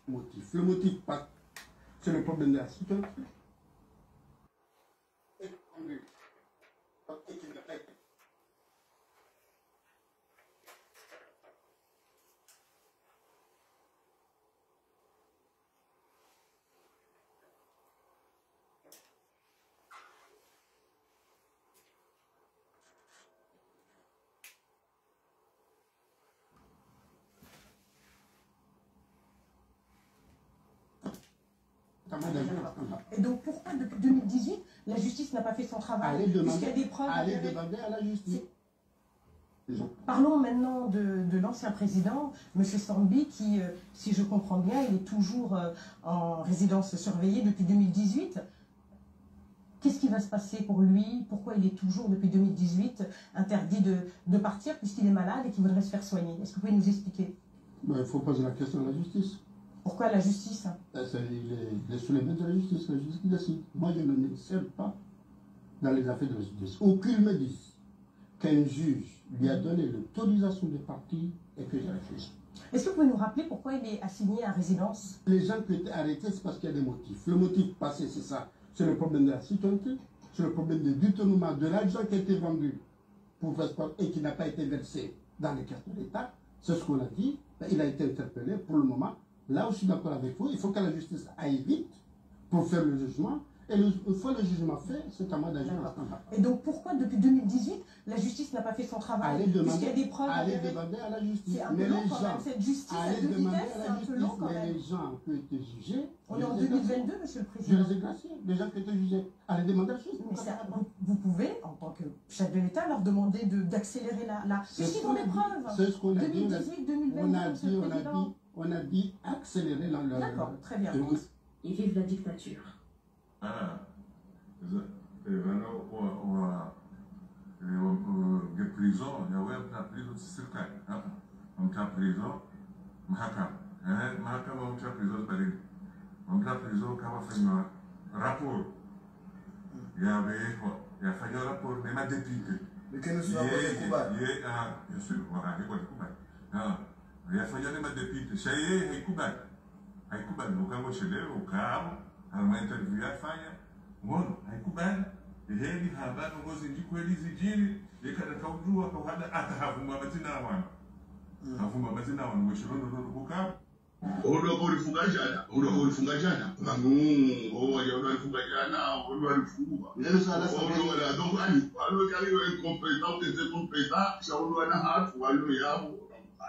motif. Le motif, c'est le problème de la situation. Et donc pourquoi depuis 2018, la justice n'a pas fait son travail? Puisqu'il y a des preuves. Allez demander à la justice. Parlons maintenant de l'ancien président, M. Sambi, qui, si je comprends bien, il est toujours en résidence surveillée depuis 2018. Qu'est-ce qui va se passer pour lui? Pourquoi il est toujours, depuis 2018, interdit de partir puisqu'il est malade et qu'il voudrait se faire soigner? Est-ce que vous pouvez nous expliquer? Il faut poser la question à la justice. Pourquoi la justice? Il est sous les mains de la justice qui décide. Moi, je ne m'excelle pas dans les affaires de la justice. Aucun me dit qu'un juge lui a donné l'autorisation de partir et que j'ai refusé. Est-ce que vous pouvez nous rappeler pourquoi il est assigné à résidence? Les gens qui ont été arrêtés, c'est parce qu'il y a des motifs. Le motif passé, c'est ça. C'est le problème de la citoyenneté, c'est le problème de détournement de l'argent qui a été vendu pour faire sport et qui n'a pas été versé dans les caisses de l'État. C'est ce qu'on a dit. Il a été interpellé pour le moment. Là où je suis d'accord avec vous, il faut que la justice aille vite pour faire le jugement. Et une fois le jugement fait, c'est à moi d'agir en standard. Et donc pourquoi depuis 2018, la justice n'a pas fait son travail? Puisqu'il y a des preuves. Allez demander à la justice. C'est un peu long quand même, cette justice à deux vitesses, c'est un peu long quand même. Mais les gens qui ont été jugés... On est en 2022, monsieur le Président. Je les ai graciés, les gens qui ont été jugés. Allez demander à la justice. Mais vous pouvez, en tant que chef de l'État, leur demander d'accélérer la... Puisqu'ils ont des preuves. C'est ce qu'on a dit. 2018, 2022, on a dit accélérer dans leur... D'accord, très bien. Et vive la dictature. prison, il y a une prison de serikali. On t'a prison, mahakama. Mahakama on t'a prison bali. On t'a prison kama fanya rapport. Il y a fait un rapport même à député. Mais qu'est-ce que c'est un Cuba? Bien sûr, voilà, il y a Cuba. Il a fait un même à député. Ça y est, Cuba. Cuba, nous avons chez eux, au cas où, on a interviewé à Fanya. Ngono haikubali eheli habari ngozi ndikweli zijiri yekada kaudua kwa hada atavumba mazina wana avumba mazina wana mwishirondo ndo kuka odo ulifunga jana mangu waje ulifunga jana ulifungua neno sala odo donc ali kaliyo incompétent des incompétents shaulu na hatu walio yabo.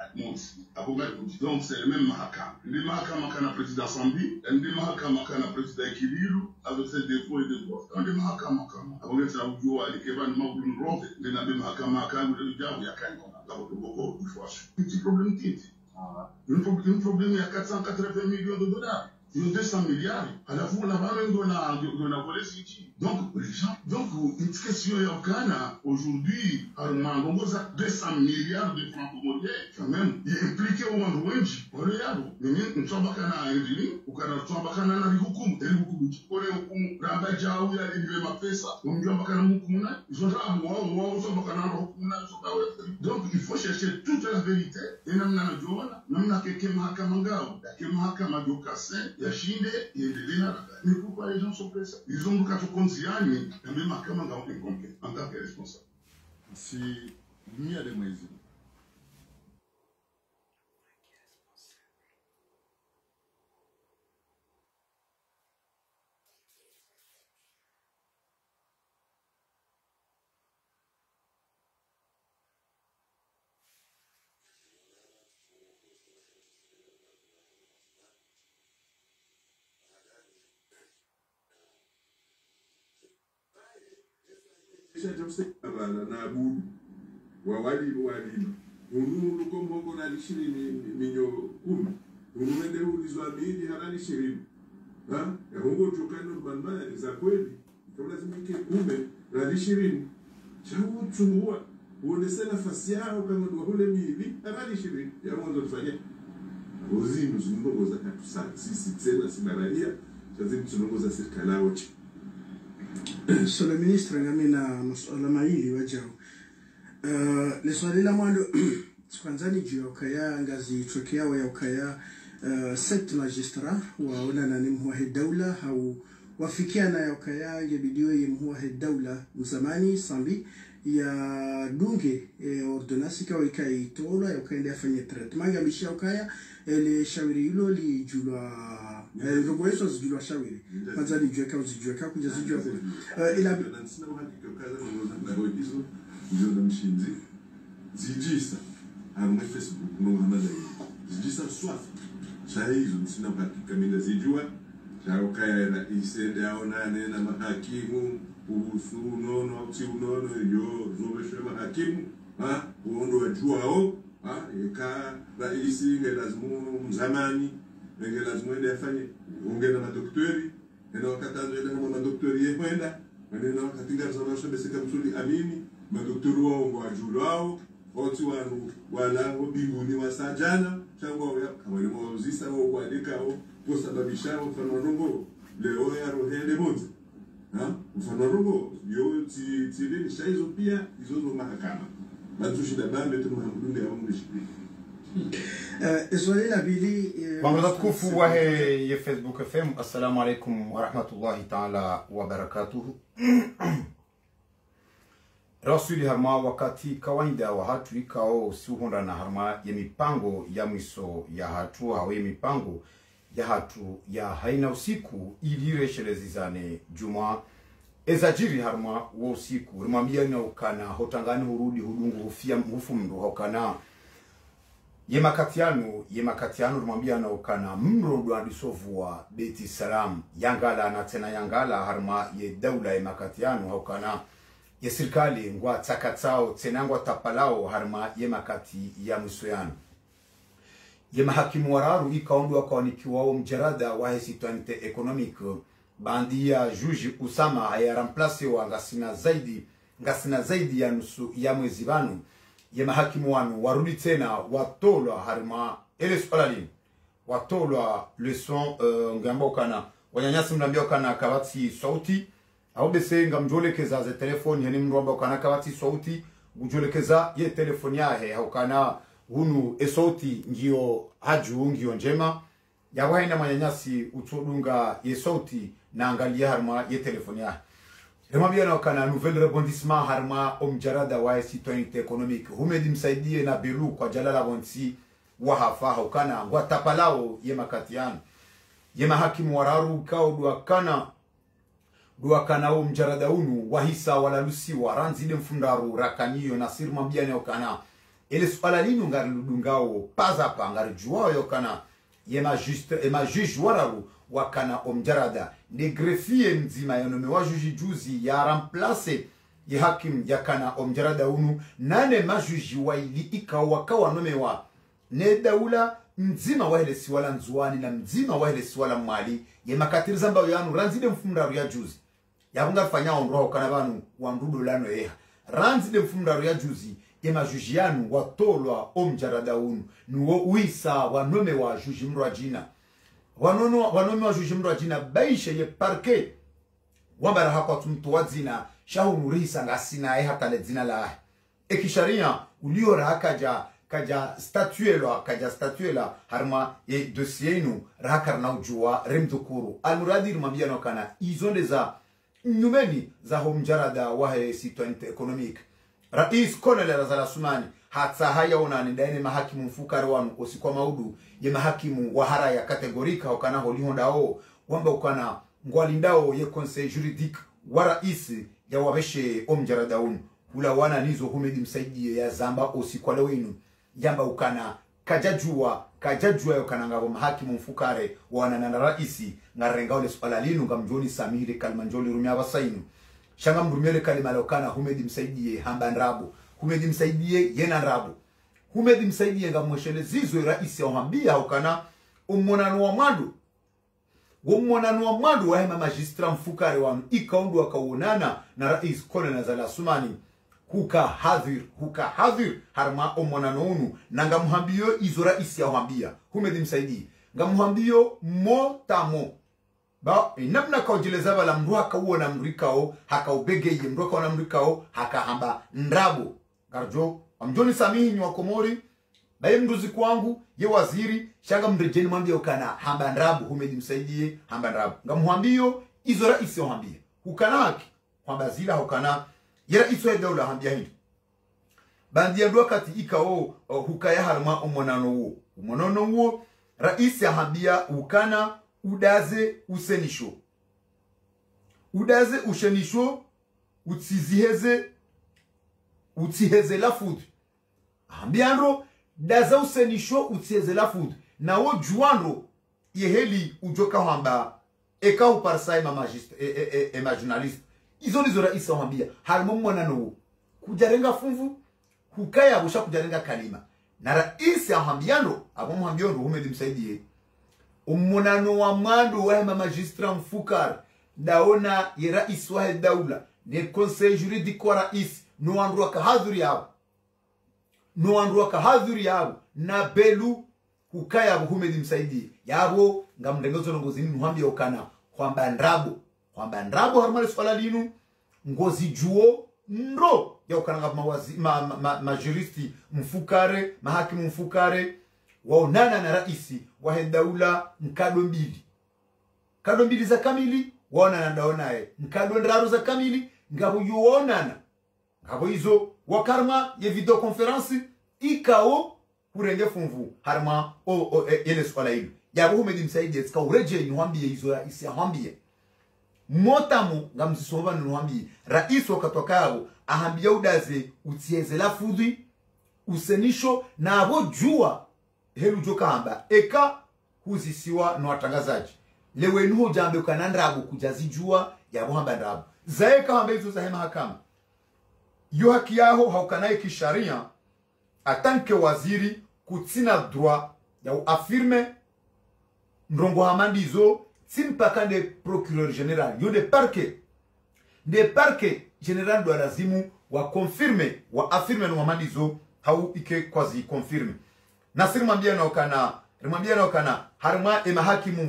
Donc c'est le même mahakama. Le mahakama kana président Sambi, le mahakama kana président Kililu, avec ses défauts et défauts. Quand le mahakama kana, avec sa ujua alikevan magulu rose, le nabe mahakama kana le diable ya kana. D'abord beaucoup il faut assumer. Petit problème titi. Un problème il y a 480 millions de $. Il y a 200 milliards. À la fois, on a même volé City. Donc, les gens, une question au Ghana, aujourd'hui, on a 200 milliards de francs comoriens. Quand même, il est impliqué au Rwanda. On regarde. Mais nous sommes pas à Indili, ou quand nous sommes pas à Narihukum, et Hukum, on est au Rambaja, où il y a des ma fait ça. On ne vient pas à Mukuna. Ils sont là, moi, on sommes pas à Mukuna, donc, il faut chercher toute la vérité. Et nous avons Joana, nous avons quelqu'un Mahakamangao, quelqu'un Mahakamado Kassin, Yashinde, et Lena. Mais pourquoi les gens sont pressés? Ils ont qu'à se concilier, et même Mahakamangao est complet, en tant que responsable. Si, il y a des moyens. Na abudu wawalimu ununu komboko na 20 minyo 10 unumende ulizwa bidi halali 20 ya hongo chokano banana za kweli kama lazima ike 10 na 20 chao chungua uonese nafasi yao kama ndio hule mili halali 20 ya mwanzo tufanye uzinu zimbogoza katusa sisi tena sibarania lazima tunongoza serikali yao. Sur le ministre ngamina masuala maili wajao le swali la mwando kwanza ni juu ya ukaya ngazi trokea wa ukaya 7 magistrats waona nani mhuahe daula au wafikia na yokaya yebidiwe yemhuahe daula mzamani sambi ya dunge ordonansi kwa ikaitola yokaenda afanye treatment ya bishia ukaya ele shawiri hilo lijulwa roboeso zijulwa shawiri kwanza lijueka kuja zijua ila ordonansi na uhakika kaza na hizo ndio mshinzi zijisa hamwe Facebook no hamada zijisa swafi hizo sina uhakika mimi zijua ukaya rais aonane na mahakimu kuhusu unono yo zobeshwe mahakimu uondo wajuao eka rais ngelazimu mzamani ngelazimu ende afanye ongena madoktori ena wakatanzo enda na madoktori yekwenda maneno wakatinga zabasho beseka msuli amini madoktori wao ngwajulao oti wanu wala binguni wasajana changwa ya kama ni mwazisa wao kuandika wao posababisha mfano rongo leo ya rohende mozi mfano rongo yo tile ni shaizo pia hizo zo mahakama bado shida bambe tu mahakama ya umrishi Swali la bili Wangaza tukufu wahe ya Facebook FM. Assalamu alaikum wa rahmatullahi ta'ala wa barakatuhu. Rasuli harma wakati kawaida wa hatu ikao suhonda na harma ya mipango ya mwiso ya hatu hawe mipango ya hatu ya haina usiku ilire shelezizane juma ezajiri harma wa usiku rimambia na ukana hotangani hurudi hudungu hufia mhufu mdu hokana yemakatiano rimambia na ukana mrodu andisovu wa Beti Salam yangala na tena yangala harma ye daula yemakatiano hokana ya serikali ngwa takatao tena ngwa tapalao harma yemakati ya mwisoyano ye mahakimu wararu ikaondwa kwa nikiwao mjarada wa hesitanite economique bandia juji Usama ya remplace wa ngasina zaidi ya nusu ya mwezi banu ye mahakimu wanu warudi tena watolwa harma ele swalali watolwa leçon ngambo kana wanyanyasi mnambia kana kabati sauti au bese ngamjolekeza za telefoni yani mromba kana kabati sauti gujolekeza ye telefoni yahe au kana hunu esauti ngio haju ngio njema ya waina manyanyasi utodunga ye sauti na angalia harma ye telefoni yahe remabia na kana nouvelle rebondissement harma omjarada wa citoyenneté économique humedi msaidie na belu kwa jalala bonsi wa hafa au kana watapalao ye makatiano ye mahakimu wararu kao duakana mjarada unu wahisa wala lusi waranzide mfundaru rakanyo na sirma mbiane okana ele swala linu ngari ludungao paza pa ngari juwa yokana yema juge wararu wakana omjarada ne greffier nzima yanome wa juji juzi ya remplace ye hakim yakana omjarada unu nane majuji wa ili ika wakawa nome wa ne daula mzima wa hele siwala nzuani na mzima wa hele siwala mwali ye makatiriza mbao yanu ranzide mfundaru ya juzi yabunga fanya onroho kana banu wandudo lano eha ranzide mfundaru ya juzi yema jujianu watolwa omjarada unu nuo uisa wanome wa juji mrajina wanome wa juji mrajina baisha ye parke wambara hapa tumtuwa zina shahu nurihisa ngasina eha tale zina la ekisharia uliora kaja statuela harma ye dossier inu rahakar na ujua remdukuru almuradi rumambia no kana izonde za nyumeni za homjarada wahe citoyenneté économique rais Colonel Razala Sumani hata haya onani daine mahakimu mfukari wanu osikwa maudu ye mahakimu wahara ya kategorika wakana holihondao wamba ukana ngwalindao ye conseil juridique wa rais ya wabeshe omjarada unu ula wana nizo humedi msaidie ya zamba osikwa lewinu yamba ukana kajajua yokana ngabo mahakimu mfukare wana na raisi ngarenga ole swala linu ngamjoni Samire Kalmanjoli rumya basainu shanga mrumele kalima lokana humedi msaidie hamba nrabu humedi msaidie yena nrabu humedi msaidie ngamweshele zizwe raisi ohambia ukana ummonano wa mwandu wa hema magistra mfukare wanu ikaundu wakaonana na rais Colonel Razala Sumani huka hadhir harma ommonano unu na ngamuhambio izo raisi ohambia humedi msaidie ngamuhambio motamo ba inamna ka ujeleza bala mruaka uona mrikao haka ubegeye mruaka wana mrikao haka hamba ndrabu garjo amjoni samihi ni wakomori baye mnduzi kwangu ye waziri shanga mrejeni mwambie ukana hamba ndabu humedi msaidie hamba ndabu ngamuhambio izo raisi wahambie hukana haki kwamba zila hukana yera iso ya daula hambia hindi bandi ya wakati ikao hukaya harma umonano huo raisi hambia ukana udaze usenisho utiheze la food ambiandro daza usenisho utiheze la food na wo juandro yeheli ujoka hamba eka uparsai ma magiste ma journaliste izo nizo raisi hambia harimo mwanano kujarenga funvu hukaya busha kujarenga kalima na raisi hambiandro abomhambiandro humedi msaidie umonano wa mando wa magistra mfukar daona ye rais wa daula ne conseil juridique wa rais no andro ka hadhuri yabo na belu hukaya Buhumedi msaidi yabo ngamndengezo ngozi nini nuhambi okana kwamba ndrabo harmale swala linu ngozi juo ndo ya okana ngama juristi mfukare mahakimu mfukare waonana na raisi wa daula mkado mbili za kamili waonana ndaonaye mkado ndraro za kamili ngabo yuonana ngabo hizo wakarma ye video conference ikao kurenge funvu harma ele swala hilo ya Buhumedi msaidie tsika ureje niwambie hizo raisi ahambie motamu ngamzisomba niwambie rais wakatoka yabo ahambia udaze utieze la fudhi usenisho na abo jua helu joka hamba eka huzisiwa na watangazaji lewe nuho jambe ukanandrabu kujazi jua ya buhamba ndrabu zaeka hamba hizo za mahakama yo haki yaho haukanaye kisharia atanke waziri kutina droit ya affirme ndrongo hamandizo timpaka de procureur general yo de parquet general do lazimu wa confirme wa affirme no hamandizo hau ike kwazi confirme Nasir mwambia na okana harma mahakimu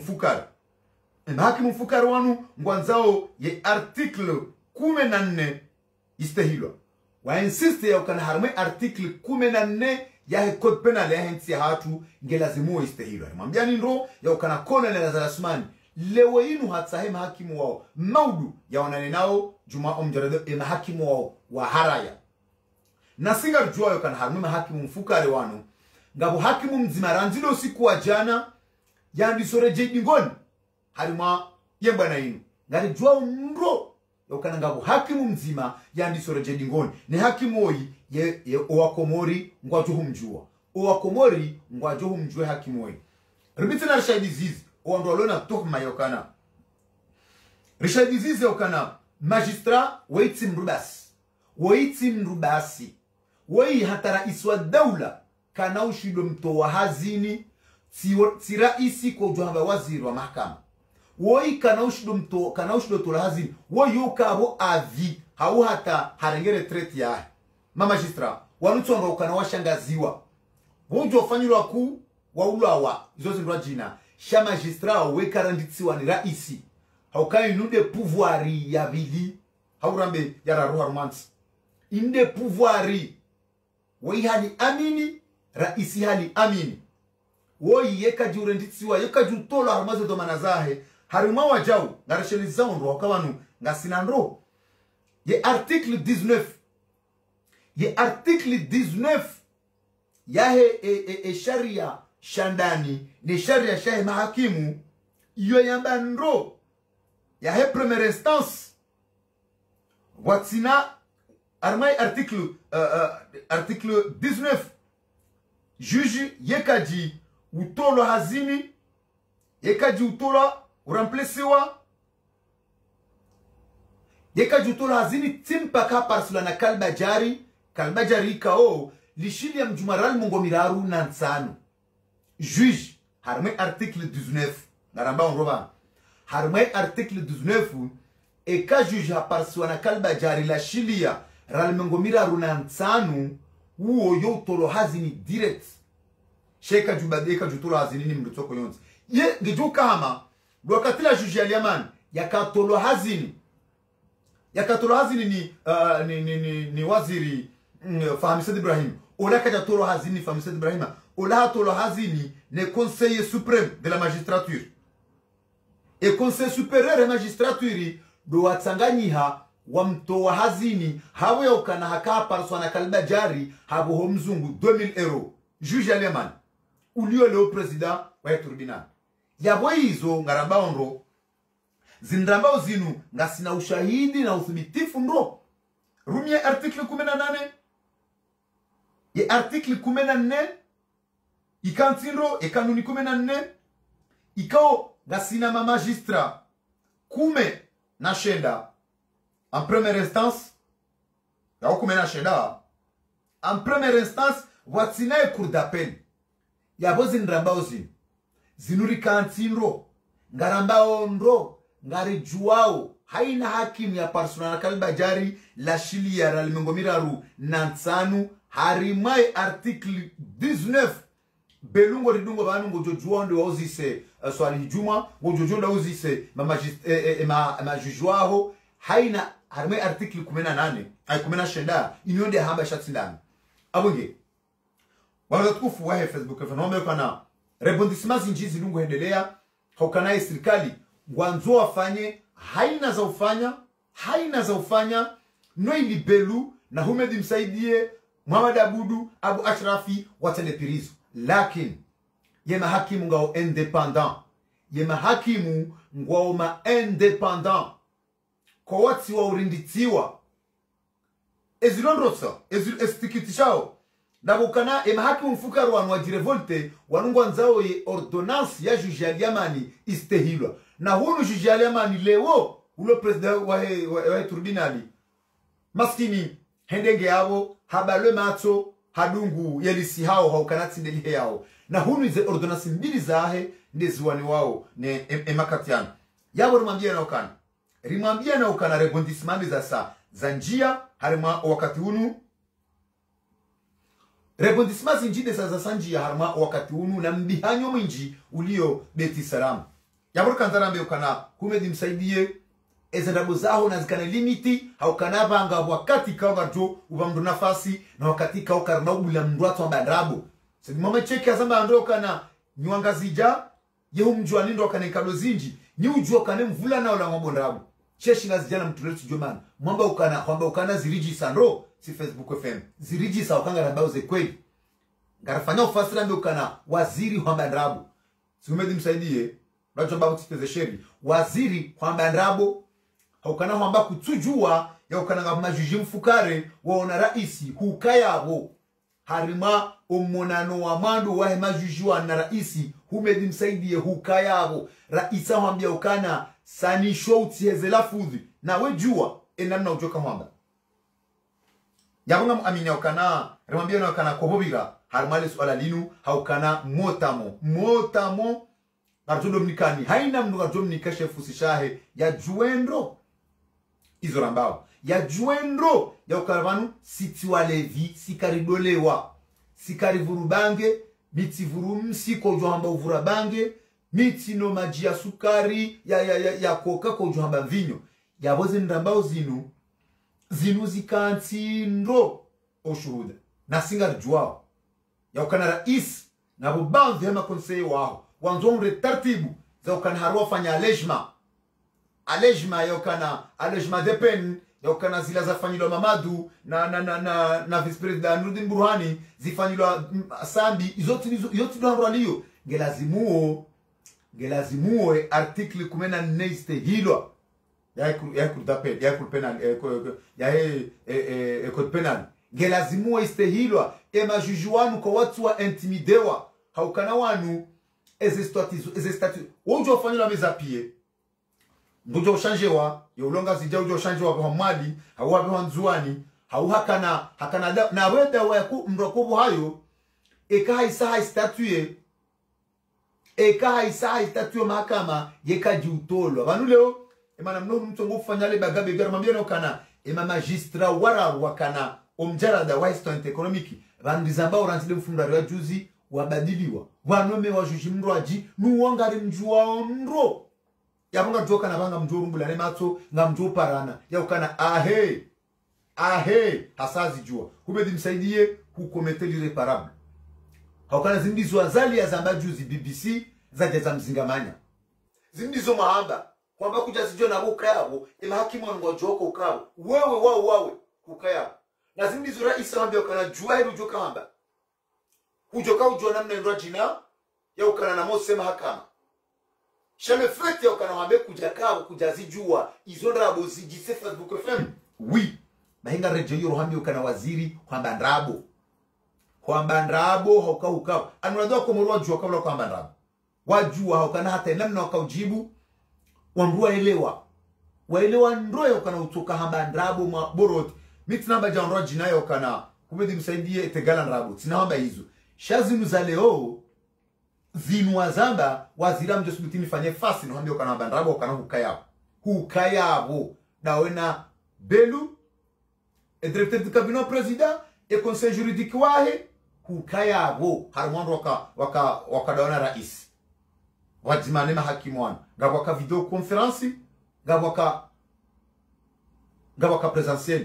mfukar wanu ngwanzao ye article 14 istehilwa wa insiste ya okana harma article 14 ya code penal ya hensi hatu ngelazimu istehilwa mwambia ni ndo ya okana kona na Rasmani lewe inu hatsahe mahakimu wao maudu ya wanane nao juma omjarado mahakimu wao wa haraya nasinga jua okana harma mahakimu mfukare wanu ngabo hakimu mzima ranzilo siku wa jana yandisore jedingoni harima yemba na inu ngari jua mro yokana ngabo hakimu mzima yandisore jedingoni ni hakimu oyi ye owakomori ngwajo humjua hakimu oyi ribitina Rishadi Zizi oandolona tuhma yokana Rishadi Zizi yokana magistrat waiti mrubasi woi hatara iswa daula kana ushido mtoa hazini si raisi kwa ujuhamba waziri wa mahakama woi kana ushido tola hazini woi yukabo avi hau hata harengere treti ya magistra wanutonga ukana washangaziwa wujo wafanyilwa ku wa ulawa izo zindwa jina sha magistra wekaranditiwa ni raisi haukai nude pouvoiri ya vili haurambe yara roha romansi inde pouvoiri woi hali amini raisi hali amini woi yeka jurenditiwa yeka jutola harmazo domana zahe harima wajau ngarasheli zao wakawanu ngasinandro ye article 19 yahe sharia shandani ni sharia shahe mahakimu iyo yamba ndro yahe première instance watsina armai article 19 juge yekaji utolo hazini yekaji utolo uramplesiwa yekaji utolo hazini timpaka parsula na kalbajari kao lishili ya mjumaral mungomiraru na nsano juge harme article 19 naramba onroba harme article 19 eka juge parsula na kalbajari la shilia ral mungomiraru na nsano uo yo utolo hazini direct sheka jubadeka jutolo hazini ni mdutoko yonzi ye ngijuka hama wakati la juge aliaman yakatolo hazini ni waziri Fahamised Ibrahim ola kaja tolo hazini Fahamised Ibrahim ola tolo hazini ne conseiller suprême de la magistrature et conseil supérieur de la magistrature do watsanganyiha wamtoa hazini hawe ukana haka parsona kalba jari habo homzungu 2000 euros juge Aleman ulio leo president wa tribunal yabo hizo ngarabaonro zindambao zinu ngasina ushahidi na uthibitifu ndo rumie article 18 ye article 18 ikantiro e kanuni 14 ikao ngasina ma magistrat kume na shenda en première instance yao kume na shenda en première instance watsina e cour d'appel yabo zindambao zinuri kantiro ngarambao ndo ngari juao haina hakimu ya parsona kalba jari la shili ya ralimengomiraru nansanu harimai article 19 belungo ridungo banungo jojuao ndo wauzise swali juma ngojojo ndo wauzise ma jujuao haina harimai article 18 ay 19 inionde hamba shatindana abunge wala tukufu wa Facebook fenomeno kana rebondissement zinjizi lungo endelea hokana serikali wanzo wafanye haina za ufanya no ilibelu na Humedi msaidie Muhammad Abudu Abu Ashrafi watende pirizo lakini yema hakimu ngao independent yema hakimu ngao ma independent kwa wati wa urinditiwa ezilondrosa estikitishao nabukana ema hakimu mfukaru wanu wajirevolte wanungwa nzao ye ordonnance ya juge Aliamani istehilwa na hunu juge Aliamani leo ulo president wa tribunali maskini hendenge yao habale mato hadungu yelisi hao haukanati ndeli yao na hunu ze ordonnance mbili zahe ndeziwani wao ne emakatiana yabo rimambia na ukana rebondissement za njia harima wakati hunu rebondissement zinjide za sanjia harima wakati hunu na mbihanyo mwinji ulio beti salamu yabo kanzarambe ukana Humedi msaidie ezendabo zaho na zikana limiti haukana banga wakati kawa jo ubamdu nafasi na wakati kawa karna ubula mduatu wa bandrabo sedi mama cheki azamba ando kana nyuanga zija yehu mjua nindo wakane nkado zinji ni ujua kane mvula na wala ngabondrabo cheshi na zijana mtuletu jomani mwamba ukana ziriji sandro si Facebook FM ziriji sa wakanga rabao ze kweli ngarafanya ufasira mbe ukana waziri wa bandrabo Humedi msaidie rajo babu titeze sheri waziri wa bandrabo haukana hamba kutujua ya ukana nga majuji mfukare waona raisi hukayabo harima omonano wa mando wa majuji wa na raisi Humedi msaidie hukayabo raisa hambia ukana sani shouti hezela fudhi na wejua enamna ujoka hamba yabunga muamini ukana remambia na ukana kobobira harima lesu ala linu haukana motamo Arjo Dominikani haina mnu Arjo Dominika shefu sishahe ya juendro izorambao ya juendro ya ukaravanu sitiwa levi sikaridolewa sikarivurubange miti vurumsi kojohamba uvurabange miti no maji ya sukari ya koka kojohamba vinyo ya boze ndambao zinu zikantindro oshuhuda na singar juao ya ukana rais na bubanzi hema konseye wao wanzomre tartibu za ukana harua fanya alejma ya ukana alejma de pen ya ukana zila za fanyilo Mamadu na vice president Nurdin Burhani zifanyilo Sambi yoti dohanro liyo ngelazimuo article 14 istehilwa ya kudapel ya kulpenal ya penal ngelazimuo istehilwa majujuanu kwa watu wa intimidewa haukana wanu eze statu ojo fanyula meza pie ngojo changewa yolonga zija ojo changewa kwa mali hawa kwa nzuani hakana na weda wa ku mrokobo hayo eka statue mahakama yekaji utolo banu leo emana mno mtongo kufanya le bagabe gara mambia no kana magistra wakana omjarada wa instant economic bandizamba orantile mfundari wa juzi wabadiliwa wanome wajuji mroaji nuwangari mjua ndro yabanga joka na banga mjuru mbula ne matso nga mjuru parana ya ukana ahe hasazi jua humedi msaidie hukomete l'irreparable haukana zindizo azali ya zamba juzi BBC zaje za mzingamanya zindizo mahamba kwamba kuja sijua na ukayabo ima hakimu ngojoko ukabo wawe ukayabo na zindizo rais ambia kana jua hilo joka hamba hujoka ujua namna ndo jina ya ukana na mose mahakama shame fete ya ukana hambe kuja kabo kuja zijua izondra abo zijise Facebook FM oui mahinga rejo yoro hambi ukana waziri kwamba ndrabo hauka anunadwa komorwa jua kabla kwamba ndrabo wajua haukana hata namna wakaujibu wamrua waelewa ndroyo ukana utoka hamba ndrabo maborot miti namba janroa jinayo ukana kumedi msaidie tegala ndrabo tina hamba hizo shazinu za leo zinu wazamba wazira mjosubitini fanye fasi no hambi ukana hamba ndrabo ukana hukayabo dawena belu et directeur du cabinet président et conseil juridique wahe hukayabo harmondo wakadawana rais wajimane mahakimu wana gabwaka video conference gabwaka presentiel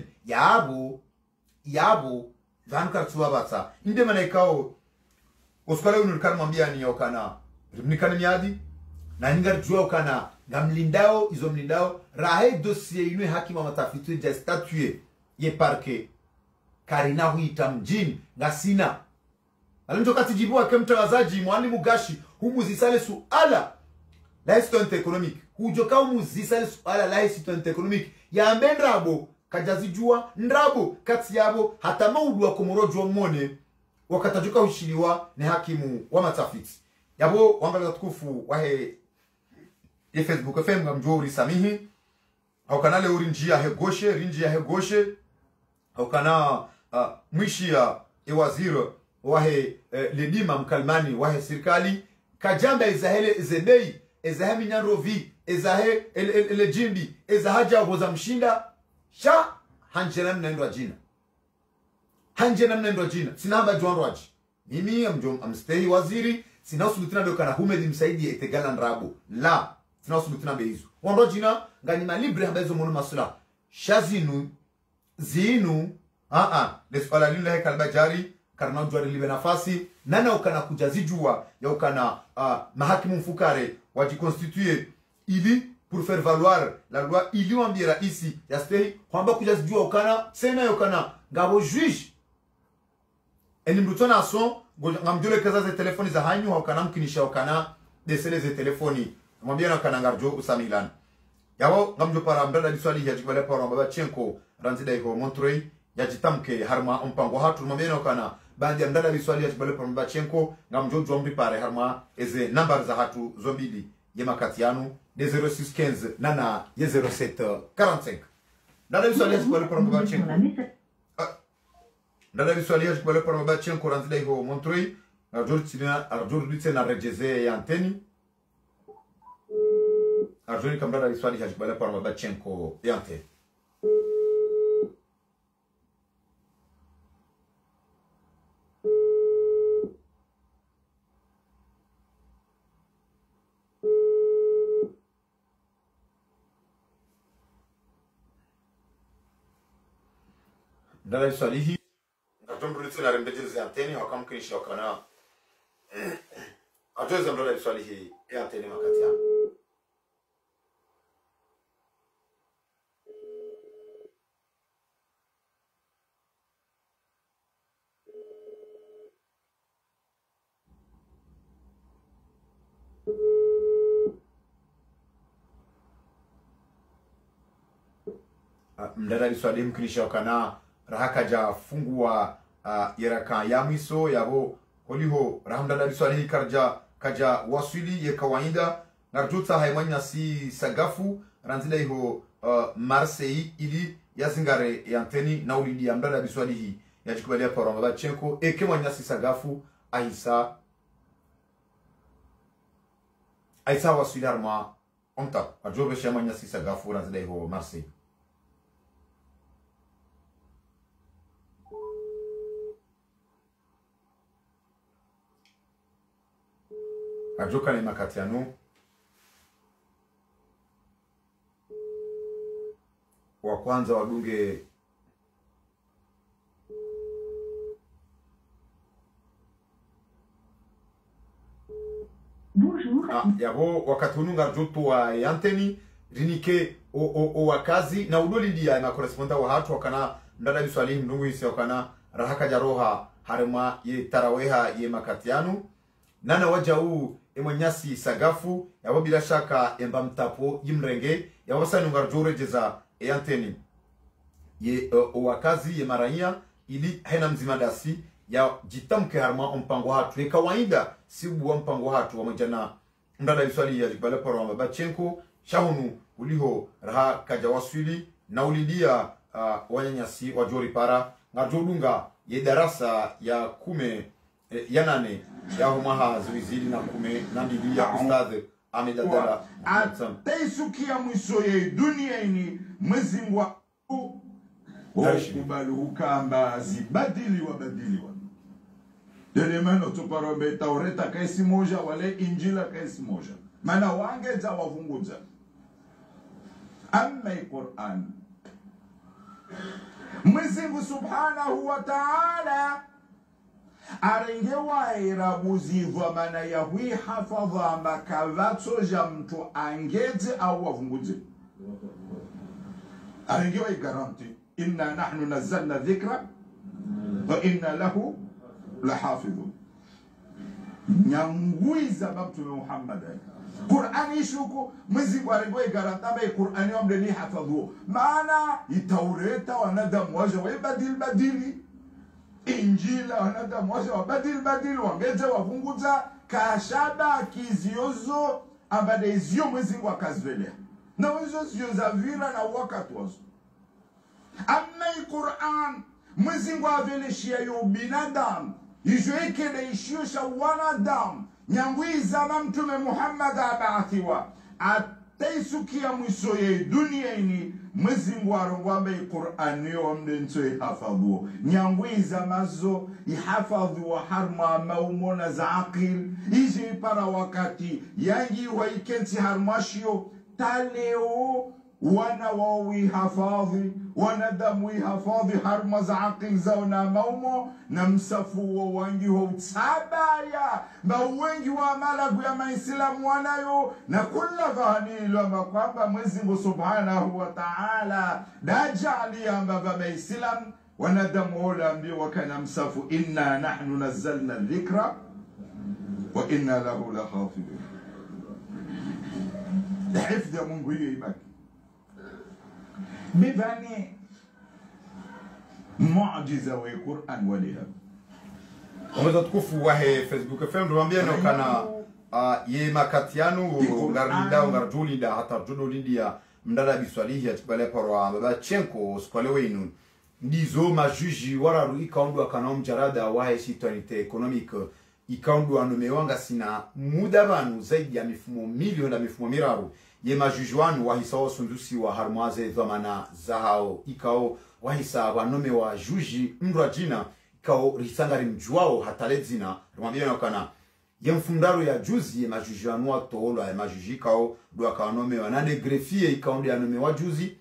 yabo vanka tsuwa bata inde manaikao oskala unurikana mwambia ni yokana rimnikana miadi na ningar jua ukana ngamlindao izo mlindao rahe dossier inu hakimu matafitu ja statue ye parke karina huita mjini ngasina alimtoka tijibu ke mtangazaji mwalimu Gashi humuzisale suala la historia economique hujoka humuzisale suala la historia economique ya mbendrabo kajazijua ndrabo kati yabo hata maudu wa komorojo mone wakatajuka ushiriwa ni hakimu wa matafiti yabo wangala tukufu wahe ye Facebook FM ngamjori samihi au kanale urinjia he goshe au kana mwishi ya waziri wahe ledima mkalmani wahe serikali kajamba izahele zebei ezahemi nyanrovi ezahe elejimbi ezahaja waboza mshinda sha hanjena mnaendwa jina sina hamba juanroaji mimi amstehi waziri sina usubutina bekana humedi msaidi etegala ndrabo la sina usubutina beizu wanro jina ngani libre hamba izo mono masula shazinu zinu leswala lile he kalbajari karna ujwari libe nafasi nana ukana kujazijua ya ukana mahakimu mfukare wajikonstituye ili pour faire valoir la loi ili wambira isi ya stehi kwamba kujazijua ukana sena ya ukana ngabo juge eni mrutona aso ngamjole kaza ze telefoni za hanyu ukana mkinisha ukana desele ze telefoni mwambia na ukana ngarjo usamilan yawo ngamjo para mdada diswali ya jikbale para mbaba chenko ranzida iko Montreuil yajitamke harma mpango hatu mwambia kana bandi ya mdada biswali ya jibale pa mbachenko ngamjo jombi pare harma eze number za hatu zombili ye makatianu de 0615 nana ye 0745 mdada biswali ya jibale pa mbachenko mdada biswali ya jibale pa mbachenko ranzida iko Montreuil arjuri tsena rejeze ya anteni arjuri kamdada biswali ya jibale pa mbachenko ya anteni Ndala swalihi ngatombo na rembejeze anteni hakamkinisha wakana atoza ndala swalihi ya anteni makati yangu mdala swalihi mkinisha wakana rahaka ja fungua yeraka ya miso yabo holiho rahamdala biswali kaja wasili ye kawaida narjuta haimanya si sagafu ranzila iho Marseille ili yazingare ya anteni na ulidi ya mdala biswali hii ya jikubalia kwa Rambaba Chenko eke manya si sagafu aisa wasili arma onta ajobe shamanya si sagafu ranzila iho Marseille ajoka ni makatiano wa kwanza wabunge Bonjour. yabo wakati ununga joto wa anteni rinike o wakazi na udolidia na correspondent wa hatu wakana ndada biswali mdungu isi wakana rahaka jaroha harema ye taraweha ye makatianu nana waja u emonyasi sagafu yabo bila shaka emba mtapo yimrenge yabo sani ungarjore jeza anteni ye o wakazi ye maranya ili haina mzima dasi ya jitamke harma mpango hatu ni kawaida sibu wa mpango hatu wa majana ndada biswali ya jibale paro wa Babachenko shahunu uliho raha kajawaswili na ulidia wanyanyasi wajori para ngarjodunga ye darasa ya kume ya nane ya humaha zuizili na kume na ndili ya ustadhe amedadala ataisukia mwiso ye dunia ini mwezingwa kubali hukamba zibadiliwa delemano tuparombe taureta kaisi moja wale injila kaisi moja mana wangeza wavunguza amma Qur'an Mwezingu subhanahu wa ta'ala arengewa irabuziva mana yahui hafadha makavatso ja mtu angeze au wavunguze arengewa igaranti inna nahnu nazzalna dhikra wa inna lahu lahafidhun nyanguiza mtume Muhammad Qur'an ishuku Mwezingu arengewa igarantaba Qur'an yomdeni hafadhu maana itaureta wanadamu waja badili injila wanadamu waja badili wangeze wavunguza kashaba kiziozo ambade izio Mwezingu akazivelea na wezo zio zavira na wakati wazo amma Qur'an Mwezingu aveleshia yo binadamu ijoekele ishiosha wanadamu nyangwiza mtume Muhammad abaathiwa ataisukia mwiso ye dunia ini Mwezingu arongwambe Qur'an yo mdenso ihafadhu nyangwiza mazo ihafadhu wa harma maumona za aqil iji para wakati yangi wa ikenti harmashio taleo wana wawi hafadhi wanadamu hafadhi harma za aqil zao na maumo na msafu wa wangi wa utabaya na wengi wa malagu ya maislamu wanayo na kula dhani wa makwamba Mwezingu subhanahu wa ta'ala dajali amba maislamu wanadamu hola mbio wakana msafu inna nahnu nazzalna dhikra wa inna lahu lahafidhun hifdha Mungu hiyo ibaki bivani muujiza wa Qur'an waliha Omeza tukufu wahe Facebook FM tuambia no kana ye makatianu ngarlinda ngarjulinda hata judolindia mdada biswalihi atibale parwa Babachenko skwale wenu ndizo majuji wararu ikaundu akana mjarada wahe citoyenite economique ikaundu anomewanga sina muda banu zaidi ya mifumo milioni na mifumo miraru ye majujuanu wahisao sundusi wa harmaze dhamana zahao ikao wahisa wanome wa juji mrwa jina ikao risangari mjuao hatale zina rumambia nakana ye mfundaru ya juzi ye majujuanu wa toolo ya majuji ikao doa kawanome wa nane grefie ikao ndi anome wa juzi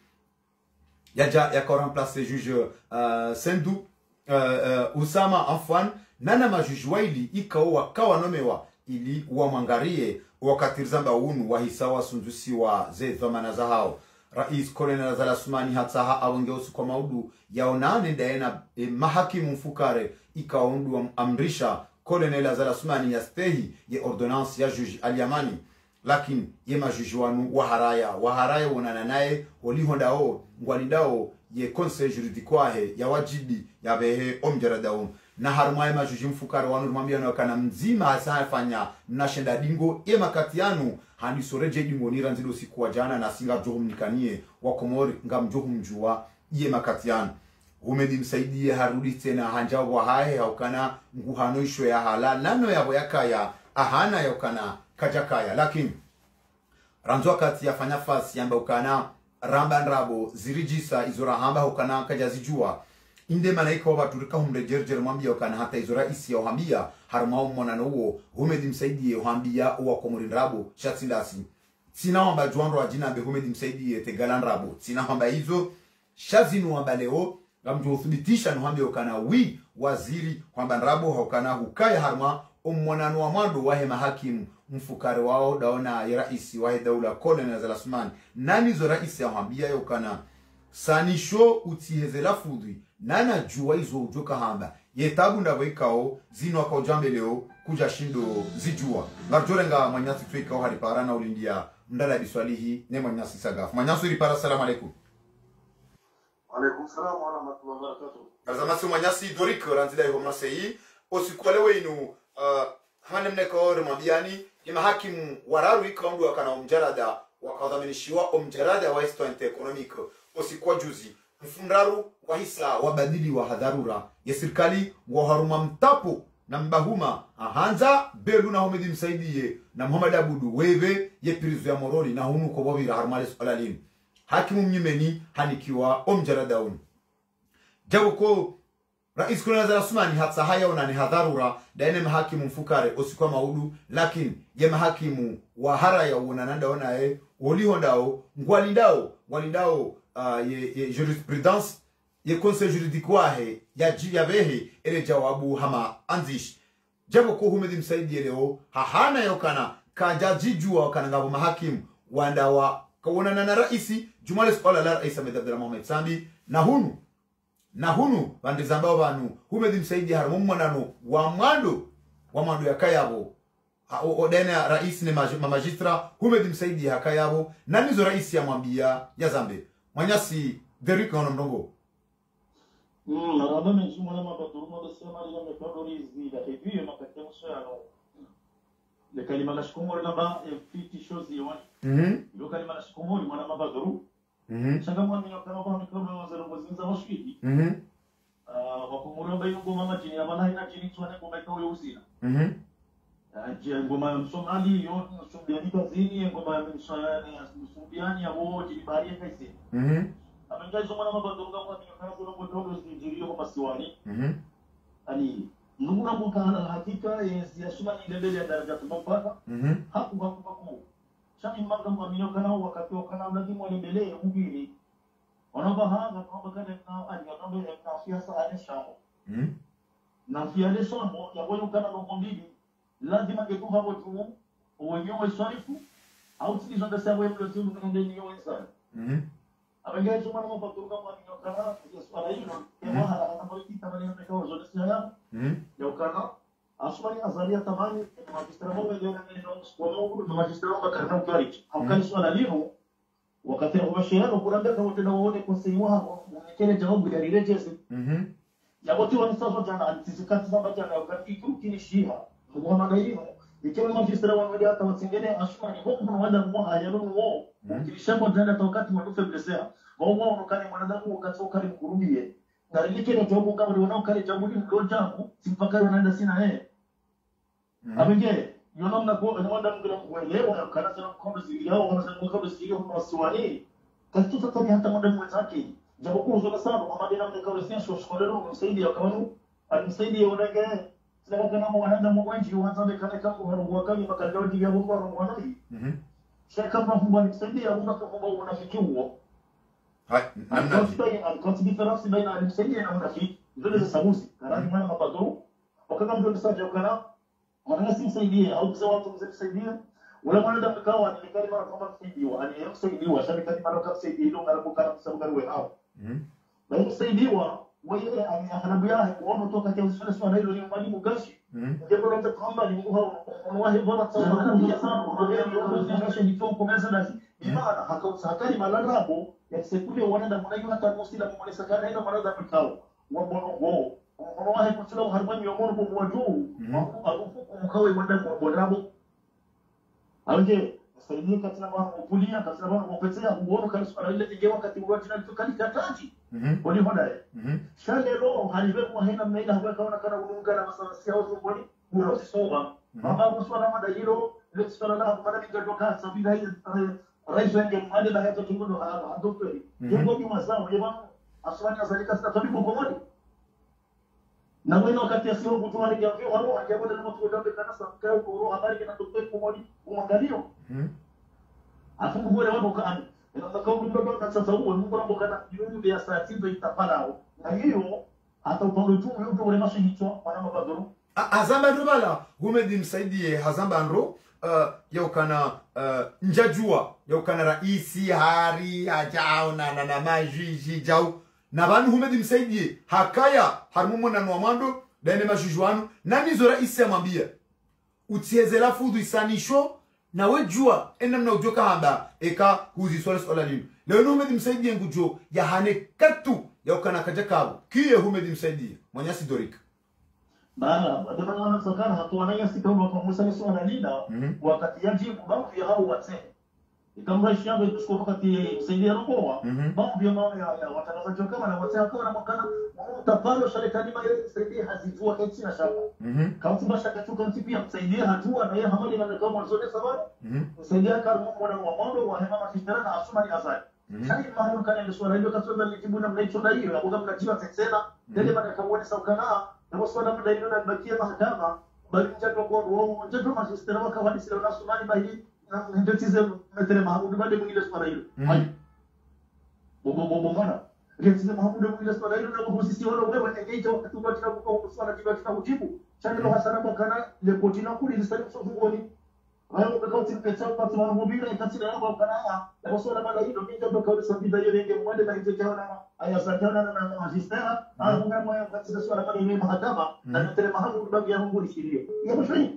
ya kao remplace juge Sendu Usama Afwan nana majuji wa ili ikao wakawa nome wa ili uamangarie wakati zamba unu wahisawa sundusi wa ze dhamana za hao Rais Colonel Zala Sumani hataha awangeusu kwa maudu yaonane ndaena mahakimu mfukare ikaundu amrisha Colonel Zala Sumani ya stehi ye ordonance ya juji Aliamani lakini ye majuji wanu waharaya wonana naye walihondao ngwalidao ye conseil juridiquaire ya wajibi ya behe omjaradao na harumai majuji mfukare wanu rumambia na wakana mzima hasafanya mnashenda dingo ye makatianu handi soreje dingo niranzido siku wa jana na singa johum nikanie wakomori nga mjohum mjua ye makatianu humedi msaidie harudi tena hanjawa hae haukana nguhano isho ya hala nano ya boyakaya ahana ya ukana kajakaya lakini ranzo wakati ya fanya fasi yamba ukana ramba nrabo zirijisa izora hamba ukana kajazijua inde malaika wa baturika humrejerjer mwambia ukana hata izora isi ya uhambia harumao mwanano uo humedi msaidie uhambia uwa komori nrabo shatindasi sina wamba juanro wa jina be humedi msaidie tegala nrabo sina wamba hizo shazinu wamba leo gamjo uthibitisha nuhambia ukana waziri kwamba nrabo haukana hukaya harma mwanano wa mwando wahe mahakimu mfukare wao daona ya raisi wahe daula Colonel Zalasman nani zo raisi ya mwambia yokana sanisho utihezela fudwi nana juwa izo ujoka hamba yetabu ndavaikao zino waka ujambe leo kuja shindo zijua ngarjorenga mwanyasi tuikao hariparana ulindia mdala biswalihi ne mwanyasi sagafu mwanyasu ripara. Salamu alaikum. Alaikum salam wa rahmatullahi wa barakatuh. Azamasi mwanyasi dorik ranzila yuho mnasei osikualewe inu hanemne kaore mabiani ima hakimu wararu ikaundu wakana umjarada wakadhaminishiwa umjarada wa histo ekonomiko osikuwa juzi mfundaru wa hisa wabadili wa hadharura ya serikali wa haruma mtapo na mbahuma ahanza belu na homedi msaidie na Muhammad Abudu wewe ye pirizu ya moroli na hunu kwa wabira harumale sualalini hakimu mnyimeni hanikiwa omjarada unu jabu ko Rais Colonel Zalasman hatsa haya unani hadharura daene mahakimu mfukare osikuwa maudu lakini ye mahakimu wa haraya unananda onae olihondao ngwalindao ye jurisprudence ye conseil juridique wahe ya behe ele jawabu hama anzish jabo ko humedi msaidi leo hahana yokana kajajijua wakana ngabo mahakimu wandawa kaonana na raisi Jumale swala la Rais Abdullah Mohamed Sambi na hunu bandizambao banu humedi msaidi haramu mwanano wa mwando ya kayabo odena rais ne magistra humedi msaidi hakayabo nanizo rais ya mwambia ya zambe mwanyasi Derrick ono mdongo Rabame jumana mabaduruma basema ya mefadorizi la eviye mapatemo soyano le kalima la shkomori namba fiti shozi yawan ilo kalima la shkomori mwana mabaduru shanga mwami kama kwa mikono wazero mwazinza washidi wakumuramba yungo mama jini abana ina jini tuwane kumeka uyo uzina ngoma ya Msomali yo Msomali kazini ngoma ya Msomali ya wo jini bari ya kaisi amengazo mwana mabadurunga kwa mikono zero mwazinza zijirio kwa masiwani ani nunguna mukana hakika ya shuma ni lembele ya daraja tumapaka haku shani mbaga mwamino kana wakati wakana mlagi mwalembele ya mugili wanabahaga kwa bakane na ali wanabe na siasa aleshamo na fialeshamo ya woyo kana ngombili lazima ngetu hapo tu wenyewe sharifu au tizo nda sawa yule tu ngende ni wenza abenge tu mwana mabatuka mwamino kana ya swala hilo ya mahala anapolitika bali mekao zote sana ya ukana asmani azalia tamani magistramo ndio ndio skono magistramo bakarna ukari hakani swala lino wakati wa mashindano kuranda kama tunaoone kusiwa kile jawabu ya rejesi japokuwa wanasazo jana antisikati za jana wakati kini shia mwana hiyo ikiwa magistramo wanaenda hata wasingene asmani huko wanda mwa ayano wao kilishamo jana wakati madufe blesea wao wanokani mwanadamu wakati ukari mkurubie na likile jawabu kama wanaokali jawabu ndio jambo simpaka wanaenda sina abenge yonamna ko wanda ngura kuelewa kana sana mkondo zilio wanasema mkondo zilio kwa swali katuta tani hata mwanda mwenzake japokuwa uzona sana kama dina mkao sio shkolero msaidi akawa alimsaidia unenge sasa kana mwana mwanji uanzabe kana kama haruwa kama makadao ndio kwa roho shaka kama mbona msaidia unapokuwa unafikiwa Quand différence baina alimsaidia na unafiki ndio za sabusi karani mwana mapadro wakati mtu msaje ukana mwana simsaidia au kwa watu msaidia wala mwana mkawa ni kali mara kama msaidiwa ani msaidiwa shaka mara kama msaidia ndio ngara kwa sababu wewe hao bali msaidiwa wewe anabu yake kuona toka kwa swala hilo ni mwalimu gashi ndio ndio kwamba ni wahi bora sana sana gashi ni kwa kumeza nasi imana hakani malarabo yasekule wanaenda mwanangu hata musila mwanesa kana ina mwanada mkao wabongo wahi kusila harmani ya Mungu kwa juu mkawe mwanda kwa bonabo aje saidia katika kupulia katika kupetea kuona kana swala ile ingewa katika wakati tukali kataji wali hodaye shale roho halibeku haina mnaila hapo kaona kana unaunga na masanasi au zumboni urosi soba baba swala mada hilo ile swala la mada mingadoka sabida hii rais wengi mali la hato tungono hapa ndokeri jengo ni mazao yeba aswani azalika sasa tabibu bomoni na wewe wakati asio kutoa ile yao wao ajabu na mtu ndio kana samkao kuro habari kana doktori bomoni uangalio afu ngore wao kan ndio makao ndio sasa huo Mungu anapokana jioni ya saa 9 itapalao na hiyo hata upande tu yote ule mashihicho wana mabaduru hazamba ndo bala humedi msaidie hazamba ndo yaukana njajua yaukana raisi hari hajao na majiji jau na banu humedi msaidie hakaya harmumo na nwamando dane majujuanu nani zo raisi amwambia utiezela fudu isanisho na wejua enamna ujoka hamba eka huzi swala linu leo humedi msaidie ngujo ya hane katu yaukana kajakabu kiye humedi msaidie mwanyasi dorika bala adama wana sakana hatuanaya sikaulu kwa musa yesu analinda wakati yajibu baadhi ya hao wazee ikamrashi yangu ikushukua wakati msaidia rokoa baadhi ya maana ya watangazaji kama na wazee kama na mwakana utapalo shale kalima ile msaidia hazijua eti na shaka kama tubasha katuka mtipia msaidia hatua na yeye hamali na kama mwanzoni sababu msaidia kama mwana wa mondo wa hema mashitara na asuma ni azali Shani mahali kana ndio swala hilo kasoma lijibu na mnaichonda hiyo hapo kama mnajiwa tena ndio maana kamuone saukana na swala muda hilo na bakia mahakama bali mjato kwa wao mjato majistera wakawadi sio na sumani bali na ndio tize metere Mahmud bali mwingine swala hilo hai bobo mbona ndio tize Mahmud mwingine swala hilo na kuhusisi wao wewe ngeita wakati wa tuna kwa swala jibu tunakujibu shani lo hasana bakana le potina kuli lisali sofungoni hayo kwa tipesa kwa tuna mobile ikatila hapo kana kwa swala mala hilo ndio ndio kwa sababu ndio yeye mwende na hizo na aya satana na majistera au ngamo ya katika swala mala ile mahakama na ndio Mahmud bagi ya Mungu lishiria ya mshoni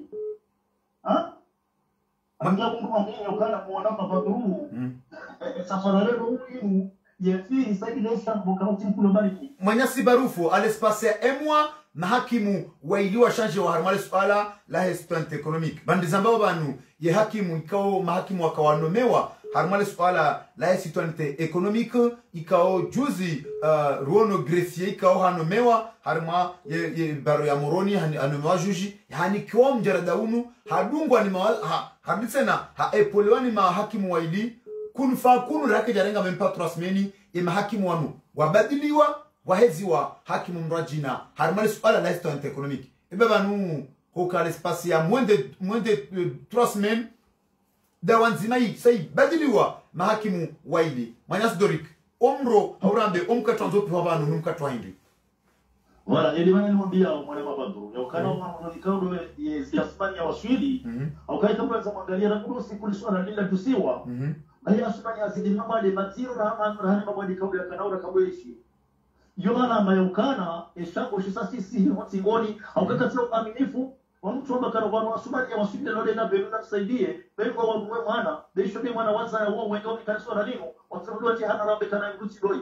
Anga Mungu mwenyewe kana muona mabaduru safari leo huyu yefi saidi leo shambo kama timkulo bariki Mwanyasi barufu alespase emwa mahakimu wailiwa shanje wa harmale swala la hesplant economique bandizambao banu ye hakimu ikao mahakimu wakawanomewa harmale swala la hesplant economique ikao juzi ruono greffier ikao hanomewa harma ye baro ya moroni hanomewa juji hani kwa mjaradaunu hadungwa ni haditsena haepolewani mahakimu waili kunfa kunu rake jarenga mempa 3 semeni ye mahakimu wanu wabadiliwa waheziwa hakimu mrajina harmali suala la histoire économique ebeba nu hoka l'espace ya moins de 3 semaines dawanzima hii sai badiliwa mahakimu waili Mwanyasi Dorik omro haurambe omkatwanzo kwa banu numkatwa hindi wala elimani mwambia mwana mabaduru ya ukana mwanamikao ya Hispania wa Swidi au kai kama za mwangalia na kurusi kuliswana lila tusiwa bali Hispania azidi mabali matiro na amani mabadi kabla kanaura kabweshi Yohana mayukana eshango shisasisi watingoni au kakatilo aminifu wamchomba kana kwa wasumani ya wasubiri lole na belu na msaidie belu wa mwe mwana besho bi mwana waza ya wao wengoni kanisa na limo watrudwa jehana rambe kana nguti doi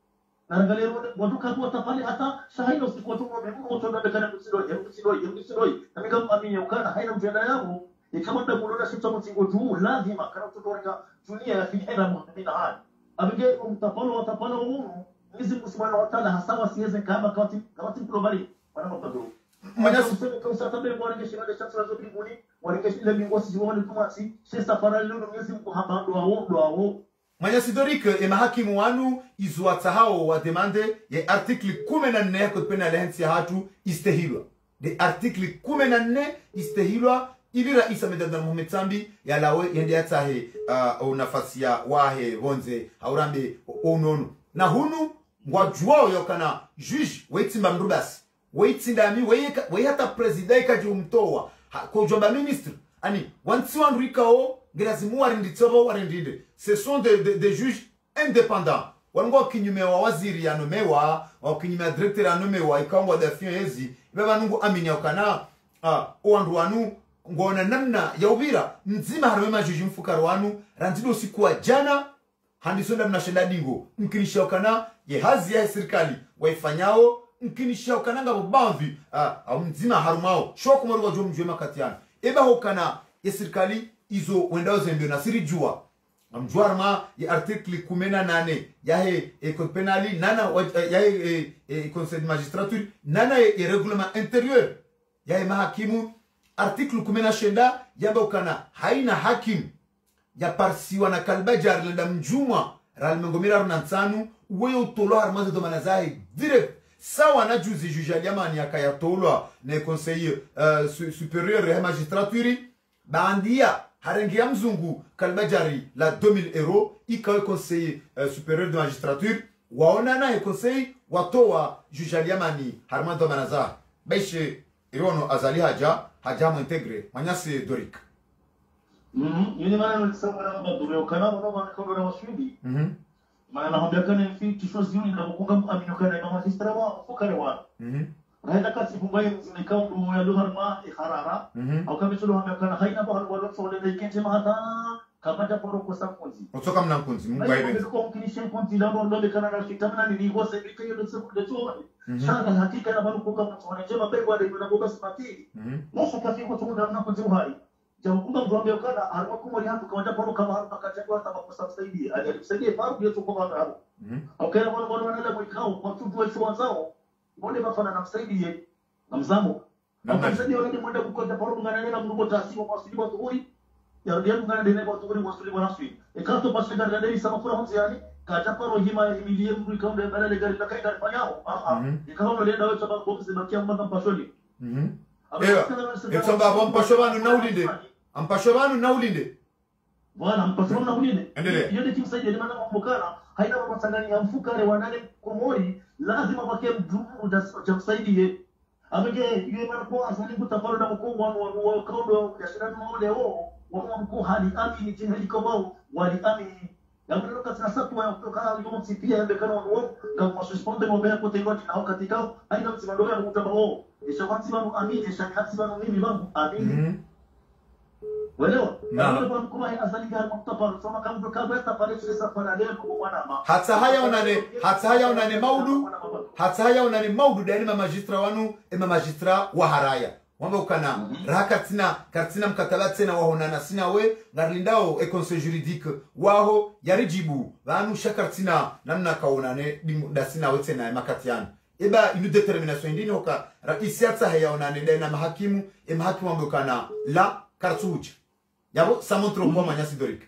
na angalia watuka tu watapale hata shahino siku watu wamemu watonda kana nguti doi na mika amini yukana haina mjenda yangu kama ndio kulona sita mtingo juu lazima kana tutoka dunia ya fikira muhammadina hadi abige mtapalo watapalo Mungu Mungu Subhanahu wa Ta'ala hasawa siweze kama kawati globali wana mapatoro Mwanyasi kwa sababu bwana ngesha ndio chakula zote mbinguni wangesha ile mbingu sizione tumasi sasa fara leo Mwenyezi Mungu habando wao Mwanyasi Dorik e mahakimu wanu izuata hao wa demande ya article 14 ya code penal hensi hatu istehilwa de article 14 istehilwa ili raisa medada Mohamed Sambi ya lawe yende atahe nafasi ya wahe bonze haurambe onono na hunu ngwajuao yokana juge weitimba mrubasi weitindami weyata president kaji umtowa ko jomba ministre ani wanti wanrikao gerazimu warinditobo warindinde ce sont des juges indépendants wango kinyume wa waziri yanomewa au kinyume directeur yanomewa ikangwa dafio hezi baba nungu amini yokana oandwanu ngona namna ya ubira nzima harwema juge mfukaro wanu ranzido siku wa jana handisonda mnashenda dingo mkinishokana ye hazi ya serikali waifanyao mkinishokana ngabo bamvi au mzima harumao shoko marugo jo mjwe makatiana eba hokana ye serikali izo wendao zembio na siri jua mjwarma ye article 18 ya he code penali nana ya he conseil de magistrature nana ye règlement intérieur ya he mahakimu article 19 yamba ukana haina hakimu ya parsiwa na kalbajar lenda mjuma ralmengomira runansanu weyo utolo harmaze domana zae direct sawa na juzi juge aliamani akayatolwa na conseiller supérieur ya magistrature bandia harengia mzungu kalbajari la 2000 euros ikawe conseiller supérieur de magistrature waona na conseil watowa juge aliamani harmaze domana zae baishe irono azali haja mu integre manyasi dorik yini maana nilisema na madhuru kana wana kwa waswidi maana naambia kana fi kishozi yuni na kukunga amino kana na magistra wa fukare wa raida kasi kumbaye zimekaa ndu ya lugha ma iharara au kama tulo hamba kana haina bahari wala sole de kente mahata kabata poro kwa sakunzi utoka mnankunzi mungu aibe kwa mkinisha konti la ndo kana na shitamana ni go se bika yodo se de to shaka hakika na balu kuka mtu anajema pego ade na kuka smati mosa kafi kwa tunda na kunzi uhai jamu kumba mtuambia kana harwa kumori hatu kawanja poro kama harwa kachagua kama kwa subsidy alisaidie faru yetu kwa hapo au kana wana wanaenda mwikao kwa tutu wetu wazao mbona bafana na msaidie na mzamo na msaidie wale mwenda kukoja poro ngana nena mrugo tasimo kwa sidi watu huri ya ndio ngana dene kwa watu huri wasuli wanaswi ekato pasika ngana sama kula mtu yani kaja poro hima emilie mru kaunde bala le gari takai gari fanyao ikawa ndio ndio sababu kwa zibakia mbaka mpashoni etsamba bompashobanu naulinde ampashobanu naulinde bwana mpashobanu naulinde endelea yote kimsaidia ni maana mbokana haina mapatangani ya mfukare wanane komori lazima wake mdumu jamsaidie abege yeye mara kwa asali kutafalo na mkuu wa kaundo ya shirani mole wa mkuu hali amini jihadi kwa wali amini ya mtu kana satu wa kutoka yumo sipia yambe kana wao kama suspende mo baya kote ngoti na katika haina msimando ya mtamba wao isha kwanza banu amini shakati banu mimi bangu amini Welewa? Na kwa mkuma asali gari mtaparo soma kama ndo kabla tapare sasa para leo kwa wanama. Hata haya unane maudu dani magistra wanu ema magistra wa haraya. Wamba ukana katina mkatala tena wahonana sina we narlindao e conseil juridique waho yarijibu vanu shakartina namna kaonane dasina we tena makatiana. Eba inu determination indini hoka raisiatsa haya unane dana mahakimu mahakimu wamba ukana la kartuja. Yabo samontro kwa manyasi dorik.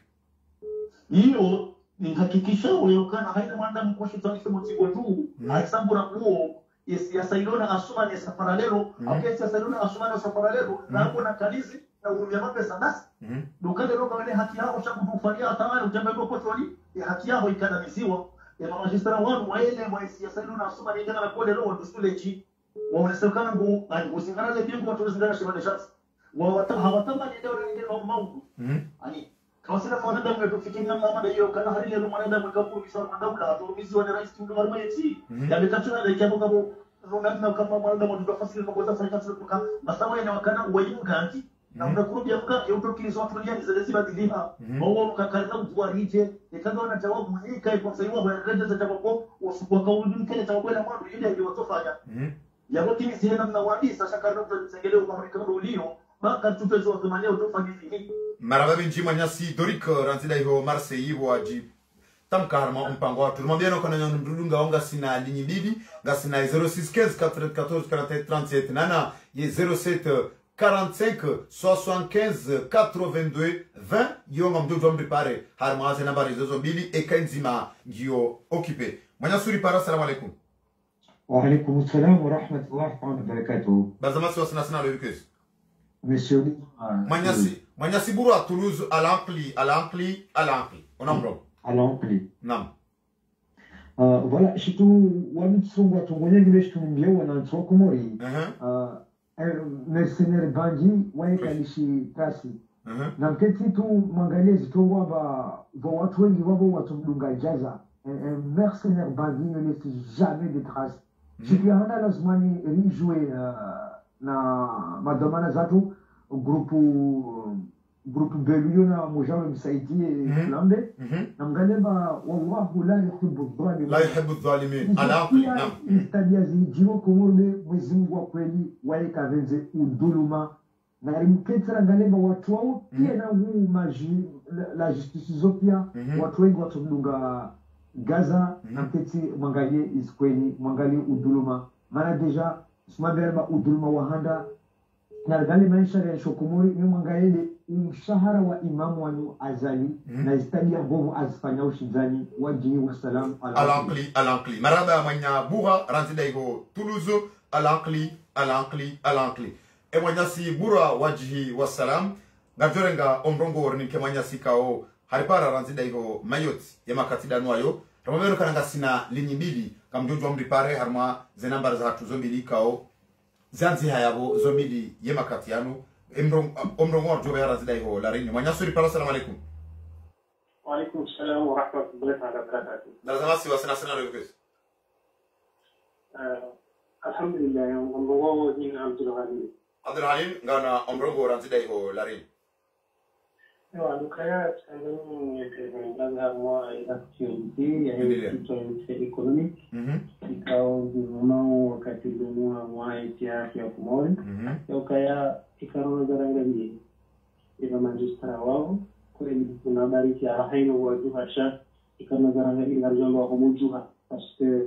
Hiyo ni hakikisha wewe kana haina mwanda mkoshi tanisi motigo tu. Aisambura kuo ya sailona asuma ni safaralero au kesi sailona asuma ni safaralero na hapo na kanisi na urumia mapesa basi. Dukale roka wale haki yao shakufanyia hata ujambe kwa kweli ya haki yao ikadamisiwa. Ya magistra wao waele wa sailona asuma ni ngana kwa leo dusule chi. Wamesekana ngo usingana le bingu watu zingana shimane shatsi. hawatamba ni ndio ndio mambo ani kawasila mwanada mmetufikiria mama ndio kana hali leo mwanada mkakurudisha mwanadaula aturumizi wa rais ndio marma yeti yamekatuna na jambo kama kama mwanada mtu afasili ngoza fanya tuka masawa yana wakana wayunga anti na unakurubia mga yotokilizo watu ni zile zibadilika wao mkakalina mtuarije ikaga na jawabu hii kai kwa sababu wa rede za jawabu usukwa kauli kile jawabu la mwanzo ile ndio watofanya yabo kimi zina na wadi sasa karno tusengeleo kwa Amerika ndio baka tupezo tumania utofanya nini maraba binji manyasi dorik ranzida hiyo Marseille waji tamkarma mpango watu tumwambia no kana ndudunga onga sina linyi bibi ngasina 0615 414 47 37 nana ye 07 45 75 82 20 yonga mdodo mpare harmaze namba rezo bili ekenzima ngio occupé manyasuri para assalamu alaikum wa alaikum assalam wa rahmatullahi wa barakatuh bazamasi wasina le request Monsieur Manyasi Bourou à Toulouse, à l'Ancli. On a un blog. À l'Ancli. Non. Voilà, je suis tout. Wanitsungwa tungonya gibesh tumbia wanantswa kumori. Mercenaire bandi waekalishi kasi. Na mketi tu mwangalie zitongwa ba watu wengi wabo watumdunga jaza. Mercenaire bandi ne laisse jamais de traces. Shikiana lazimani rijouer na madamana zatu grupu Belio na mujao msaidie lambe na mgalemba wallahu la yuhibbu dhalimin alaqli istadia zijiwo komorde Mwenyezi Mungu wa kweli wale kavenze uduluma na rimketra ngalemba watu wao pia na huu maji la justice zopia watu wengi watu mdunga Gaza na mketi mwangalie iskweli mwangalie uduluma maana deja simabelba uduluma wahanda na gani maisha ya shokumuri ni mwangalie mshahara wa imamu wanu azali na istadia bovu azifanya ushindani waji wasalam alankli maraba manya bura ranzida iko Toulouse alankli e manya si bura waji wasalam ngajorenga omrongo orni ke manya sikao haripara ranzida iko Mayotte ya makatida nwayo ramabero kananga sina linyi mbili kamjojo amri pare harma zenamba za hatu zobili kao zanzi hayabo zomili yema katiano omrongo arjobe yarazida iho larini mwanyasuri pala. Assalamu alaikum. Wa alaikum salam wa rahmatullahi wa barakatuh. Lazamasi wasina sana revukes. Alhamdulillah, omrongo ni Abdul Halim ngana omrongo ranzida iho larini. Ewa lukaya tsangani ngezanga mwa activity ya situation economic. Ikao guvernment wakati dunua mwa itiasi ya kumori. Lukaya ikaro zarangani ila majistra wao kweli kuna habari ya haino wajuha sha ikano zarangani ngarjomba homujuha parce que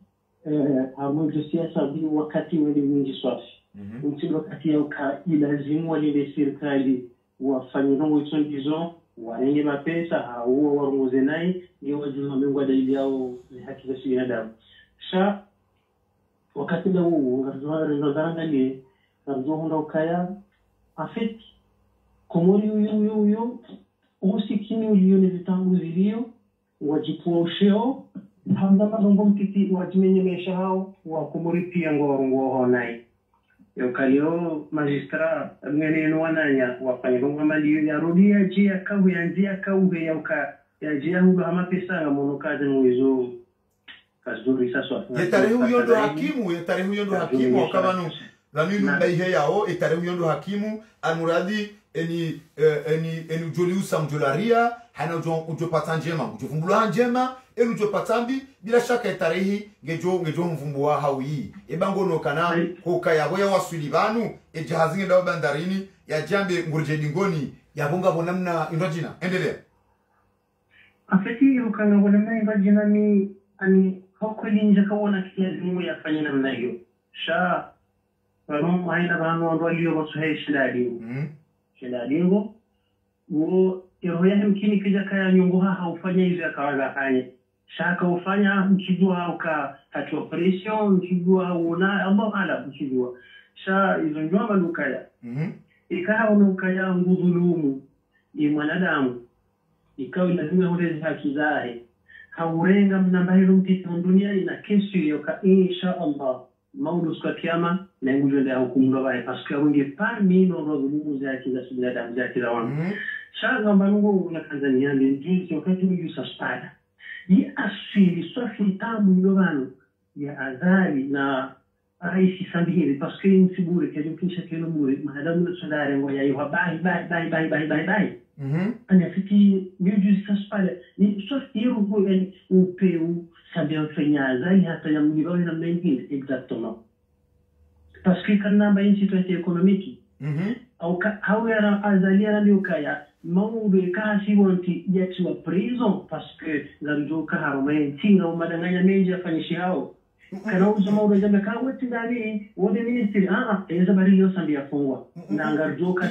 hamuju siasa bi wakati wali mingi swafi. Mtindo wakati ya ilazimu wale serikali wafanye nongo ito ndizo wanenge mapesa hauwa warunguze nai ndio wajuma mbingwa dalili yao haki za binadamu. Sha wakati da huu ngarzoangalie ngarzohunda ukaya afet komori uyo usikini ulione vitangu zilio wajipua usheo hamda mazongo mtiti wajimenyemesha hao wa komori pia ngorongo honai yokalio magistra ngene wananya wafanye bonga mali ya rodia jia kawu ya njia kawu ya jia huga hama pesa nga monokaze mwizo kazuri saswa yetarehu yondo hakimu wakabanu laninu mbaihe yao yetarehu yondo hakimu anuradi eni ujoliusa mjolaria hana ujopata njema ujofumbula njema enu ujopatambi bila shaka etarehi ngejo mvumbua hawi ebango nokana hoka yabo ya wasuli banu ejahazinge dawa bandarini ya jambe ngurje dingoni ya bonga bonamna indojina endelea afeti ukanga bonamna indojina ni ani hokoli nje kaona kiazimu yafanya namna hiyo sha bano haina bano ndo aliyo bosuhe shidadingo wo iroya mkini kija kaya nyungu haufanya hizo akawaza kanye shaka ufanya mkijua uka hati operation mkijua una ambao ala mkijua sha hizo njoma lukaya ikawa lukaya ngudhulumu ni mwanadamu ikawa lazima ureze haki zake haurenga mnambahilo mtiti duniani na kesho yoka insha Allah maudu siku ya kiyama na nguzo ndio hukumu bae parce que wengi parmi nos dhulumu za haki za binadamu za kila wana shanga mbango na Tanzania ndio wakati mju saspada ni asili safi tamu ndovano ya azali na raisi sambihiri parce que insibure kaje kisha kile muri mahadamu na sadare ngo yayi bai ana fiti mju saspada ni safi ruhu yani upeu sabia fanya azali hata ya mnibawe na mengi exactement parce que kana ba situation économique au how ya azali ya ndio kaya maube kasi wanti yetu wa prison parce que ngamjo ka harome tinga umadanganya mengi afanyishi hao kana usoma urejea kawa tindani wode ministry eza bari yo sambia fungwa na ngarjo ka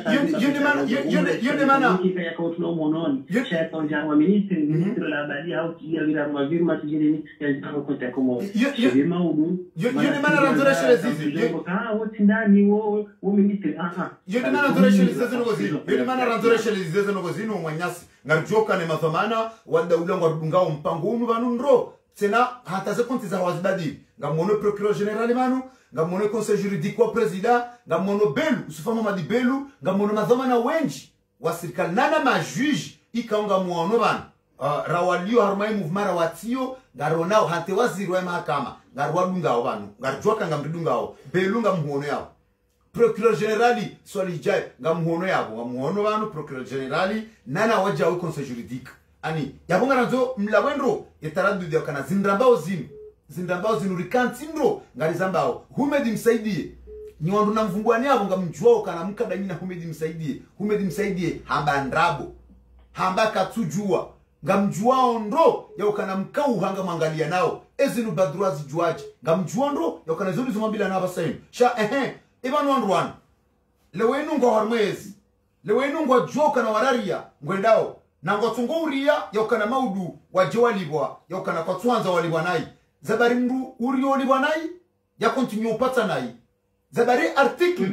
yone mana kika kwa tulo mononi cha tonja wa ministry la bali au kia bila maviri matijini ya jambo kote komo shema udu yone mana ranzora shelezi wote ndani wo ministry yone mana ranzora shelezi zino yone mana ranzora shelezi zino zino mwanyasi ngarjoka ne mathamana wanda ulangwa rudungao mpango unu banundro tena hata ze konti za wazibadi ngamono procureur general manu ngamono conseil juridique wa president ngamono belu usifama madi belu ngamono madhamana wenji wa serikali nana ma juge ikaonga muono bana rawalio harmai mouvement rawatio ngaronao hante waziri wa mahakama ngarwadungao banu ngarjoka ngamdungao belu ngamuono yao procureur general swali jai ngamuono yabo ngamuono banu procureur general nana waja wa conseil juridique ani yabonga nazo mlawendro yetaradu dia kana zindambao zinu rikantindro ngarizambao humedi msaidie ni wandu na mvungwani yabo ngamjwao kana mkada nyina humedi msaidie hamba ndrabo hamba katujua ngamjwao ndo yao kana mkau hanga mangalia nao ezinu badruazi juaji ngamjwao ndo yao kana zuri zumabila na basayin sha ibanu wandu lewenu ngo hormezi lewenu ngo joka na wararia ngwendao na ngotunguria yokana maudu wajewalibwa yokana kwa twanza walibwa nai zabari mru uriyo libwa nai ya continue upata nai zabari article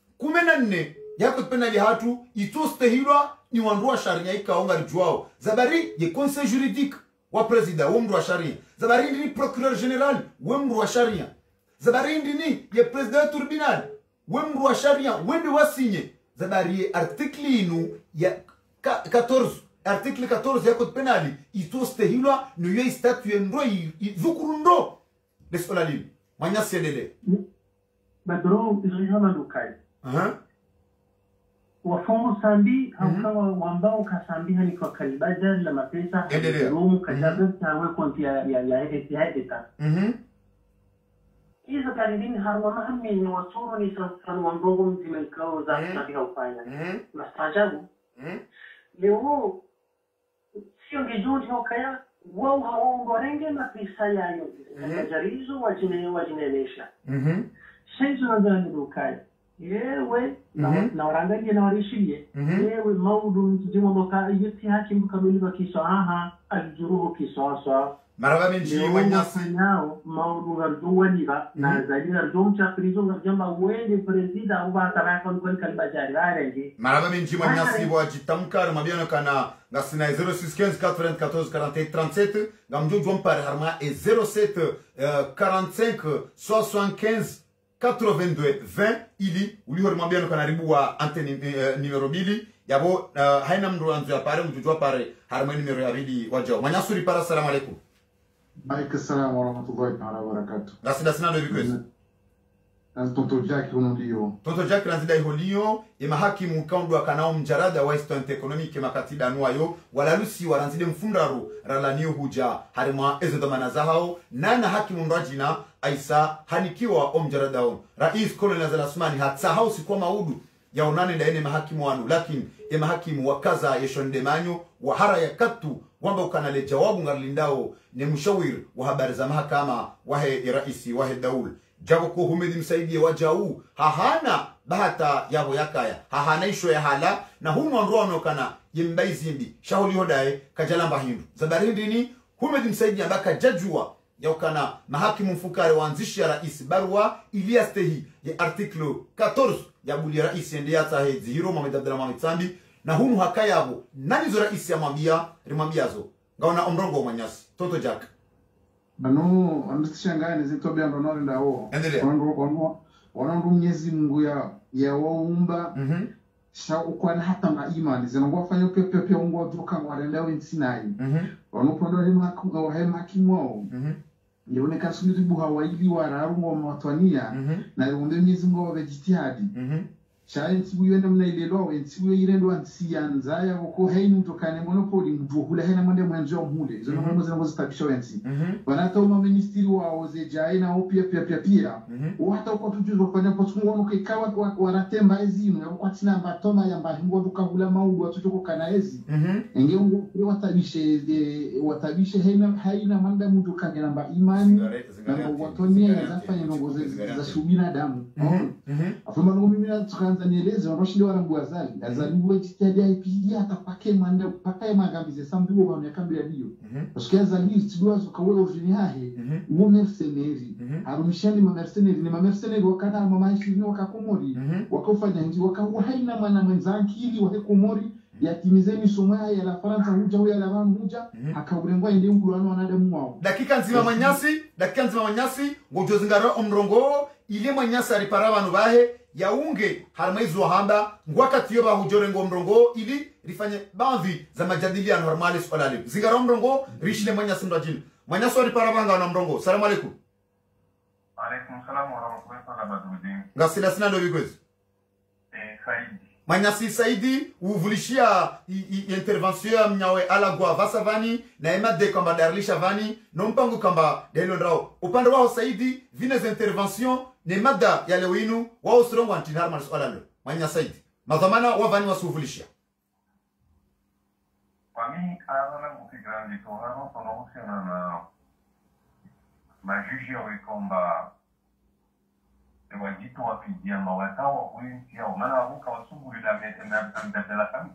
14 yako penali hatu itostehilwa ni wandua sharia ikaonga rijuao zabari ye conseil juridique wa president wa mru wa sharia zabari ni procureur general wa mru wa sharia zabarindi ni ya president tribunal wemru wa sharia wende wasinye zabari artikli inu ya 14 artikli 14 ya code penali itostehilwa nuye statue ndo zukurundo lesolalini mwanya selele badro izojona dukai wafomo sambi haukawa wambao kasambi hani kwa kalibaja la mapesa rumu kajabu tawe konti ya hedeta hizo karibini harwa mahami ni wasuru ni sasa wambongo mzima ikao za nabi haufanya nastajabu leo sio ngejudi hokaya wao hawaongorenge mapesa yayo kajarizo wajinenesha shenzo nadhani dukai yewe na warangalie na warishiye yewe maudu mtijimo moka yuti haki mkabili bakisha aljuruhu kisasa maraba menji wanyasi nao maudu gardu waliba na zali gardu mchakrizo garjamba wende presida au bataraka kwa kalibajari arengi maraba menji wanyasi wajitamkar mabiano kana ngasina 0615 94 41 37 ngamjo jompar harma e 07 45 75 82 20 ili ulihori mwambiano kanaribu wa anteni numero bili yabo haina mndu anzu ya pare mjujua pare harma numero ya bili wajao manyasuri para. Assalamu alaikum. Alaikum salam wa rahmatullahi ta'ala wa barakatuh. Nasida sina ndo bikwezi Tonto Jack unondio Tonto Jack nanzida iholio ima hakimu kaundu akanao mjarada wa instant economic makatida anuayo walalusi waranzide mfundaru ralanio huja harima ezo domana zahao nana hakimu ndajina aisa hanikiwa o mjarada o rais kolonel Zalasmani hatsahau sikuwa maudu ya unane da ene mahakimu wanu lakini ya mahakimu wakaza yeshonde manyo wahara ya katu wamba ukanale jawabu ngarlindao ni mshawir wa habari za mahakama wahe raisi wahe daul jabo ko humedi msaidie wajau hahana bahata yabo yakaya hahana isho ya hala na hunu androno kana yimbai zimbi shahuli hodae kajalamba hindu zabarindi ni humedi msaidie ambaka jajua yaukana mahakimu mfukare waanzishi ya rais barua iliastehi ya artiklo 14 ya buli ya rais ende yata hezi hiro Mohamed Abdulrahman Tsambi na hunu hakayabo nani zo rais ya rimambiazo ngaona omrongo manyasi Tonto Jack bano andishangaye zitobya ndo nori ndawo wanandu Mwenyezi Mungu ya waumba sha ukwana hata na imani zinangwa fanya pepe ungwa duka warendao insinai wanopondo hema hakimu yone kasuli buha waili wararungo mwatwania na yonde Mwenyezi Mungu wa jitihadi Chai sibu yende mna ile lo sibu yende ndo ansianza ya ko hainu tokane monopoly mduhula hena mwende mwenzo mhule zo nomwe zinazo zitabisha wensi banata uma ministry wa oze jai na opia pia hata uko tujuzo kufanya potungono kikawa wanatemba ezinu ya kwa tina mbatoma ya mbahingo dukahula maudu atutoko kana ezi enge ungo watabishe haina manda mtu kagera mba imani na watonia ya zafanya nongoze za shubina damu afuma ngo mimi na nieleze wanashinde warangu azali uwe jitadia ipidia atapake manda paka magambize sambiwo kwa miaka ya dio parce azali tidwa zukawe origine hahe uwo mercenary arumishani ma mercenary wakana mama ishini wakakomori wakafanya nji wakawa haina mwana mwenzanki ili wake komori yatimizeni somo ya la Faransa huja huya la banu huja akaburengwa ende ngulano wanadamu wao dakika nzima manyasi ngojo zingara omrongo ile manyasi aripara banu bahe yaunge harmaizu wahamba ngwakati yoba hujore ngomrongo ili rifanye baadhi za majadiliano normali swalali zingara mrongo rishile manyasi ndajini manyasi aripara banga na mrongo. Salamu alaikum. Alaikum salam wa rahmatullahi wa barakatuh. Ngasila sina ndo bigwezi Saidi manyasi Saidi uvulishia intervention ya mnyawe alagwa vasavani na emade kamba darlisha vani no mpango kamba delo ndrao upande wao Saidi vines intervention ne mada ya lewinu wao strongo antinar mal swalalo manya Saidi madhamana wavani wasuvulishia kwa mimi ana kufikira ndito hano tunahusiana na majuji wa kwamba wajito wapigia mawatao wa kuinchi yao maana wabuka wasunguli la mtetela kami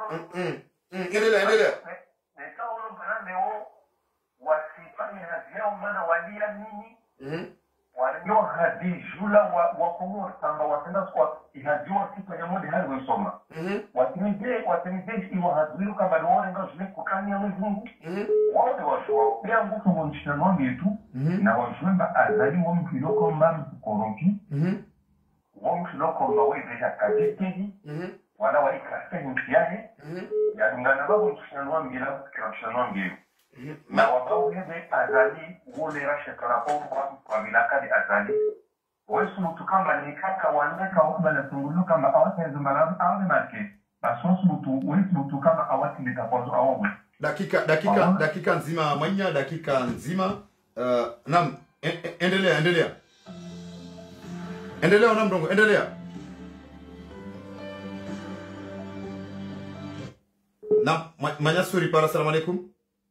Endelea. Nikaona bana leo wasifanye hazi yao maana walia nini? Walio hadi jula wa Komoro kama watenda kwa ihajua siku ya mode hali wesoma. Watimije iwa hadilu kama leo nga zile kukania Mungu. Wao washwa pia nguvu mwanishana wangu na wajumba azali wa mfiloko mbamu korompi. Wa mfiloko mbawe deja kadetegi. Wala wali kaste mtiaje. Ya dungana babu mshana wangu kwa mshana wangu. Na wabao hebe azali wole rashe karapo kwa milaka di azali wesu mtu kamba ni kaka waneka waba na tungulu kamba awati ya zumbala awane marke basosu mtu kamba awati litapazo awane dakika nzima mwanya dakika nzima nam endelea unamrongo endelea nam manya suri para assalamu alaikum.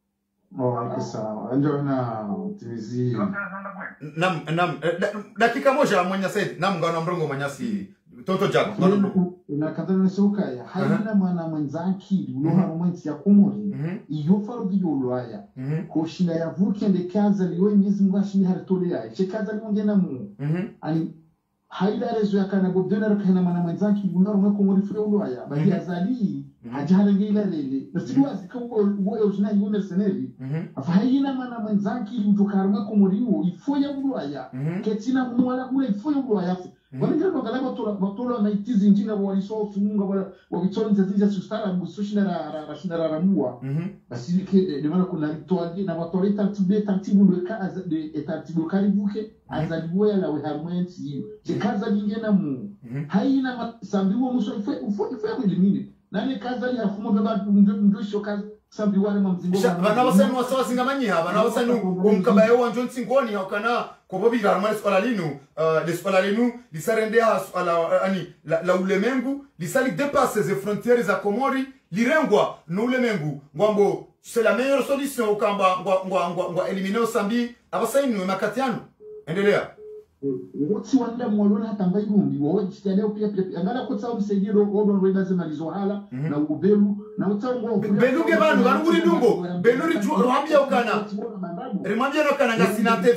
Nam dakika moja mwanya said nam ngana mrongo manyasi toto jago na kadhalika sokaya haina mwana mwenzaki unoha mwenzi ya Komori iyo faro giyolwaya ko shinda yavuke ndekaza liyo imizi mwashi haritole ya chekaza ngena mu ani haida rezo yakana godena rakana mwana mwenzaki unoha mwe Komori fure ulwaya bali azali hajara ngila lele nasiwa zikawo uwe ujina yone seneri afahina mwana mwenzaki utokarwa Komori uo ifoya ulwaya ketina mwala kule ifoya ulwaya Wanengera bakalaba batola na itizi njina walisofu munga wabitsonze zija sustara busushina ra ramua basike de mana kuna rituali na batorita tartibu ndeka de tartibu karibuke azaliwa la we harmenti hiyo je kaza lingena mu haina sambiwa muso ife elimine nane kaza ya fumo baba ndo shoka sambi wale mamzingo bana basanu wasawa singamanyiha bana basanu umkabaye wanjo nsingoni hakana kobobi garmani swala linu lisarende ha swala ani la ulemengu lisali dépasse les frontières za Komori lirengwa no ulemengu ngwambo c'est la meilleure solution ukamba ngwa eliminer Sambi abasainu makatiano endelea Wotsi wanda mwalona hata mbai gumbi woji leo pia angala kutsa umsegiro odo wenda zemalizo hala na ubelu na utango beluge banu barunguri dumbo beluri rohambia ukana rimambia no kana ngasinate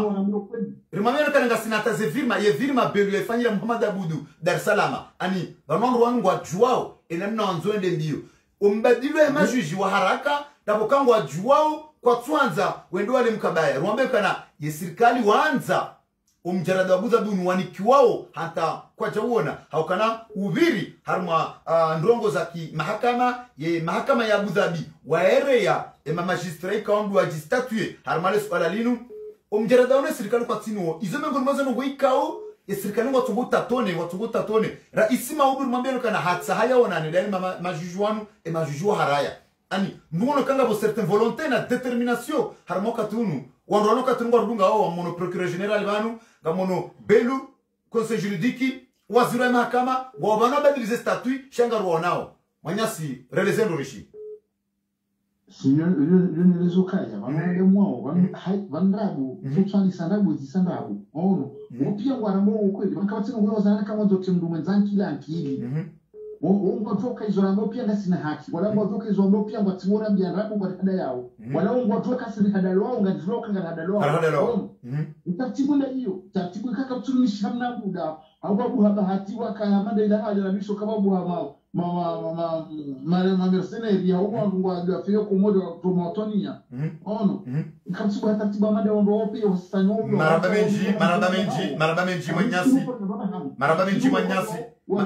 virma ye virma belu efanyira Muhammad Abudu Dar es Salaam ani bamangu wangu wa juao enamna nzoende mbio umbadilwe majuji wa haraka tabokangu wa juao kwa twanza wendo wale mkabaya ruambia kana ye serikali waanza umjarada wabuza bunu wanikiwao hata kwa jawona haukana uviri harma ndrongo za ki mahakama ya Abu Dhabi waerea ema magistrat kaundu wajistatue harma le swala linu umjarada wana serikali kwa tinuo izomengo mazano weikao ya serikali watubuta tone raisi maudu mwambia kana hatsa haya wana ndani majujuanu majuju haraya ani nuno kanga bo certaine volonté na détermination harma katunu wanrono katunu warunga wa mono procureur général banu gamono belu conseil juridique waziri wa mahakama wabana badilize statut shanga ruonao manyasi relezendo rishi sinyo lezo kaya wanele mwao wanrabu futsani sandabu zisandabu ono upia ngwaramo ukweli makabatino wewe zana kama zote mndu mwenzanki la akili Ungo toka izorambo pia ngasina haki wala ngo toka izorambo pia ngwatimona byarabu kwa kada yao wala ngo toka siri hadalo wao ngadiroka ngadalo taratibu na hiyo taratibu kaka mtumishi hamna muda au babu bahati wakaya mada ila haja na bisho kama buha ma mercenaires ya uko ngo agafio ko modo promotonia ono kamsibu taratibu mada ndo pia usanyo marabamenji manyasi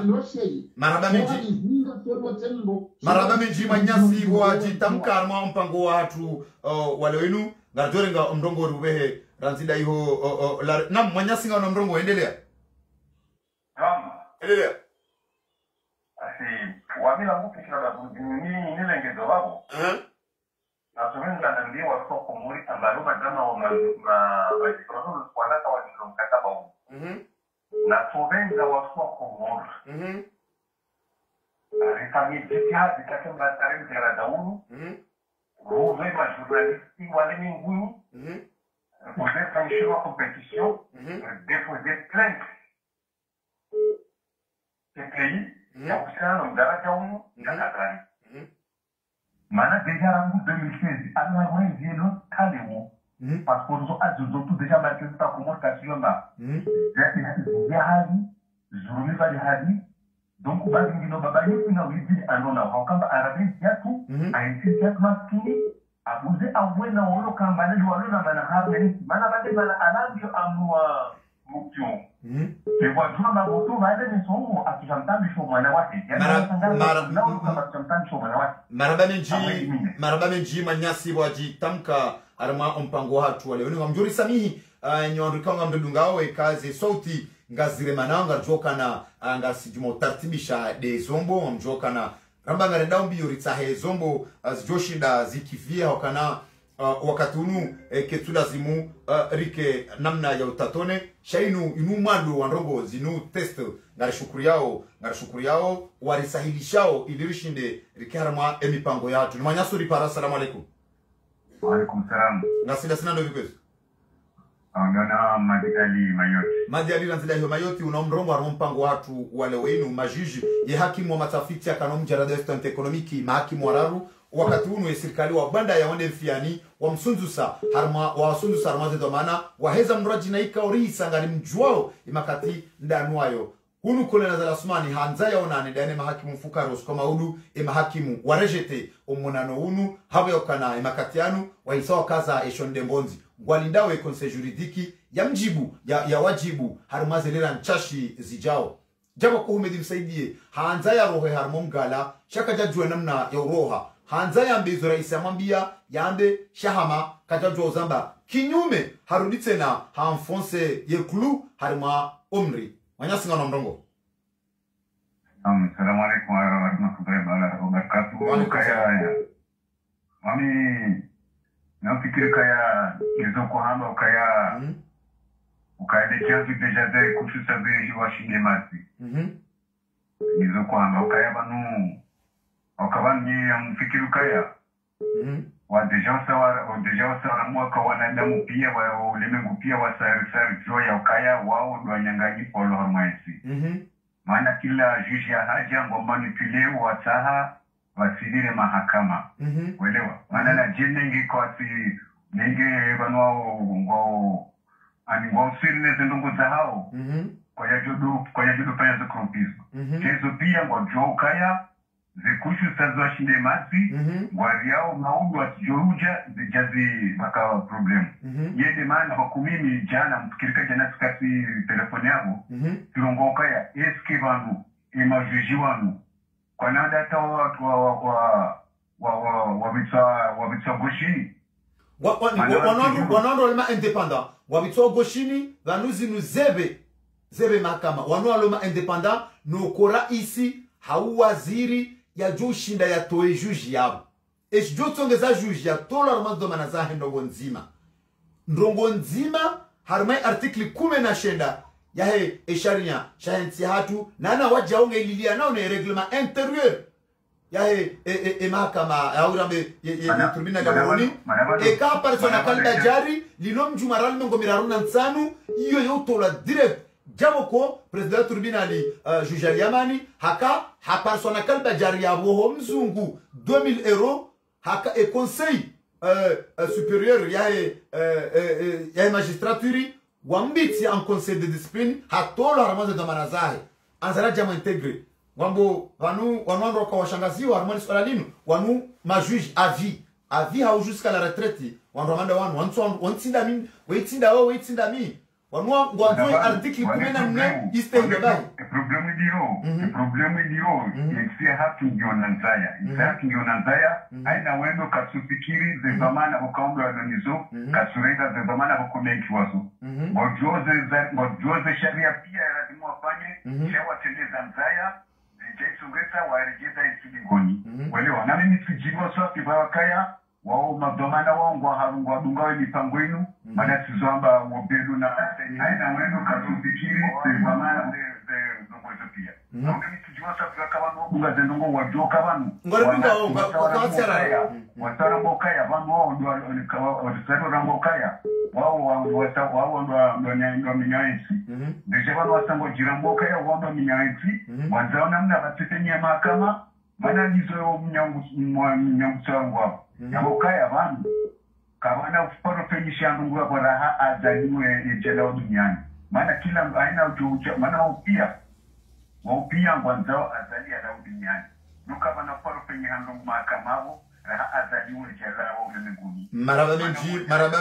marabamenji manyasi wajitamka arma mpango watu wale wenu ngajorenga mdongo rubehe ranzida hiyo na manyasi ngana mdongo endelea asi wamila ngupi kila nini nilengezo wao na tumenga na ndio wa Komori ambayo kama wa wanataka wa mkataba huu na tuvenga wa Komori rifamia jitihadi kake mbatari mtera daunu ruve majurnalisti wale minguni pouvez franchir la compétition déposer plainte ce pays ya kusana mdaraja umu ya katani Mana déjà en 2016, alors moi j'ai le calme parce que nous avons tout déjà marqué ça comment station là. Ya hali, zurumi va de hali. Donc basi ngino baba yetu na widi anona wakamba arabi yatu aisi yatu maskini abuze awena wolo kamba ndio walona bana harmeni mana bade bana anavyo amua mukyo. Et voiture ma moto va aller sur moi à Jamtambi sur moi nawati. Marabamenji manyasi waji tamka arma mpango hatu wale. Ni mjuri samihi nyondrikanga mdudungao kazi sauti ngazire mananga joka na ngasijimo tartibisha de zombo mjoka na ramba ngarenda mbi yoritsahe zombo azjoshinda zikivia wakana wakati unu ketula zimu rike namna ya utatone shainu inu mwandu wanrongo zinu test ngarishukuri yao warisahilishao ilirishinde rike harma emipango yatu nimanyaso ripara. Assalamu alaikum. Wa alaikum salam. Nasila sina ndo vikwezo angana Madiali lanzila hiyo mayoti unaomrongo wa mpango watu wale wenu majiji ya hakimu wa matafiti ya kanomu jaradestant ekonomiki mahakimu wararu wakati unu ya serikali wa banda ya wande mfiani wa msunzusa harma zedo mana waheza mraji na ika ori sangari mjuao imakati ndanuayo unu kule na zalasumani hanza ya onane dane mahakimu mfukaros kwa maudu mahakimu warejete umunano unu hawe okana imakati anu wahisawa kaza eshonde mbonzi walindawe konse juridiki ya mjibu ya wajibu harumaze lela nchashi zijao jaba kuhumedi msaidie hanza ya rohe harmongala shaka jajue namna ya uroha hanza ya mbezo raisi ya mambia ya ande shahama kajajua uzamba kinyume harudite na hamfonse ye klu haruma umri wanyasi ngana mrongo. Assalamu alaikum wa rahmatullahi wa barakatuh. Kaya mami nafikiri kaya hizo kuhamba ukaelekea deja de kushusha bei wa shinde mati hizo kuhamba ukaya banu wakabani mfikiri kaya wa deja sawa mwaka wanadamu pia wa ulimwengu pia wa sari joya ukaya wao ndo wanyang'anyi polo harmaisi maana kila juji ya haja ngombani pile wataha wasidire mahakama uelewa maana na jene ngiko ati nenge banwao ngao ani ngao sirine zendongo za hao kwa ya judo paya za krompismo kezo pia ngao jokaya zikushu sazo shinde mati ngwari yao maudu atijoruja zijazi baka problem yede maana wakumimi jana mtukirika jana tukati telefoni yao tulongo kaya eske vanu imajuji wanu kwa nada hata watu wabitwa goshini wanondo lema independant wabitwa goshini vanuzi nuzebe mahakama wanondo lema independant nukora isi hau waziri ya juu shinda ya toe juji yabo eshi jo tongeza juji ya tola armando manazahe ndongo nzima harumai artikli 10 na shenda ya he esharia shahensi hatu nana wajaunga ililia nao ne reglement intérieur ya he mahakama ya urambe ye turbina galoni e ka persona kalda jari linom jumaral ngo miraruna nsanu iyo yo tola direct jamoko president turbina ali juge Yamani haka ha persona kalda jari ya boho mzungu 2000 euros haka e conseil supérieur ya magistrature wambiti en conseil de discipline hatolo haramaze da manazahe anzara jama integre wambo wanu kwa washangaziwa harmoni swala linu wanu majuge avis hau jusqu'à la retraite wanu wantinda min waitinda mi wanu ngwanzo article 14 istenge bai problemu dio yexia hatu ngiona nzaya aina wendo kasufikiri ze zamana ukaombe wadonizo kasurega ze zamana hukumenki wazo ngojoze sharia pia lazima wafanye shawa tendeza nzaya zijaisungeta waregeza isigingoni welewa na mimi tujinwa swafi bawakaya wao madomana wao ngwa harungu wadungawe mipango inu mana tizwamba wobelu na aina wendo kasufikiri ze zamana pia mimi tujinwa swafi wakabanu wabunga zendongo wajoka banu watara mbokaya banu wao ndo rambokaya wao ndo minyaensi deje banu wasango jirambokaya wao ndo minyaensi wanzaona mna batitenya mahakama mana nizo mnyangu wangu hapo yabokaya vanhu kavana parofenyisha ndungu kwa raha azaliwe ejela duniani maana kila aina ujuja maana waupia ngwanzao azali ala duniani nuka bana parofenyisha ndungu makamavo raha azaliwe ejela wa ulimwenguni maraba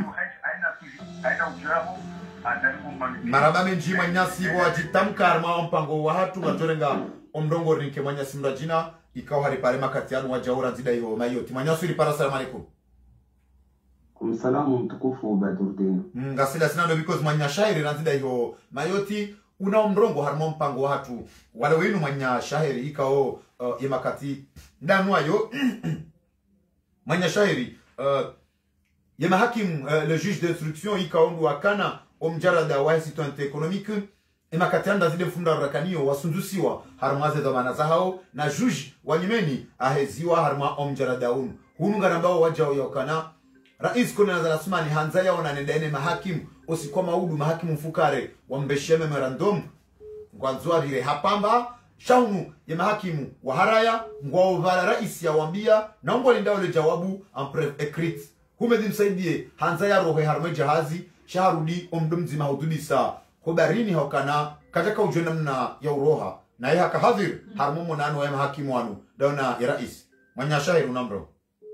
menji manyasi bo ajitamkar ma mpango wa hatu ngatorenga omdongo rinke manyasi mrajina ikaw hari pare makatianu wa jaura zida hiyo mayoti manyasuri para salamu alaikum kumsalamu mtukufu Badurdin ngasila sinano because manya shairi ranzida hiyo mayoti una omdongo harmo mpango wa hatu wale wenu manya shairi ikaw yemakati ndanu ayo manya shairi yema hakim le juge d'instruction ikaw ndo akana omjarada wa situation économique emakatianda zile funda rakaniyo wasundusiwa harmaze dhamana zao na juge wanyimeni aheziwa harma omjaradaun hunungarambao wajao yokana rais kona na rasmani hanzaya wana nendene mahakim osikwa maudu mahakim mfukare wambeshia memorandum ngwanzwa vile hapamba shaunu ya mahakimu wa haraya ngwaovala rais ya wambia na umbo lindao le jawabu en écrit humedi msaidie hanzaya rohe harme jahazi shaharudi omdumzi mahududisa kobarini hokana kataka ujona mna ya uroha na ya kahadhir harmumo nanu ya mahakimu wanu dauna ya rais manya shahir unambro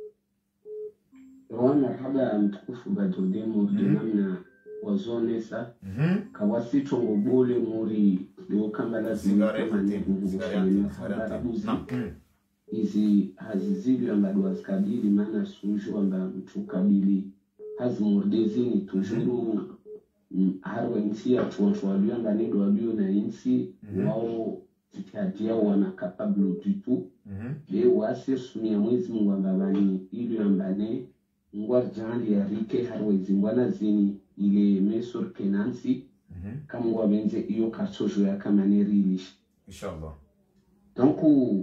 wana haba mtukufu Badurdemu dinamna wazonesa kawasito ngobole muri leo kamba lazima kama ni habarabuzi hizi hazizili ambado waskabili maana suju amba mtu kabili hazimurdezini tujuru harwa insi ya tuwantuwalio amba nido wabio na insi wao titihadia wana kapablo tutu leo wase sumia mwezi mungu ambabani ili ambane ngwa jandi ya rike harwa izingwana zini ile mesor kenansi kama ngwa benze iyo kasojo ya kama nerilish inshallah donc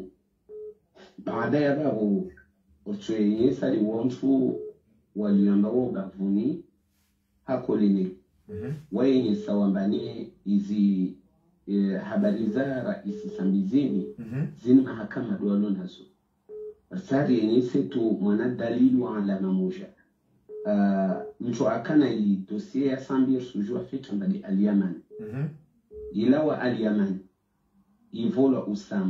baada ya babo ochoyenyesa li wontu waliambao gavuni hakolini wayenyesa wambane izi habari za rais Sambizini zini mahakama dualo nazo Sari yenyese tu mwana dalili wa alama moja mtu akana i dossier ya Sambir sujua fetu mbadi Al-Yaman ilawa Al-Yaman ivola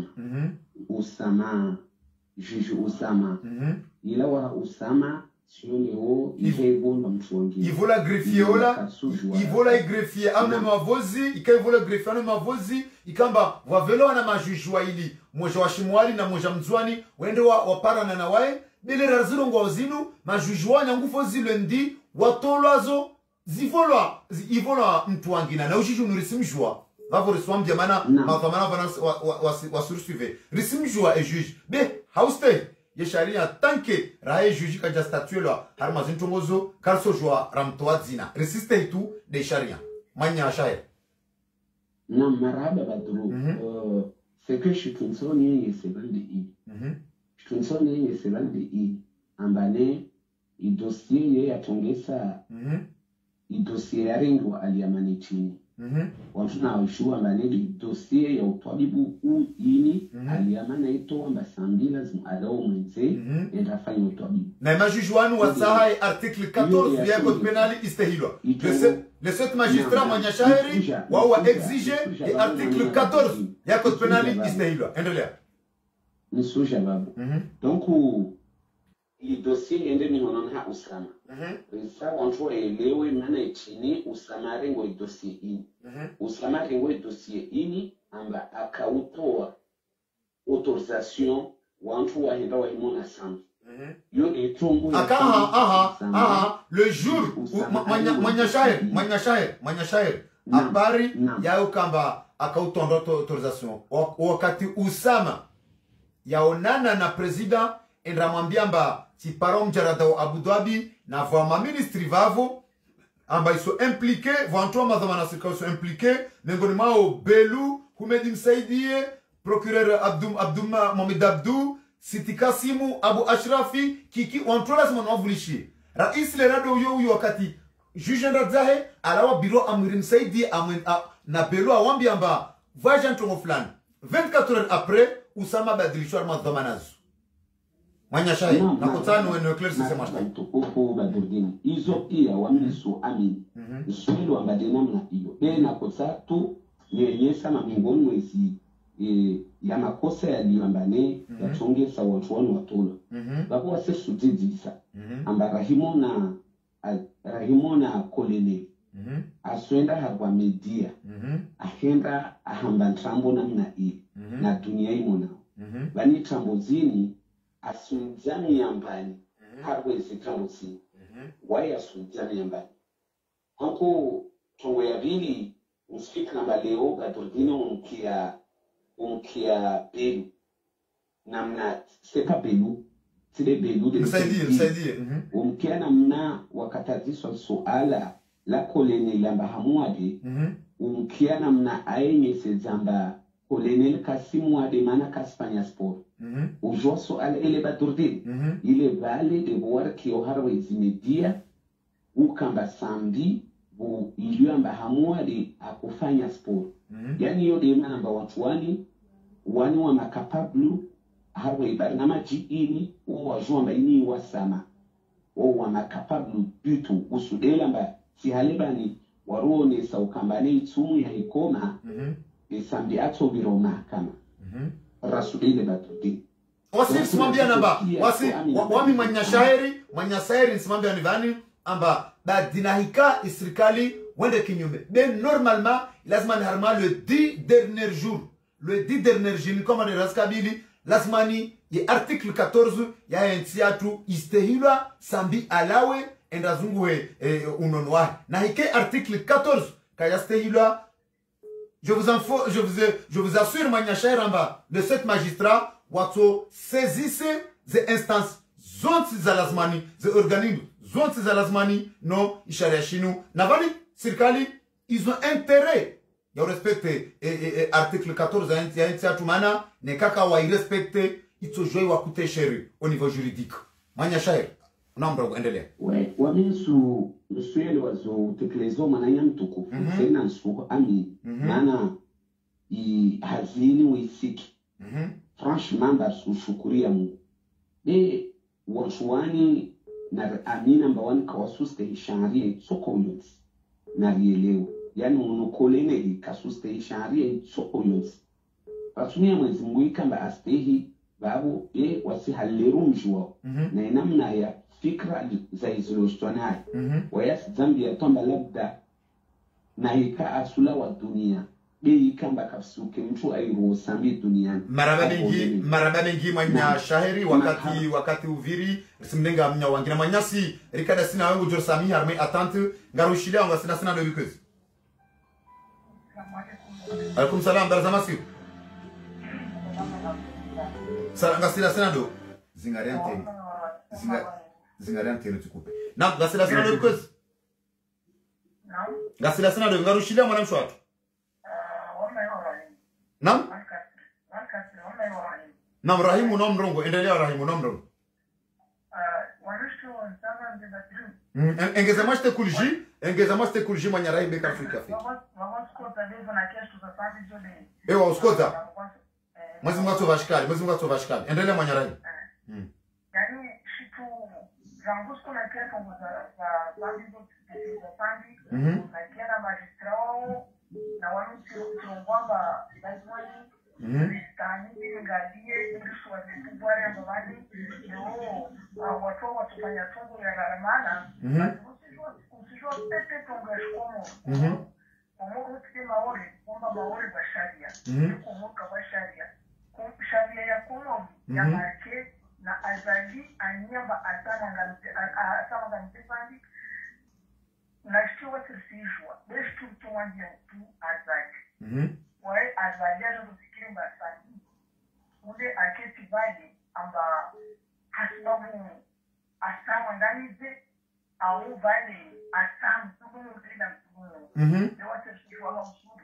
Usama juge Usama ilawa Usama sioni ho ivola mtu wengine ivola greffier ivola greffier amne mavozi ikaivola greffier amne mavozi ikamba wavelo na majujwa ili moja wa shimwali na moja mzwani wende waparana na wae bele raziro ngwa zinu majujwa nyangufo zilendi watolazo zivolwa ivolwa mtu wangina na ujiju nurisimjwa vavo riswambia mana mathamana vana wasursuive risimjwa e juge be hauste ye sharia tanke rae juge kaja statuelwa harma zintongozo kalso jwa ramtoa zina resiste itu de sharia manya shair na maraba badru c'est que Shitunsoni yeye sebandi i Shitunsoni yeye sebandi i ambane i dossier yeye atongesa i dossier ya ringo Al-Yamani chini watu na ushu ambane i dossier ya utwabibu ini Al-Yamani ito amba Sambila zimu adao mwenze endafanya utwabibu na majujuanu wasaha article 14 ya code penali istehilwa le 7 magistrat manya shahiri wawa exige article 14 ya code penali istehilwa endelea ni suja babu donc i dossier yende ni hononha Usama risa wantu elewe mana chini Usama rengo i dossier ini Usama rengo i dossier ini amba akautoa autorisation wantu wahenda wahimona Sambi le jour manya shair habari yao kamba akautoa autorisation wakati Usama yaonana na president endramwambia mba tiparo mjarada wa Abu Dhabi na vwa ministri vavo amba iso impliqué vantoa madhamana sika iso impliqué nengoni mao Belu Humedi Msaidie procureur Abdum Mohamed Abdou Siti Kasimu Abu Ashrafi kiki wantola zima nwavulishi rais le rado uyo wakati juge ndazahe alawa biro Amiri Msaidie na Belu awambi amba vaja ntongo fulani 24 heures après Usama badilishwa madhamanazo mwanya shahidi na kutano wenu clear sisi mwashta tukufu badurdini hizo pia wamnisu amini swilo ambade namna hiyo na kutatu yenyesa na miongoni mwezi ya makosa yaliyoambane yachongesa watu wanu watola bakuwa sesu jijisa amba rahimona kolele aswenda harwa media ahenda ahamba trambo namna hii na dunia imona bani trambo zini asunjani yambani harwezi trambo zini waya asunjani yambani hanko tongo ya vili usfika namba leo gadordino umkia belu namna sepa belu sile belu de msaidie umkia namna wakataziswa suala la koleni lamba hamuadi umkia namna ayenye sezamba koleni kasimuadi mana kaspanya sport ujua suala ile badurdini ile vale de voir ki oharwe zimedia ukamba sambi bu iliamba hamuadi akufanya sport yani yo de namba watu wani wa makapablu harwe ibarna majiini wajua mbaini wasama wa makapablu bitu usudela mba si halibani warone saukambane itumu ya ikoma isambi ato viroma kama rasudele batudi wasi simambia namba wasi wami manya shairi simambia nivani amba badinahika isrikali wende kinyume ben normalement lazima ni harma le 10 dernier jour comme on raskabili lazimani ye article 14 ya entiatu istehilwa sambi alawe endazunguwe unonwa na hike article 14 kaya stehilwa je vous assure manya shairamba de cet magistrat wato saisisse ze instances zonti za lazimani ze organisme zonti za lazimani no isharia shinu navani sirkali ils ont intérêt ya respecte article 14 ya entiatu mana ne kaka wa irespecte ito joy wa kutesheri au niveau juridique manya shair nambro endelea wamensu msuele wazo teklezo mananya mtukufu sena nsuko ami mana i hazini wisiki franchement barsu shukuria Mungu de washuani na amina mbawani kawasuste isharia soko yote na rielewa yani unukolene ikasuste isharia soko yote atunia mwezi mwika mba astehi babu wasihaleru mjua na inamna ya fikra za izilostonai wayasi zambi ya tomba labda na ika asula wa dunia ikamba kafsuke mtu airu sambi duniani maraba mengi manya shahiri wakati uviri simdenga mnya wangina manyasi rikada sina wangu jor sami harme atante ngarushile anga sina do bikos alaikum salam darzamasi sala sina do zingariante tukupe na gasila sina do bikos gasila sina do ngarushile mwana mshwatu Nam Rahimu nom rongo endelea Rahimu nom rongo engeza maste kulji manya Rahim beka Afrika fi ewa uskota mwezi mwato vashikali endelea manya Rahim yani shitu zangu skona kia kongo za na kia na magistrao na wanusiongwamba lazimani Kristani ngalie Kristo wazitubware mbawani leo watu watufanya tungu ya garamana usijua pete tungu ya shikomo Omo utike maori kwamba maori kwa sharia kumoka kwa sharia ya kono ya marke na azali anyamba atana ngamtefandi na shtu watisishwa beshtu tuwandia tu azali wae azali ajo tusikiri mbasani ule aketi bali amba hasibabu asama ndanize au bali asama tukumu kila mtukumu watisishwa wa usuri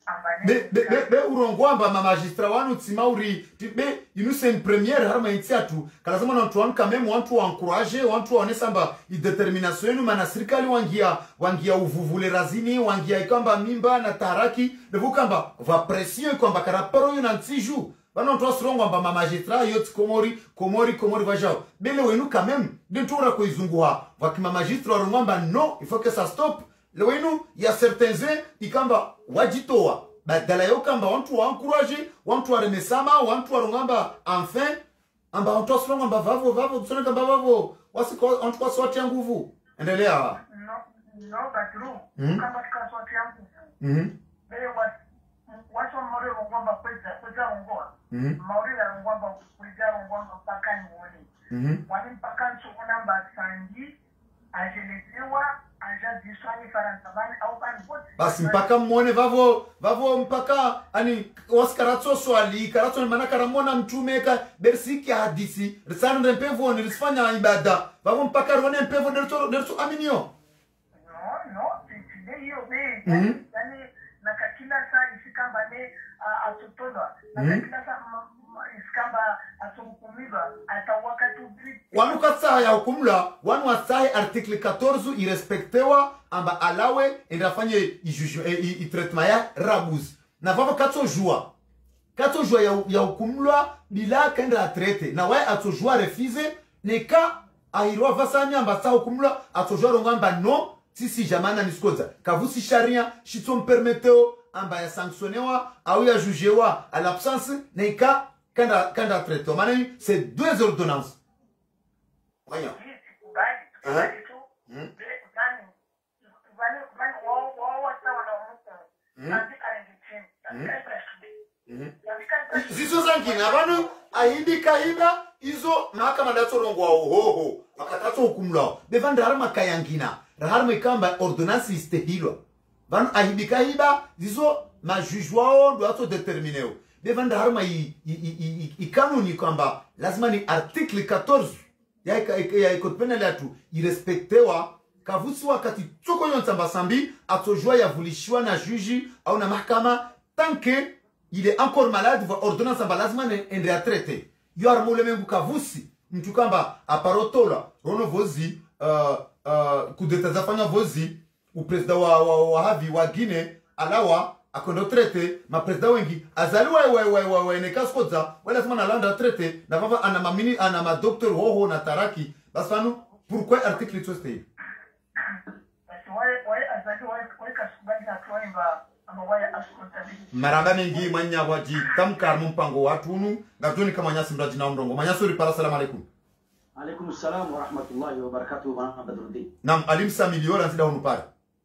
be urongwamba ma magistrat wanu tsimauri be inuse une première harma itiatu kala zama na tuan quand même wantu encourager wantu onesamba i determination yenu mana serikali wangia uvuvule razini wangia ikamba mimba na taraki devu kamba va pression kwamba karaporo yuna ntiju bana to srongwamba ma magistrat yot komori vajao bele wenu quand même dentura ko izunguha vakima magistrat rongwamba non il faut que ça stoppe le wenu ya certains ikamba wajitoa badala yo kamba wantu wa encourager wantu wa remesama wantu wa rongamba enfin amba wantu wa srongwamba vavo tusone kamba vavo wasiko wantu wa swati nguvu endelea no batru kama tukaswati nguvu bele wacho mori rongwamba kweza rongwa mauri ya rongwamba kweza rongwamba pakani woni wani pakani chukuna mba sangi ajelezewa ajadiswani farantabani au bani bote basi mpaka mwone vavo mpaka ani waskaratso swali karatso mana karamona mtumeka bersiki hadisi risana mpevo ni risfanya ibada vavo mpaka rone mpevo derso aminio no tide hiyo be yani nakakila saa isikamba ne atutolwa nakakila saa isikamba atuhukumiwa atawaka tu wanu katsa ya hukumla wanu wasahi article 14 irespectewa amba alawe endafanye i traitement ya rabuz na vavo katso jua ya hukumla bila kenda atrete na wae atojua refuse neka airwa vasanya amba sa hukumla atojua rongamba no si jamana niskoza kavusi sharia shito permeteo amba ya sanctionnewa au ya jugewa à l'absence neka kanda traité manani c'est deux ordonnances voyons zizo zangine abantu ahindika hida izo mahakama datorongwa ohoho makatato hukumlao bevanda harma kayangina harma ikamba ordonnance istehilwa vanu ahindika hida zizo majujwao ndo ato determineo bevanda harma i kanuni kwamba lazima ni article 14 ya code penal yatu irespectewa kavusi wakati tsoko yonsamba sambi atojua yavulishwa na juji au na mahakama tanke il est encore malade va ordonnance amba lazima ende a traiter yo armole mengu kavusi mtu kamba aparotola rono vozi kudeta zafanya vozi u president wa havi wa Guinea alawa akondo traité ma president wengi azaliwa ene kaskoza wala lazima na landa traité na baba ana mamini ana ma docteur hoho na taraki basfanu pourquoi article 2 stay maramba mengi mwanya waji tamkar mumpango watunu ngajoni kama nyasi mraji na ndongo manyasuri para salamu alaikum alaikum salam wa rahmatullahi wa barakatuh bana Badruddin nam alim samiliola nzida hunupara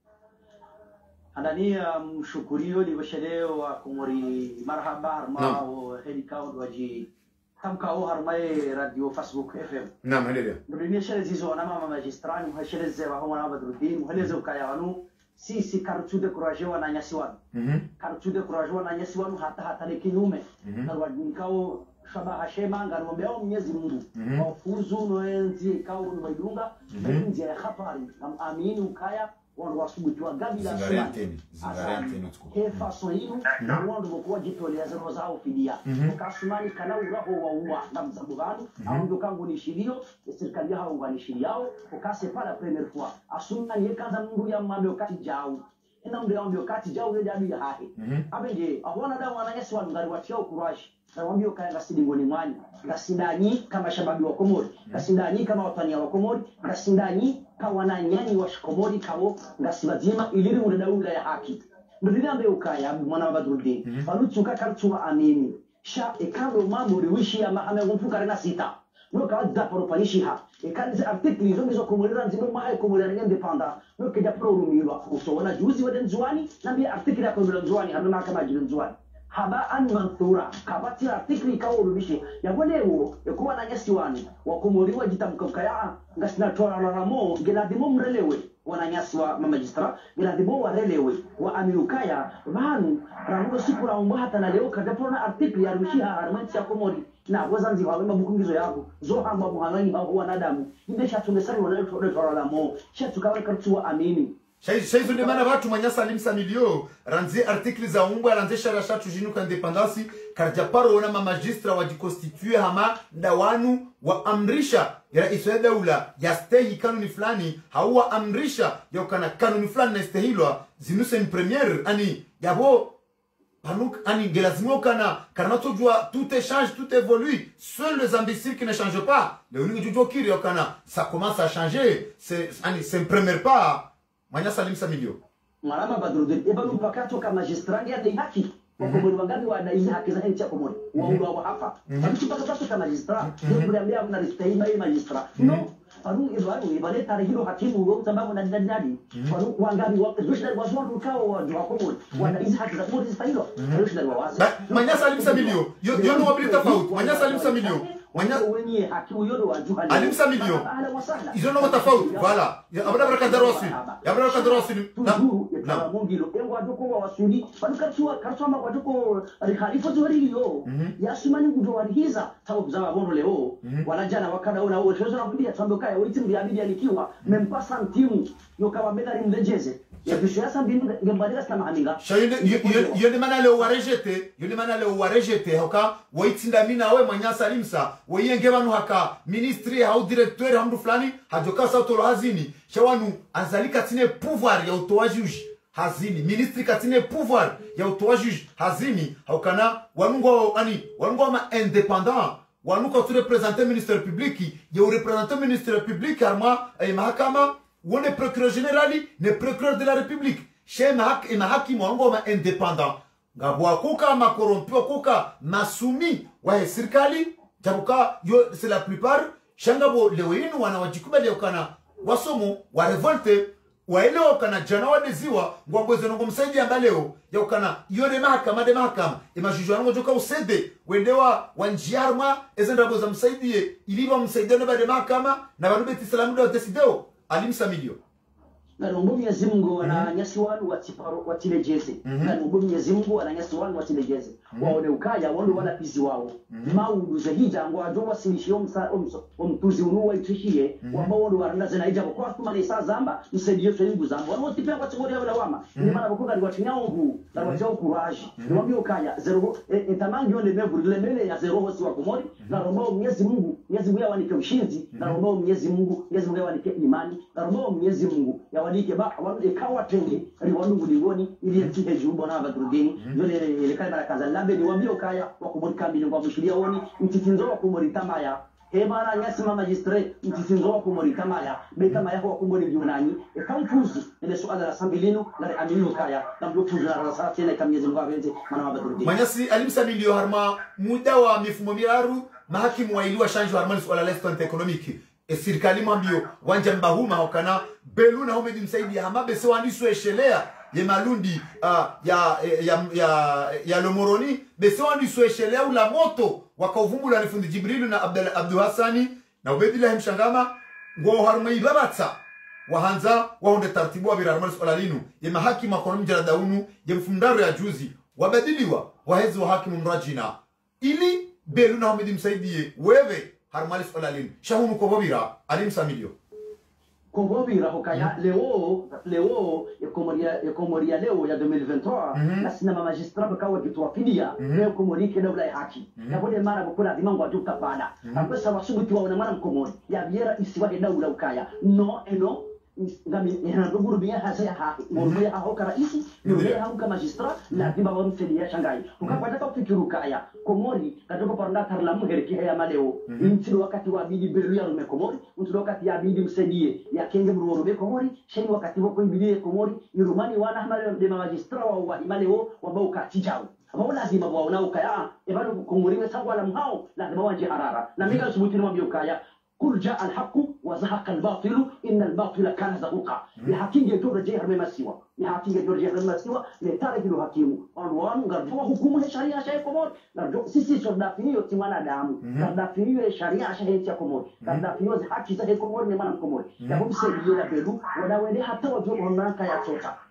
anania mshukurio ni basheleo wa kumuri marhaba harma wa helikao waji tamkao harmae radio Facebook FM nam halelia ndio shele zizo na mama magistrani wa shele zewa homa Badruddin halezo kayanu sisi kartude kurajewa na nyasiwanu kartude kurajewa na nyasiwanu hata ni kinyume na wajikao shabaha shema ngarombea Mwenyezi Mungu wafuzu noenzi kao ni maidunga nje ya habari na amini ukaya wanu wasubutiwa gabi la zingarente hefa sohinu wanu wakuwa jitolea zero zao fidia ukasumani kana uraho wa uwa na mzabuganu aundu kangu ni shilio serikali hao ngani shiliao ukase pala premier fois asumna ni kaza mungu ya mambe wakati jao ina mbe mambe wakati jao ile jabi hahe abeje ahona damu ananyesi wanu ngari wachao kurashi na wambio kaya ngasidingoni mwani ngasindanyi kama shababi wa Komori ngasindanyi kama watania wa Komori ngasindanyi kawa na nyani wa Komori kawo ngasibazima iliri mudadaula ya haki ndo vile ambaye ukaya mwana wa Badruddin falutsuka kartuma amini sha ekando mambo riwishi ya mahame kumfuka na sita no kaza propanishi ha ekanze article zo Komori nzibo mahe Komori na independent no kija pro rumiwa usona juzi wa Nzwani na bi article ya Komori Nzwani hana kama jina Nzwani haba an manthura kabati artikli ka urubishe yabonewo yakuba na nyasiwani wakomori wajitamka ya ngasina tora ramo geladimo mrelewe wana nyasiwa magistra geladimo warelewe wa amiukaya banu ramudo sikura umba hata na leo kadapona artikli ya rushiha harmanti ya komori na wazanzi wa mabukungizo yako zo hamba muhanani hao wanadamu ibesha tumesari wanayo tora ramo shatu kama kartuwa amini shaizo ndio maana watu manya Salim Samilio ranzi artikli za umbu alanze sharasha tujinuka independence karja paro wana magistra wajikonstitue hama ndawanu wa amrisha ya rais wa daula ya stehi kanuni fulani hawa amrisha ya kana kanuni fulani na stehilwa zinuse ni premiere ani yabo panuk ani gelazimo kana tojua tout échange tout évolue seuls les imbéciles qui ne changent pas le unique jojo kiri kana ça commence à changer c'est un premier pas manya Salim Samilio marama Badruddin ebanu pakato kama magistrat ya haki wakomori wangapi wadai haki za nchi ya komori waulu wa hapa mpaka kama magistrat ndio kuambia kuna ristaima hii magistrat no anu ibale tarihilo hakimu wao sababu na ndani wanu wangapi wakati dushna wazungu kao wa komori wadai haki za komori zistahilo dushna wawazi manya Salim Samilio yo no wabili tofauti manya Salim Samilio wenye haki uyodo wa juhali Salim Samilio izo no tofauti voilà abada barakadarosi ya barakadarosi na mungilo engo adoko wa wasuli banukatwa katwa wadoko rikhalifa zuhariyo yasumani ngudo warihiza sababu za wabono leo wanajana wakada ona wewe tuweza kuambia tamboka ya witi mbiabidi alikiwa mempasa timu yokawa medali mvejeze ya bishasa mbinu ngembadika sana haminga yone mana leo warejete hoka waitinda mina we manya Salimsa weyenge banu haka ministry au directeur hamdu fulani hajoka sautolo hazini shawanu azalika tine pouvoir ya utoaji uji hazini ministry katine pouvoir ya utoaji uji hazini haukana wanungo ma indépendant wanuko tu représenter ministère public ya représenter ministère public arma mahakama wone procureur général ne procureur de la république chez mahaki mwango ma indépendant ngabwa kuka ma corrompu kuka masumi wa serikali jabuka yo c'est la plupart shangabo lewinu wanawajikubali okana wasomo wa revolte waelewa kana jana wadeziwa ngwangweze nongo msaidi ambaleo yakana yone mahakama imajujwa nongo joka usede wendewa wanjiarma ezenda boza msaidie iliba msaidiane bade mahakama na banubeti salamu do desideo Salim Samilio na nombo Mwenyezi Mungu ananyasi wanu watilejeze na nombo Mwenyezi Mungu ananyasi wanu watilejeze waone ukaya wale wanapizi wao maudu zahija ngo ajo wasilishio omtuzi unuwa itishie wambao warandaze na ija kwa kuma ni saa zamba msaidio twingu zamba wao tipe kwa tsigoria wala wama ni maana bakuka ni watinyao ngu na wachao courage ni wambio ukaya zero etamangi wale mbele ya zero hosi wa komori na nombo Mwenyezi Mungu yawanike ushinzi na nombo Mwenyezi Mungu yawanike imani na nombo Mwenyezi Mungu yawanike ba wanu ikawa tenge riwanu ngulingoni ili yatike jumbo na Badruddin yole ile kana kaza labe ni wambio kaya wakumuri kambi ngwa mushiria woni mtitinzo wakumuri tamaya hebara nyasima magistrat mtitinzo wakumuri tamaya betama yako wakumuri byunani ekampuzi ile swala la sambilino la aminu kaya na mdofuza na rasati na kamyezi ngwa benze mana Badruddin manyasi Salim Samilio harma muda wa mifumo miraru mahakimu wailiwa shanjo harmani swala la stant economique serikali mwambio wanja mbahuma hokana belu na homedi msaidi hamabe se wanisu eshelea ye malundi ya lomoroni bese wanisu eshelea ula moto wakauvumula nifundi Jibrilu na Abdul Hassani na Ubedillah Mshangama ngo haruma ibabatsa wahanza wahonde tartibu wa birarmani swala linu ye mahakima konomi jara daunu ye mfumdaru ya juzi wabadiliwa wahezi wa hakimu mrajina ili belu na homedi msaidi wewe harmali swala shahunu kobobira Salim Samilio kobobira hokaya leo yakomoria leo ya 2023 na sinema magistrat bakawa kitwafidia leo komorike daula ya haki na bode mara bukula dimango ajuka bana apesa wasubuti waona mara mkomori ya biera isiwa daula ukaya no eno ngami ndugu rubia hasa ha ngurubia hoka raisi rubia hoka magistrat la tiba wa msedia shangai ukapata kufikiru kaya komori katoko paranda tarlamu heriki ya maleo nchini wakati wa bidi belu ya rume komori nchini wakati ya bidi msedie ya kenge mruorobe komori sheni wakati wako ibidi komori irumani wana hamale de magistrat wa maleo wambao katijao ambao lazima waona ukaya ebado komori wesawa la mhao lazima waje harara na mimi subuti mwambie ukaya كل جاء الحق وزهق الباطل إن الباطل كان زهوقا يحكيم جدور جهر ممسيوا يحكيم جدور جهر ممسيوا لتارك له حكيم عنوان غرفوا حكومة الشريعة شيء كمون نرجو سيسي شردافينيو تمانا دامو شردافينيو الشريعة شيء كمون شردافينيو حكي شيء كمون نمان كمون يقوم سيديو لبلو ولا ودي حتى وجوه هناك يا صوتا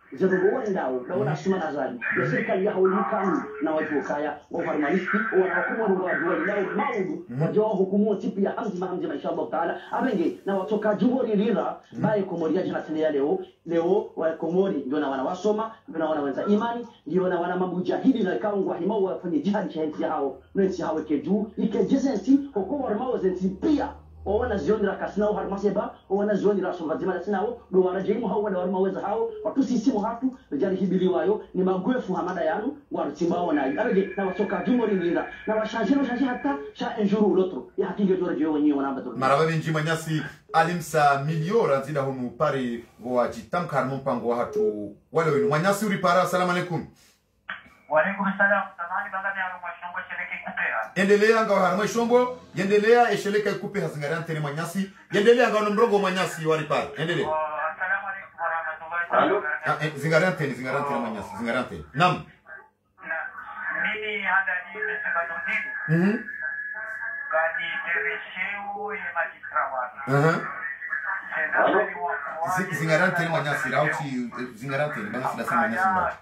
zedo wandao na wana suma nazali ya serikali ya haulikani na watu kaya wa farmalisti wana hukumu wa duwa lao maudu wajo hukumu tipi ya hamzi inshallah taala abenge na watoka jumhuri lira baye komoria jana tena leo wa komori ndio na wana wasoma ndio na wana wenza imani ndio na wana mabujahidi na kaungwa himao wafanye jihad chahenzi hao nchi hawe keju ikejesensi hukumu wa mawazensi pia wana zioni la kasnao harmaseba wana zioni la somvazima la sinao do wana jeimu hao wale warmaweza hao watu sisimu hatu jali hibiliwayo ni magwefu hamada yanu warutimao na araje na wasoka jumori linda na washajino shaji hata sha enjuru lotro ya hakige jore jeo wenyewe wanabatu maraba benji manyasi alimsa miliora zida hunu pari wa jitamkar mpango hatu wale wenu manyasi uri para. Assalamu alaikum. Wa alaikum salam. Samahani baba ni harumo shombo sheleke kupea. Endelea nga harumo shombo yendelea esheleka kupe hazingarante ni manyasi yendelea nga nomrongo manyasi wari para endelea. Assalamu alaikum warahmatullahi wabarakatuh. Zingarante ni manyasi zingarante nam mimi hada ni mesema dondini gani teresheu ya magistrawa zingarante ni manyasi rauti zingarante ni manyasi nasema manyasi mbaya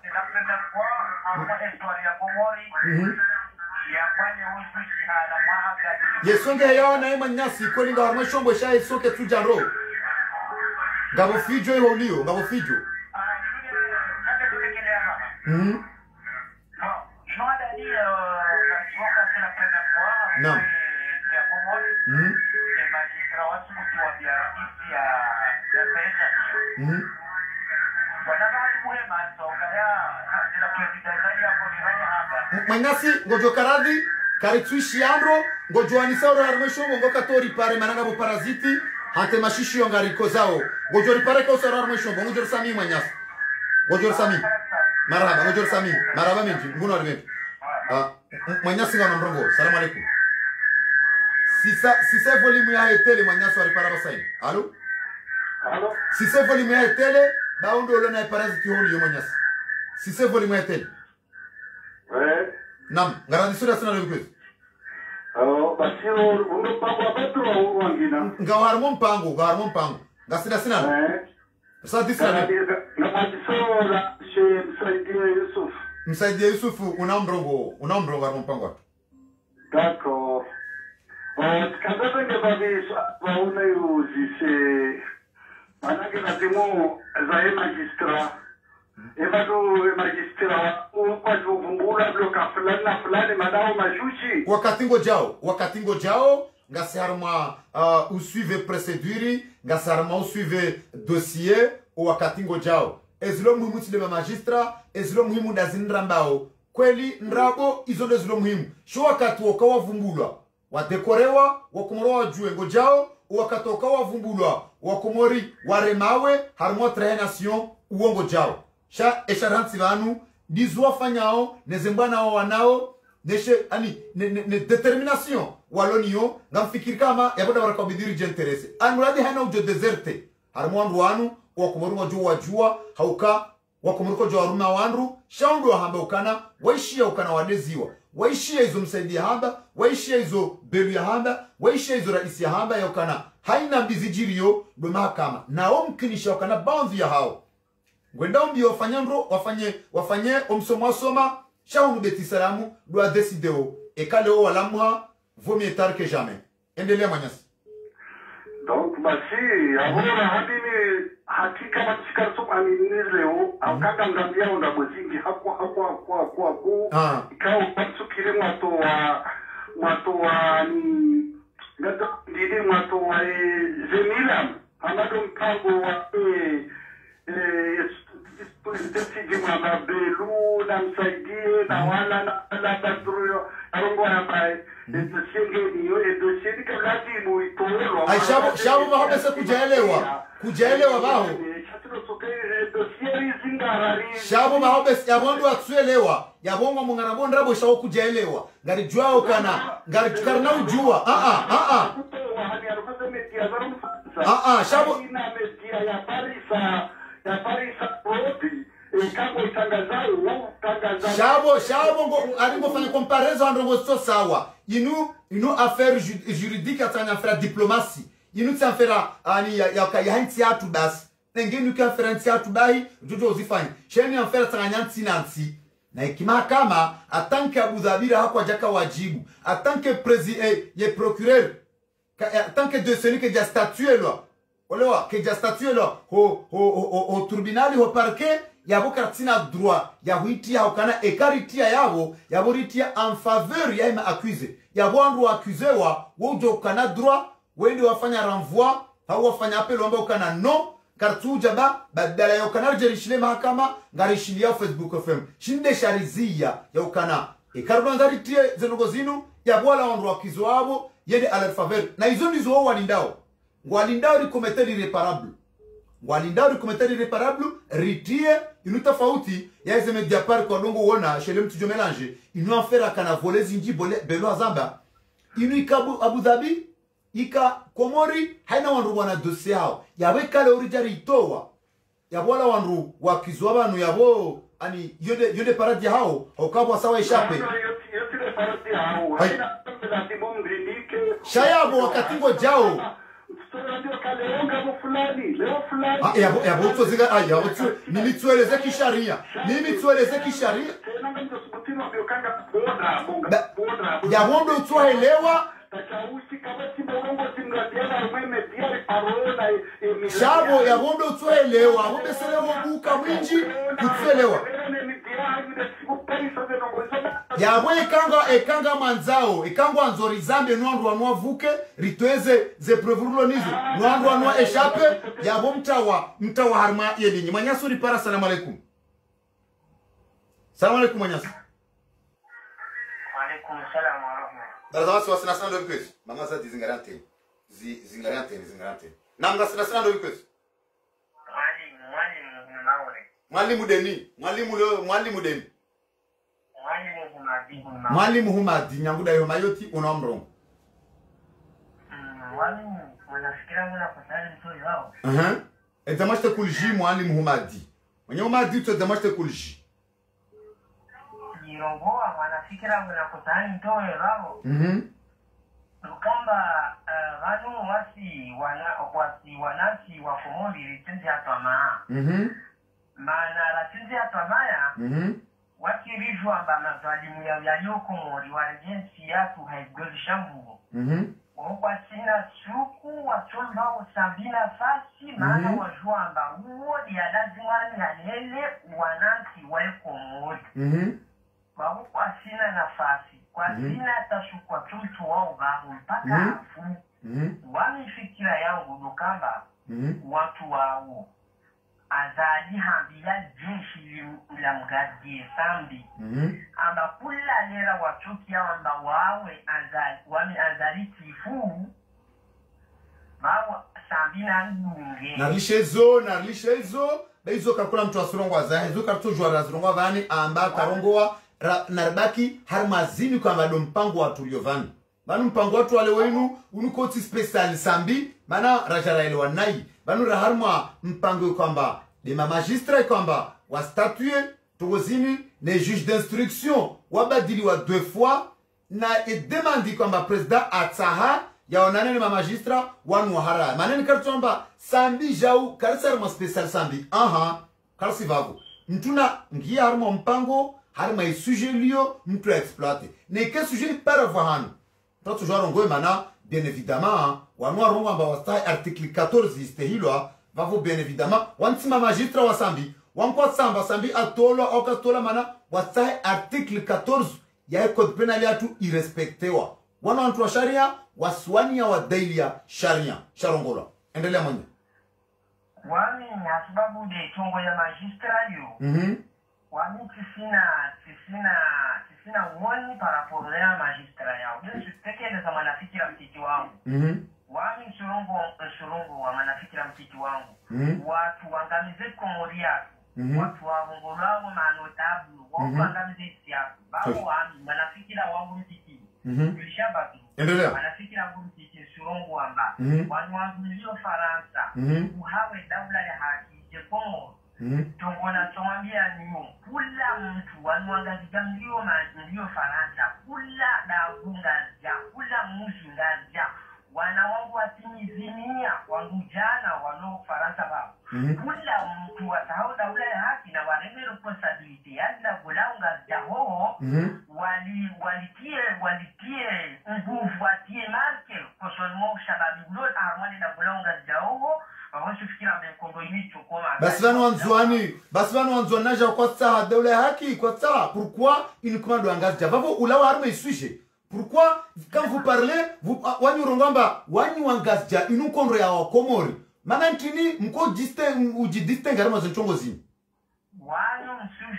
yesonge yaona ema nyasi kweli nga harma shombo sha isoke tujaro ngabo fijo iholiyo ngabo fijo no manyasi ngojo karadhi karitwishi andro ngojo anisauro harmesho ngo katori pare mananga bo paraziti hate mashishi ngariko zao ngojo ripare ko soro harmesho ngojo sami manyasi ngojo sami marhaba ngojo sami marhaba minji nguno arme manyasi ngana mrongo. Salamu alaikum. Si volume ya etele manyasi wali para basai. Allo si volume ya etele baondo lo na paraziti holi yo manyasi si volume ya etele nam ngarandi sura sana leo kwezi basiro undo pango abetu wa wangina ngawarmo mpango ngasida sina sasa disana na madiso la she msaidie Yusuf una mrongo warmo mpango d'accord kaza nge babi bauna yuzise manake natimo za magistra ebado magistra kwa juvumbula bloka fulani madao mashushi wakatingo jao ngasarma usuive procedure ngasarma usuive dossier wakatingo jao ezilo muhimu tile magistra ezilo muhimu ndazindra mbao kweli ndrabo izo ndo zilo muhimu sho wakati wakawavumbulwa wadekorewa wakomoroa wajue ngojao wakatoka wavumbulwa wakomori waremawe harmo nation uongo jao sha esharansi vanu dizwa fanyao nezembana wanao neshe ani ne determination walonio ngamfikiri kama yaboda barakabidiri jenterese anuradi hana ujo deserte harmo wanu wakomori wajua hauka wakomori ko jawaruma wanru shaundu hamba ukana waishia ukana wadeziwa waishia hizo msaidia hamba waishia hizo belu ya hamba waishia hizo raisi ya hamba ya ukana haina mbizijirio do mahakama nao mkinisha ukana baadhi ya hao gwenda umbi wafanye omsomo soma shaunu beti salamu do decideo ekaleo walamwa vaut mieux tard que jamais endelea manyasi. Donc basi ahora hadini hakika matishikar so aminirleo akaka ngambia onda mwezingi hapo ikao patsukire mwato wa ni ngata ndidi mwato wa zemilam amado mpango wa Siji mwamba belu na msaidie na wala na badruyo arongo ambaye edosienge niyo edosienge kablazi muitolo ai shabo mahobe se kujaelewa baho shabo mahobe yabondo atsuelewa yabongo mungana bondrabo shawo kujaelewa ngari jwao ngari tukarna ujua shabo ina media ya Parisa roti kama itangazayo shabo ngo aringo fanya comparaison ndongo so sawa inu affaire juridique atanya affaire diplomatie inu tsafera ani ya hanti atu basi nengeni conference ya tubai jojo uzifanye sheni amfera tsanyansi nansi na ikimahakama atanke Abu Dhabi hako jaka wajibu atanke president ye procureur atanke de celui que déjà statué là olewa que déjà statué là au tribunal au parquet yabo kartina droit yabo itia okana ekaritia yabo yabo ritia en faveur ya ima accusé yabo andro accusé wa wojo kana droit wende wafanya renvoi au wafanya appel wamba okana non kartu jaba badala ya okana jerishile mahakama ngarishilia Facebook FM shinde sharizia ya okana ekarbanza ritie zenogo zinu yabo ala andro accusé wabo yende à leur faveur na hizo ndizo wao walindao walindao rikomete l'irréparable walindao rikomete l'irréparable ritie inu tofauti ya hizo media par kwa dongo wona chez le mtu mélange inu afera kana voler zinji belo azamba inu ikabu Abu Dhabi ika Komori haina wandu wana dossier hao yawe kale orijari itowa yabo wala wandu wakizwa banu yabo ani yode paradi hao okabwa sawa ishape shayabo wakatingo jao yabo tuziga yabo tu mimi tueleze kisharia yabo ndo tuelewa shabo yabo ndo tuelewa wambe selewa buka mwinji kutuelewa yabo ekanga manzao ekangwa anzori zambe nwandu wanwa vuke ritweze ze prevurulo nizo nwandu wanwa eshape yabo mtawa harma yelinyi manyasu ripara. Salamu alaikum. Salamu alaikum manyasu. Alaikum salam wa rahmatullahi. Barazawasi wasina sana ndo bikwezi mamaza zingarante namga sana ndo bikwezi mwalimu deni mwalimu humadi nyanguda yo mayoti unomrongo mwalimu wanafikira mwana kusali mtori wao edamashte kulji mwalimu humadi mwenye humadi tu edamashte kulji yirongoa wanafikira mwana kusali mtori wao Lukamba wanu wasi wanasi wa Komori litinzi ya tamaa maana litinzi ya tamaya waki riju amba mazalimu ya yaliyo Komori warejensi yatu haigozi shambu kwa sina suku wasomba usambina fasi maana wajua amba uo ya lazimani ya lele wanansi wa Komori kwa sina nafasi kwa sina tashukwa tumtu wao babu mpaka afu wamifikira yangu nukamba watu wao azali hambila jeshi la mgadi sambi amba kula lera watuki yao amba wawe azali tifu babu sambi na ngunge narishezo baizo kakula mtu asurongo azahe zo kartojwa razurongo vani amba karongoa narbaki harmazini kwa mado mpango watu uliovani manu mpango watu wale wenu unukoti special sambi mana rajara ile wanai manu raharma mpango kwamba de ma magistrat kwamba wa statue togozini ne juge d'instruction wabadili wa 2 fois na demandi kwamba president atsaha ya onane ni ma magistrat wanu hara maneni kartomba sambi jau karsar special sambi karsi vago mtuna ngia harma mpango harma sujet liyo mtu exploiter ne que sujet par vahanu to toujours ngoe mana bien évidemment wanu rongo amba wasta article 14 istehilwa vavo bien évidemment wantima magistrat wasambi wankwa samba sambi atolo au katola mana wasta article 14 ya code pénal yatu irrespectewa wana watu wa sharia waswania wa dailia sharia sharongola endelea mwenye wami na sababu de tongo ya magistrat yo wami tisina uoni paraporolea magistrat yao bila sitekele za manafikira mtiki wangu wami msurongo wa manafikira mtiki wangu watu wangamize Komori yako watu wahongolao manotabu watu wangamize isi yako babu wami manafikira wangu mtiki tulishabatu manafikira wangu mtiki msurongo wamba wanu wangulio Faransa uhawe daula ya haki Komori tongona tumwambia niyo kula mtu wanuangazia mlio Faransa kula dagungazia kula muzingazia wana wangu watimizimia wangu jana wano Faransa babo kula walitie nguvu atie marke kosonmo shababi blot armani na bulonga jaogo wakufikira mkondo inicho koma basi vanu wanzwani naja kwa tsaha dawla ya haki kwa tsaha pourquoi une commande angazi javavo ulawa harme isuje pourquoi quand vous parlez vous wanyu rongamba wanyu wangazi inu kondro ya wakomori mana ntini mko distingue harma zenchongo zini wanyu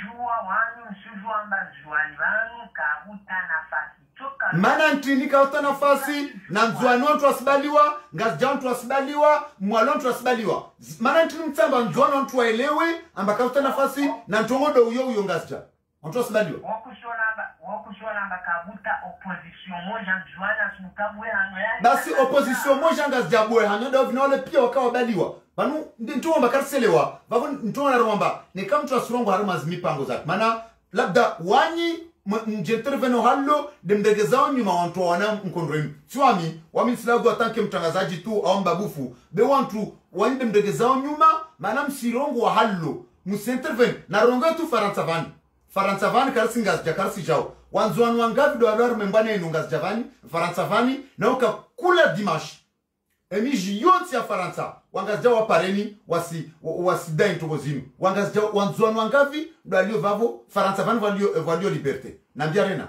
msujua mbazwani vanu kabuta nafasi toka mana ntini kauta nafasi na nzwani wantu wasibaliwa ngazi wantu wasibaliwa mwalo wantu wasibaliwa mana ntini mtsamba nzwani wantu waelewe amba kauta nafasi na ntongodo uyo ngazi wantu wasibaliwa wakushona amba kabuta opposition moja nzwani asubukabwe hano ya basi opposition moja ngazi jabwe hano da vinole pia wakawabaliwa banu ntongo karselewa bavo ntongo naromba ni kama mtu asurongo harima zimipango zake mana labda wanyi mjenterveno hallo demdegezao nyuma wantu wana mkondrenu swami wamisilagu atanke mtangazaji tu au mbabufu be wantu wanyi demdegezao nyuma mana msirongo wa hallo musenterven na rongo tu faransavani karsi ngazja karsi jao wanzuanu wangavi do alwar membane inu ngazjavani faransavani na uka kula dimash emiji yonsi ya faransa wangazja wapareni wasi da intogozinu wangazja wanzuanu wangavi do alio vavo faransavani valio liberte nambia rena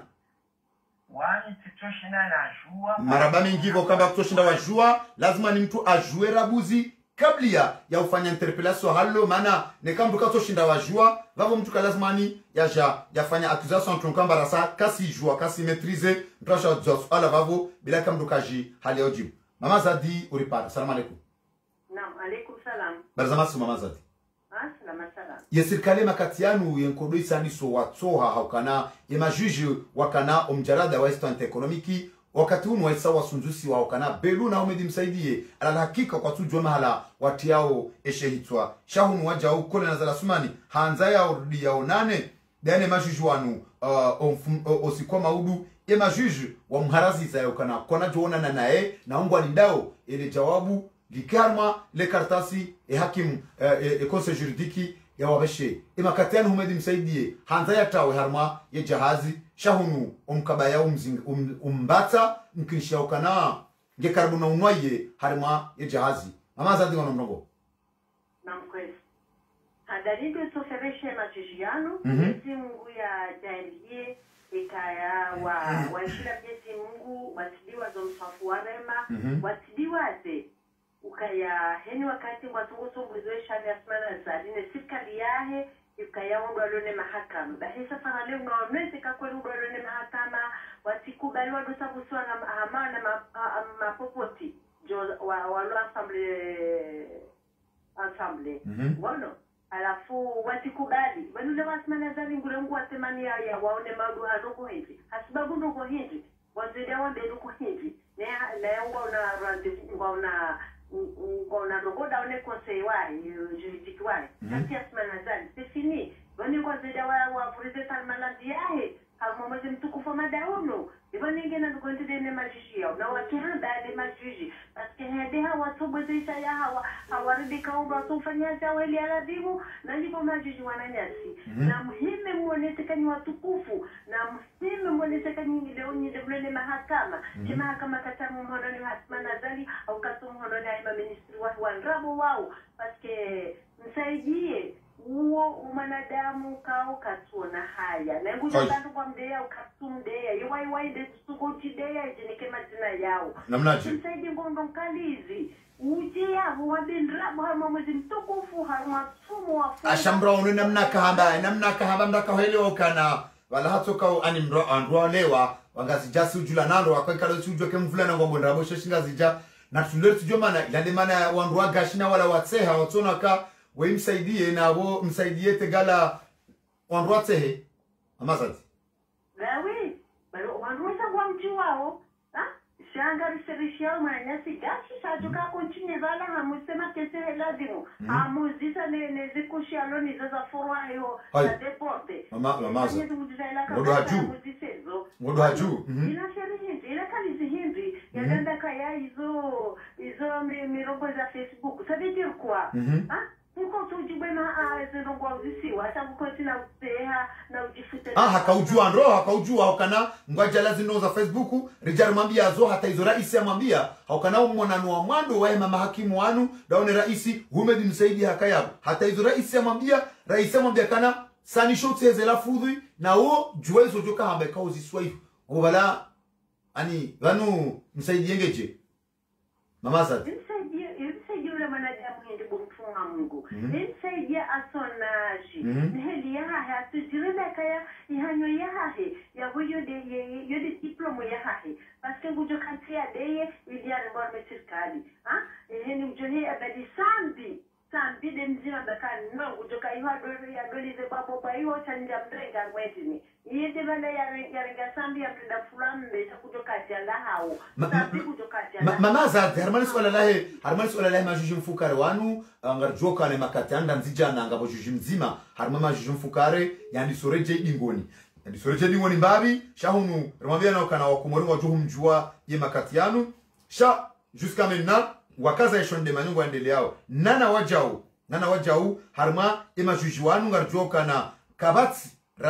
wani titoshinda na jua maraba mingivo kamba kutoshinda wa jua lazima ni mtu ajue rabuzi kabla ya ufanya interpellation hallo mana ne kamba kutoshinda wa jua vavo mtu lazima ni yafanya accusation tronkamba rasa kasi jua kasi maîtriser mtasha dzos ala vavo bila kamba kaji hali ojibu mama Zadi uripata assalamu alaykum naam alaykum salam barzamasu mama Zadi salama salam yesirikale makati yanu yenkodo isani so watsoha haukana yema juge wakana omjarada wa instant economique wakati huu waisa wasunzusi wa wakana belu na umedi msaidie ala hakika kwa tujua mahala watiao eshehitwa shahunu wajao kole na zala sumani hanza ya urdi yao nane dane majuju wanu osikwa maudu yema juge wa mharazi za yakana kona joona na nae na ungu alindao ele jawabu likarma le kartasi hakim conseil juridique ya wabeshe imakatiani humedi msaidie hanza ya tawe harma ya jahazi shahunu umkabaya umbata mkinshia ukana nge karbuna unwaye harma ya jahazi mama Zadi wana mrongo namkwezi hadarido sofereshe majijiano mti mungu ya jailie ikaya waishila mjezi mungu watidiwa zo msafu warema watidiwaze ukaya heni wakati watunguso mwizoesha ni asmana zaline sirikali yahe ukaya udwalone mahakama bahisa fanale unaonweze kakweli udwalone mahakama watikubali wadosa kusiwa na hamana mapopoti walo ensemble wano alafu watikubali wanule wasmana zali ngulengu watemani ya waone madu hanuko hivi hasibabu nuko hivi wanzidea wambe nuko hivi na yunga una rogoda one conseil wai juridique wai kasi asmana zali c'est fini wani kwa zida wa furize tal maladi yahe kama mwezi mtukufu madauno ibani ngena ndukonde ne majiji yao na waturu dade majiji paske hede hawa tobozisha ya hawaridi kaumba tufanya zao ili aladimu na ndipo majiji wananyasi na muhimu muonesekani watukufu na muhimu muonesekani leo ni debule mahakama kama mahakama katamu mhodoni hasmana zali au katumu mhodoni ya ministri wa ndrabo wao paske msaidie uo umanadamu kao katuona haya na nguja bantu kwa mdeya ukatumdeya iwai de tugotideya jinike majina yao namnaje msaidi ngondo nkalizi uje yabo wabendrabo harma mwezi mtukufu harma sumu wafu ashambra unu namna kahamba mdaka helewa kana wala hatoka ani mro lewa wangazi jasi ujula nando wakwekalo ujua kemvula na ngombo ndrabo sheshinga zija na tulele tujua mana ilande mana wanruwa gashina wala watseha watona ka we msaidie na wo msaidie tegala wanruatsehe amazati lawi bado wanruza kwa mtu wao shanga reservation manyasi gashi sajuka continue vala hamusema kese heladimu amuzisa ne zikushialo ni zaza forwa yo na deporte mamaza ngodo haju ina sherehe ila kalizi hindi yaganda kaya hizo mirogo za Facebook ça veut dire quoi nko tujibwe na zino kwa zisiwa hata mko tina ha na ujifute hakaujua ndo hakaujua haukana ngwaja lazino za Facebook rijar mambia zo hata hizo rais amwambia haukana mwanano wa mwando wa mama hakimu wanu daone rais Humed msaidi hakayabo hata hizo rais amwambia kana sani shote zela fudhi na o juezo joka hamba kauzi swaifu ngobala ani vanu msaidi yengeje mama zati msaidi ule mwanadamu ndi kumfunga Mungu msaidi asonaji niheli ya hahe tujirida kaya ihanyo ya hahe ya huyo de yodi diploma ya hahe paske ngujo katia deye iliare bor metirkali eheni mjoni abadi sambi de mzima bakani no ngujo kaiwa dori ya doli ze babo baiwo chanja mrenga mwetini yede bana ya renga sambi ya mtenda fulani mbeta kujo katia la hao sambi kujo katia la mama zati harmani swala lahe majuji mfukare wanu ngarjoka ne makatanda nzijana ngabo juji mzima harmani majuji mfukare yani soreje dingoni mbabi shahunu remwambia na kana wakumori wajuhu mjua ye makatianu sha jusqu'à maintenant wakaza yashonde manungu endeleao nana wajau harma ema juji wanu ngarjoka na kabati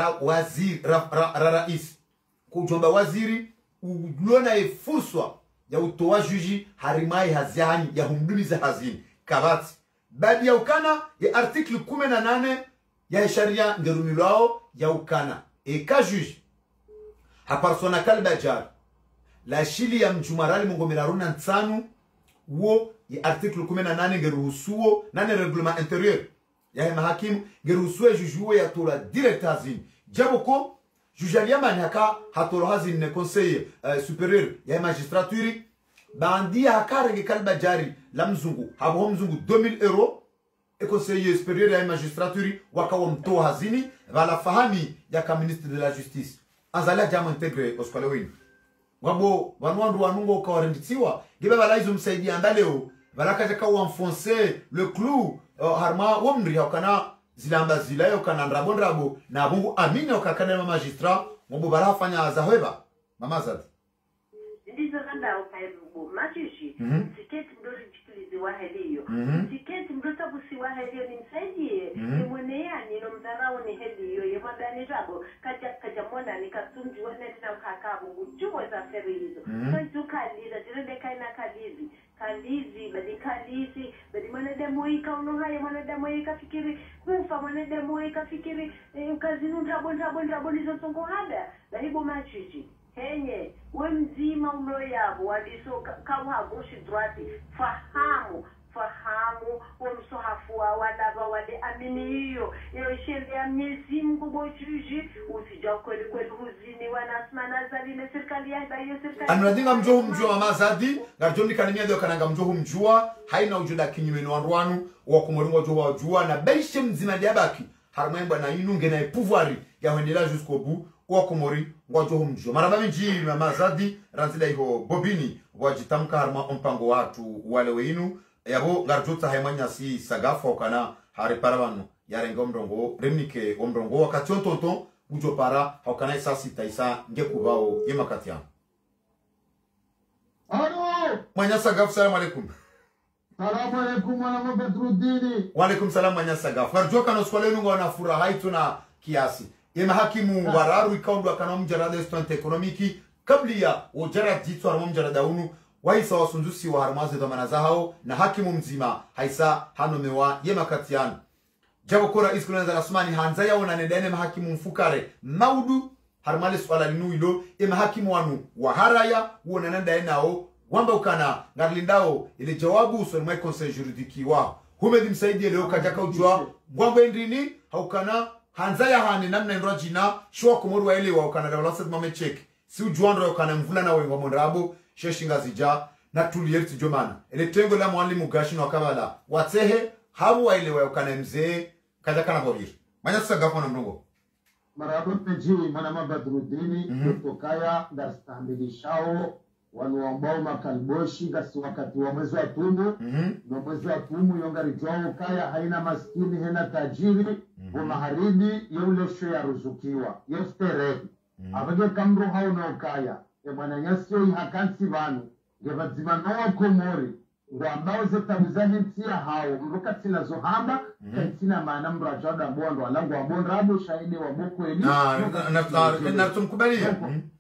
rais kujomba waziri ulona efurswa ya utoa juji harimai haziani ya humdumiza hazini kabati baadi ya ukana ya article 18 ya sharia ngerumilwao ya ukana eka juji haparsona kalbajar la shili ya mjumarali mungomera runa nsanu wo ya article 18 ngeruhusuo nane reglement intérieur ya mahakimu ngeruhusuo jujuo ya tola direct hazini jaboko jujaliama ni haka hatolo hazini ne conseil supérieur ya magistrature bandia hakarenge kalbajari la mzungu habo mzungu 2000 euros et conseiller supérieur ya magistrature wakawa mtoa hazini vala fahami ya ka ministre de la justice azala jama integre oskole wini wabo wanwandu wanungo kawarenditiwa gibe vala hizo msaidia ndaleo vala kaja ka enfoncer le clou harma womri hakana zilamba zilayo kana ndrabo na bungu amini okakana magistrat wabo vala fanya zahweba mama zati ndizo kanda ukaibu machishi tiketi ndo rijikilizi wa heliyo tiketi ndo tabusi wa heliyo ni msaidie ni mweneyani no mdharau ni heliyo ye madani rabo kaja mwana ni katunji wane tina ukakabu ujuwe za feri hizo so itu kaliza jirende kaina kalizi badi mwanadamu ika unohaya mwanadamu ika fikiri kufa mwanadamu ika fikiri kazinu ndrabo nizo songo hada lahibo machishi henye we mzima ulo yabo waliso kawa goshi drati fahamu umsohafu wa wadaba wale amini hiyo sheria Mwenyezi Mungu bojuji usija kweli huzini wanasmana zaline serikali ya hiyo serikali anadinga mjohu mjua mama zadi ngarjoni kanimia dio kananga mjohu mjua haina ujuda kinyume no rwanu wa kumoringo jowa jua na beishe mzima diabaki harmemba na inunge na pouvoir ya hendela jusqu'au bout wa kumori ngojo mjua maraba minji mama zadi ranzida hiyo bobini wajitamka harma mpango watu wale weinu yabo ngarjota haimanya si sagafa kana hari paravano yarenga mrongo remnike omrongo wakati ontonto ujo para hakana isa sitaisa ngekubao yemakati yangu alo manya sagafa salamu alaikum salamu alaikum mwana Badruddin wa alaikum salam manya sagafa ngarjoka no skolenu ngona furaha ituna kiasi yema hakimu wararu ikaundu akana mjarada instant economique kablia ujara jitwa mjarada unu waisa wasunzusi wa harmaze dhamana zao na hakimu mzima haisa hanomewa yema katiano jabo kora iskulana za rasmani hanza yao na nedene mahakimu mfukare maudu harmale swala linuilo yema hakimu wanu waharaya uona nanda enao wamba ukana ngarlindao ile jawabu usolmai conseil juridique wao Humed msaidi leo kajaka ujua gwamba ndrini haukana hanza ya hane namna nrajina shwa kumoru wa ile wa ukana davalasa mame check si ujuandro ya ukana mvula na wengo mondrabo sheshinga zija na tuliyerti jomana ele tengo la mwalimu gashi na wakabala watehe habu wa ile wa ukana mzee kajaka na bobir manya sagafa na mnungo marabo peji mwana Badruddin kutokaya darstambilishao wanu ambao makalboshi gasi wakati wa mwezi wa tumu na mwezi wa tumu yongari jwao kaya haina maskini hena tajiri wa maharibi yeulesho ya ruzukiwa yeftereki abage kamro hao na ukaya mwana nyasio hakansi vanu ngevadzima noa komori ambao zitabuza hintia hao mruka tina zohamba katina maana mrajada bondo alangu wa bondo abu shahidi wa boko eli na tumkubalia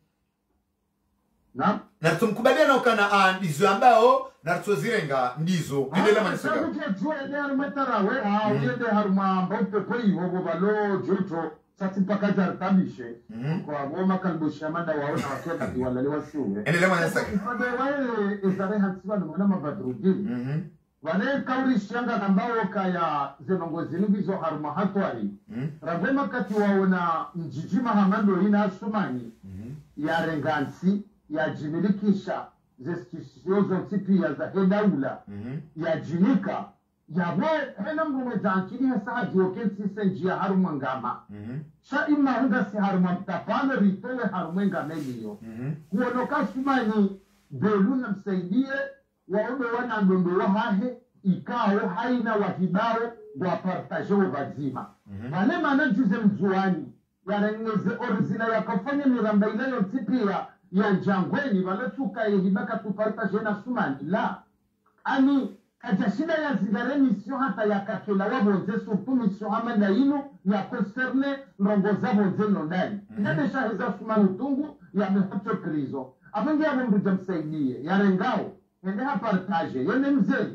na tumkubalia na ukana ndizo ambao na tuzirenga ndizo endelea manisaka tuwe ndio metarawe yende haruma mbope koi wogo balo joto sati mpaka jartabishe kwa ngoma kalbusha manda waona wakenda kiwalalewa suwe endelea manisaka ifade wale izare hansiwa na mabadrugi wale kauri shanga ambao kaya zenongozi nubizo haruma hatwari ragoma kati waona njijima hamando ina sumani ya rengansi ya jimilikisha zestisyozo tipia za hedaula ya jinika ya hena mrume zankini hasa hajiwokensi senjia haruma ngama sha ima hunga si haruma mtapane ritowe haruma ngama hiyo kuonoka sumani belu na msaidie waono wana ndondo wahahe ikao haina wakibao wapartaje wabazima wale mana juze mzuani ya rengeze orizina ya kafanya miramba ilayo tipia ya njangweni waletuka yehibaka tuparta jena sumani la ani kajashida ya zigare misio hata ya kakela wabonze surtu misio hamanda inu ya concerne nrongoza bonze nondani kadesha heza sumani utungu ya mehoto krizo apengi ya mbuja msaidie ya rengao ende hapartaje yene mzeli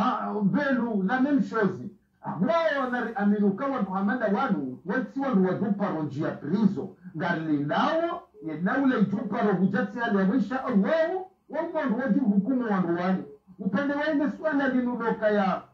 belu na memshozi wao na aminuka wa Muhammad wanu wati wanu wadupa ronjia prizo ngarlindao yenaule ijupa rohujati hali ya mwisha Allahu wambo waji hukumu wanduwani upende waende swala linuloka ya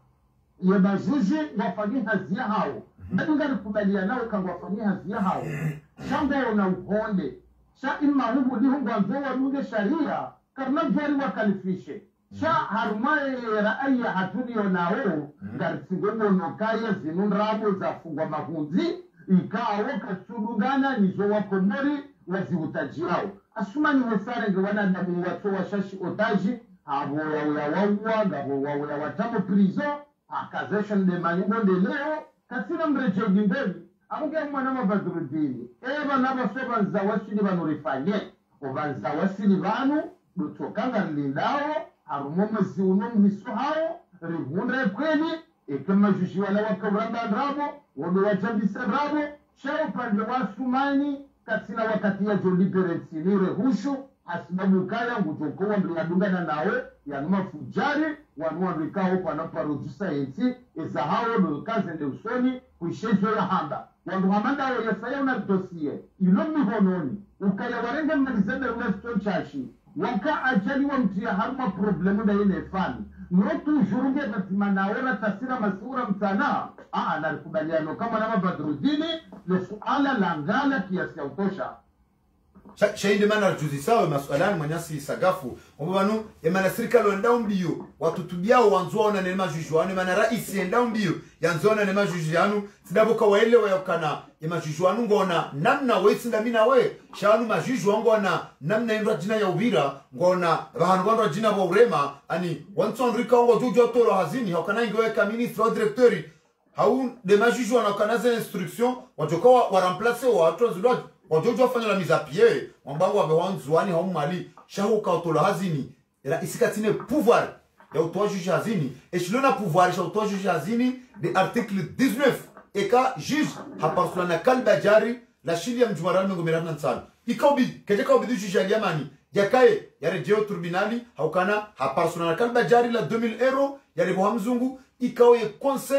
majuji wafanyia hazia hao mbadu ngari kubalia nao kanga wafanyia hazia hao shamba na uponde sha ima hugu li hungu anzoa nunge sharia karna jari wakalifishe sha harumaye raaya hatuni onao ngari singomo nokaya zinundrabo za fungwa mahunzi ikawo kasudungana nizo wakomori waziutaji hao asumani hesare ngwana ndamu watu washashi otaji abo ya wawa gabo wawa watamo prizo akazeshan de manibonde leo kasina mreje gimbeli amuge mwana mabadrudini bana basoba za wasini banurifanye obanza wasini banu dutokanga lindao arumomezi uno misuhao rihunre kweli ekema jushi wala wakabranda rabo wodo wachambisa rabo shao pande wasumani katina wakati ya joliberensi nire hushu asibabu kaya ngujokowa mliadungana nawe yanuma fujari wanua rikao kwa naparojusa eti ezahao nukaze nde usoni kuishezo ya hamba wandu hamanda wa yasaya unaritosie ilomi hononi ukaya warenge malizende unesto chashi waka ajali wa mtia haruma problemu da yene fani notu jurunge batimana wera tasira masura mtana narikubaliano kama nama badrudini le suala langala kiasi ya utosha shahidi mana juzi sawa masualani manyasi sagafu wabanu emana serikali endao mbio watutubiao wanzuona nema jujuanu emana raisi endao mbio yanzuona nema jujuanu tidaboka waelewa yokana ema jujuanu ngona namna wesinda mina we shanu majuju ngona namna indra jina ya ubira ngona bahanu ngondra jina wa urema ani wanson rika ngo juju toro hazini yokana ingeweka ministre au directeur hau de majuju wanakana za instruction wajoka wa remplacer wa translate wajojo wafanya la mise à pied wambangu wabewanzuani hau mali shahu kautola hazini ila isikatine pouvoir ya utoa juge hazini echelona pouvoir ya utoa juge hazini de article 19 eka juge haparsula kalba jari la shili ya mjumarani ngomerana nsana ikaubi kejeka ubidu juge aliyamani yakaye ya rejeo tribunali haukana haparsula kalba jari la 2000 euro ya rebo hamzungu ikao ye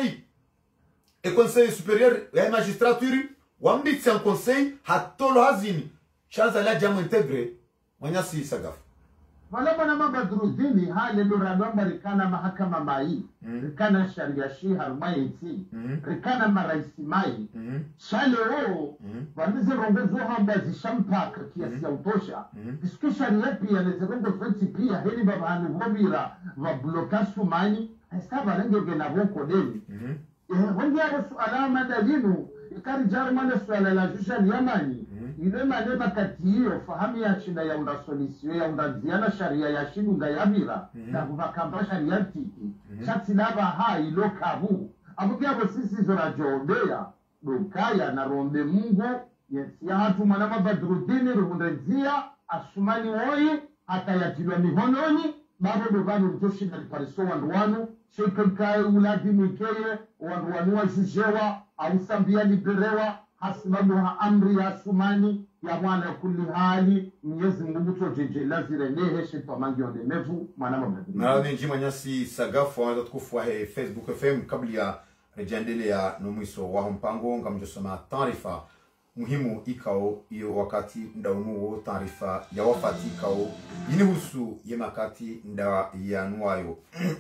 conseil supérieur ya magistrature wambitsi en conseil hatolo hazini chanza la jamu integre manyasi sagafu wala bana mabadrudini hali lurabamba rikana mahakama mai rikana sharia shi harmaiti rikana maraisi mai shale wao wandize rongozo hamba zishampaka kiasi ya utosha kisiki sharia pia nezerongo fensi pia heli babanu wabira wablokasu mani hestaba renge gena woko deni wengi ya suala madalinu ikari jarumane suala la jusha yamani ile manema kati hiyo fahamu ya shida ya unda solution ya unda ziana sharia ya shidunga ya bira na kuvakamba sharia tiki shati naba hai lokabu abukia sisi zora jodea dokaya na rombe mungu ya hatu manama badrudini ruhundezia asumani woi hata yatilwa mihononi bado ndo bado mtoshi na pariso wandu wanu shekai uladi mwikeye wandu wanu wajujewa au sambia liberewa hasibabu ha amri ya sumani ya mwana kulli hali Mwenyezi Mungu tojeje lazire nehe shitwa mangi onde mevu mwana mabadi na njima nyasi sagafu wanaweza tukufua he Facebook FM kabla ya rejandele ya numwiso wa mpango ngamjosoma taarifa muhimu ikao iyo wakati ndaunuo taarifa ya wafati ikao inihusu yemakati nda yanuayo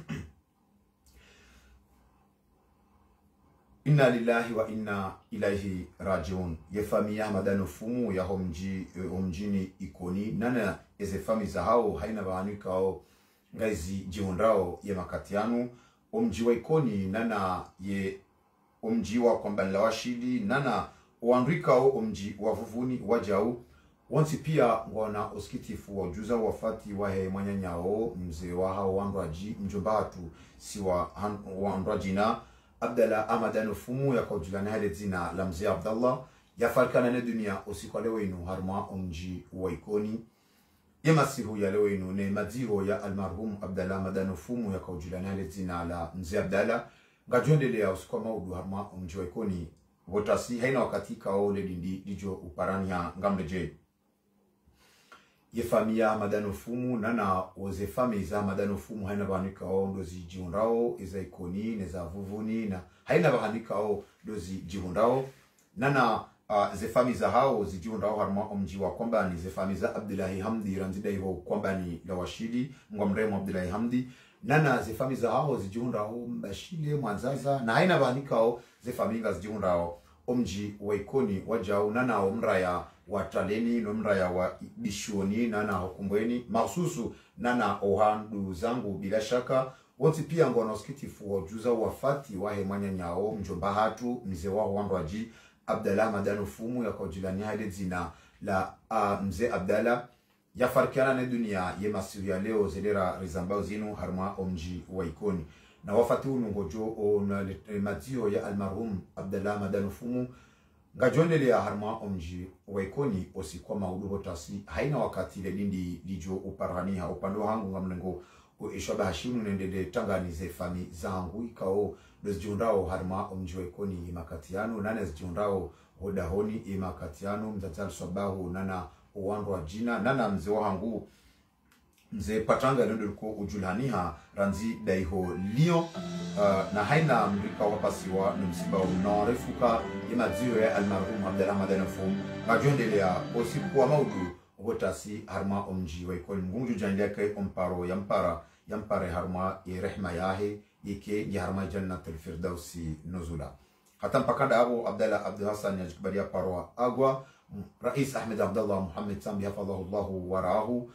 inna lillahi wa inna ilaihi rajiun yefamia madano fumu ya homjini ikoni nana eze fami za hao haina bahanika o ngazi jihundrao yemakati yanu omji wa ikoni nana ye omji wa kwambala washidi nana uandrika o omji wa vuvuni wajau wansi pia ngona oskitifu wa juza wafati wa he mwanyanyao mze wa hao wandraji mjombatu siwa wandrajina Abdallah Amadano fumu ya kaujulana hale zina la mzee Abdallah ya falkana na dunia usiku leo inu harma omji wa ikoni yemasihu ya leo inu ne madziho ya almarhum Abdallah Amadano fumu ya kaujulana hale zina la mzee Abdallah ngajondelea usiku maudu harma omji wa ikoni votasi haina wakati kao le dindi dijo uparani ya ngamleje ye famia Amadano fumu nana oze fami za Amadano fumu haina bahanika o ndozi jihundrao eza ikoni neza vuvuni na haina bahanika o ndozi jihundrao nana ze fami za hao zijihundrao harma omji wa kwamba ni ze fami za Abdullahi Hamdi ranzida hivo kwamba ni la washidi mremo Abdullahi Hamdi nana ze fami za hao zijihundrao mbashile mwanzaza na haina bahanika o ze fami nga zijihundrao omji wa ikoni wajau nana omraya wa taleni nomraya wa bishoni nana hukumbweni mahsusu nana ohandu zangu bila shaka wonsi pia ngona oskitifu wa juza wafati wa hemanya nyao mjomba hatu mzee wa wandraji Abdallah Madano fumu ya kujilani hale zina la mzee Abdallah ya farkiana na dunia ye masiru ya leo zelera rizambao zinu harma omji wa ikoni na wafati unungojo na matio ya almarhum Abdallah Madano fumu ngajonele ya harma omji wa ikoni osikwa maudu hotasi haina wakati le dindi lijo uparaniha upando hangu ngamlengo ishaba hashinu nendele tangani ze fami zangu ikao dozjundao harma omji wa ikoni imakatiano nana zjundao hodahoni imakatiano mzazal sabahu nana uwandu wa jina nana mze wa hangu mze patanga nendolko ujulhaniha ranzi daiho Lyon na haina mrika wapasiwa numsiba unarefuka imadzio ya almarhum Abdallah Amadano fumu ngajondelea osiku wa maudu hotasi harma omji wa ikoni mgungu jandiake omparo yampare harma ye rehma yahe yike ya harma jannatul firdausi nuzula hata mpakada abo Abdallah Abdul Hassan yajikubalia parwa agwa Rais Ahmed Abdallah Muhammad Sambi hafadhahullahu waraahu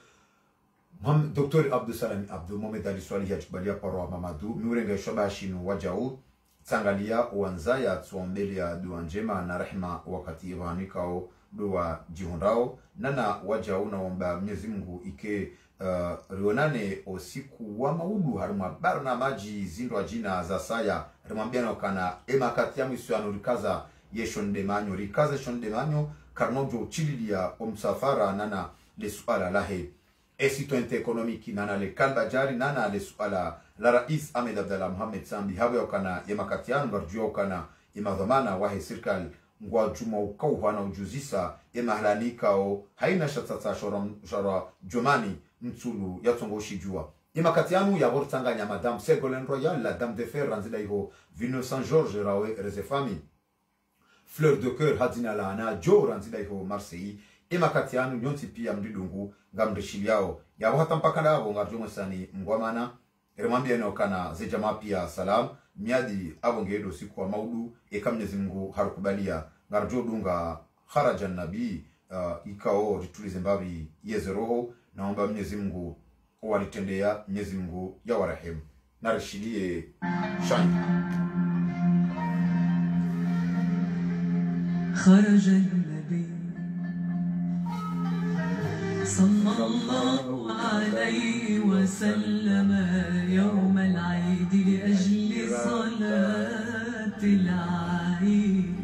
Dr. Abdul Salam Abdul Mohamed Ali Swali yajikubalia parwa Mamadu miurenga shoba shinu wajau tsangalia uanzaya tuombele ya dua njema na rehma wakati ivanikao dua jihundao nana wajau na wamba Mwenyezi Mungu ike rionane osiku wa maudu haruma barna maji zindo jina za saya rimambiano kana emakati ya misuano rikaza yeshonde manyo rikaza shonde manyo karnojo chililia omsafara nana le suala lahe esito ekonomiki nana le kalba jari nana le suala la Rais Ahmed Abdallah Muhammad Sambi hawe okana yemakati yanu barjua okana imadhamana wahe sirkal ngwa juma ukauha na ujuzisa emahlanika o haina shatata shara jomani mtsulu yatongo shijua imakati yanu ya bortanganya Madame Ségolène Royal la dame de fer ranzida iho Vino Saint Georges rawe rezefami Fleur de Cœur hadina la ana jo ranzida iho Marseille imakati yanu nyonti pia mdidungu ngamrishiliao ya wata mpakanda abo ngarjumo sani mgwamana remambia eno kana zejama pia salam miadi abo ngedo siku wa maudu eka Mwenyezi Mungu harukubalia ngarjo dunga kharajan nabii ikao ritulize mbabi yezeroho naomba Mwenyezi Mungu walitendea Mwenyezi Mungu ya warehemu na rishilie shani خرج النبي صلى الله عليه وسلم يوم العيد لأجل صلاة العيد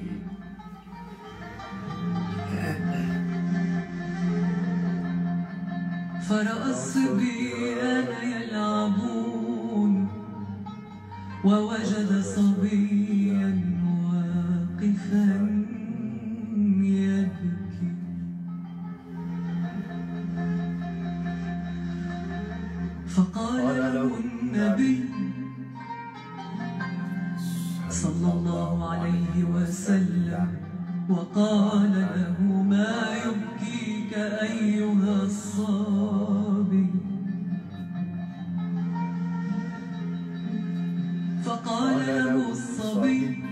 فرأى الصبيان يلعبون ووجد صبيا واقفا يبكي فقال له النبي صلى الله عليه وسلم وقال له ما يبكيك أيها الصبي فقال له الصبي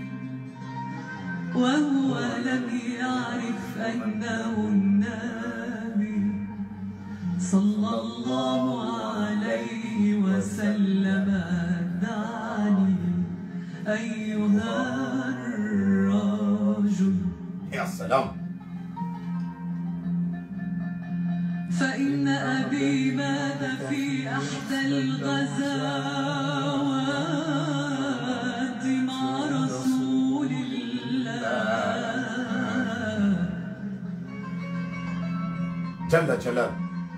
وهو لم يعرف أنه النبي صلى الله عليه وسلم دعني أيها الرجل يا سلام فإن أبي مات في إحدى الغزوات مع رسول الله جل جلاله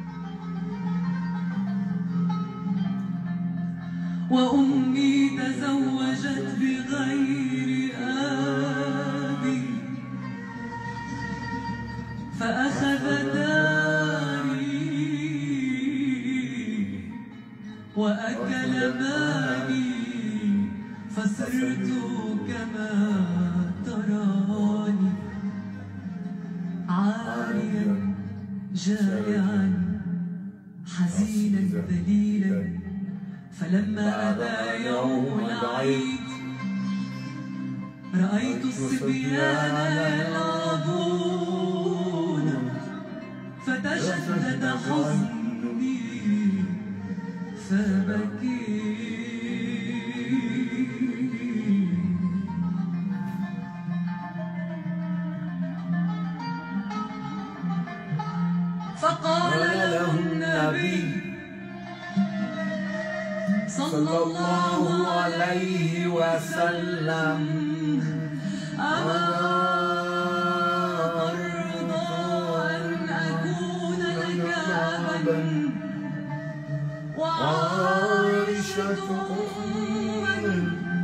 وأمي تزوجت بغير أبي فأخذ داري وأكل مالي فصرت كما تراني عاريا جائعا حزينا ذليلا فلما أتى يوم العيد رأيت الصبيان يلعبون فتشدد حزني فبكيت فقال له النبي صلى الله عليه وسلم أما ترضى أن أكون لك أبا وعائشة أما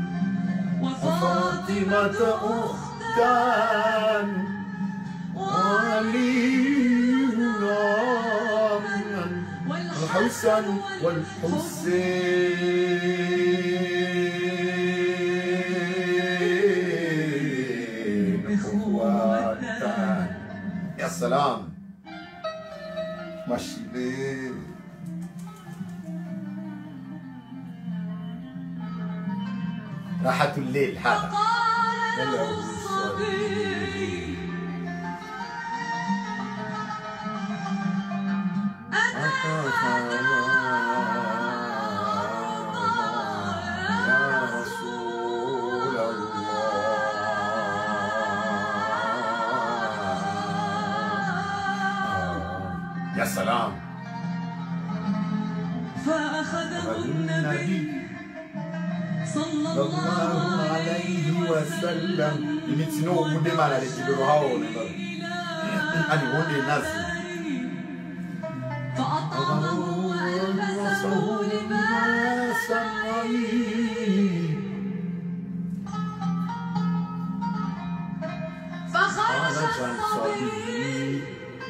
وفاطمة أختان وعلي والحسن والحسين إخوتان يا سلام ماشي راحة الليل هذا يا سلام فأخذه النبي صلى الله عليه وسلم يمتنو مدما على الجبروهاو أنا هون الناس فأطعمه وألبسه لباسا فخرج الصبي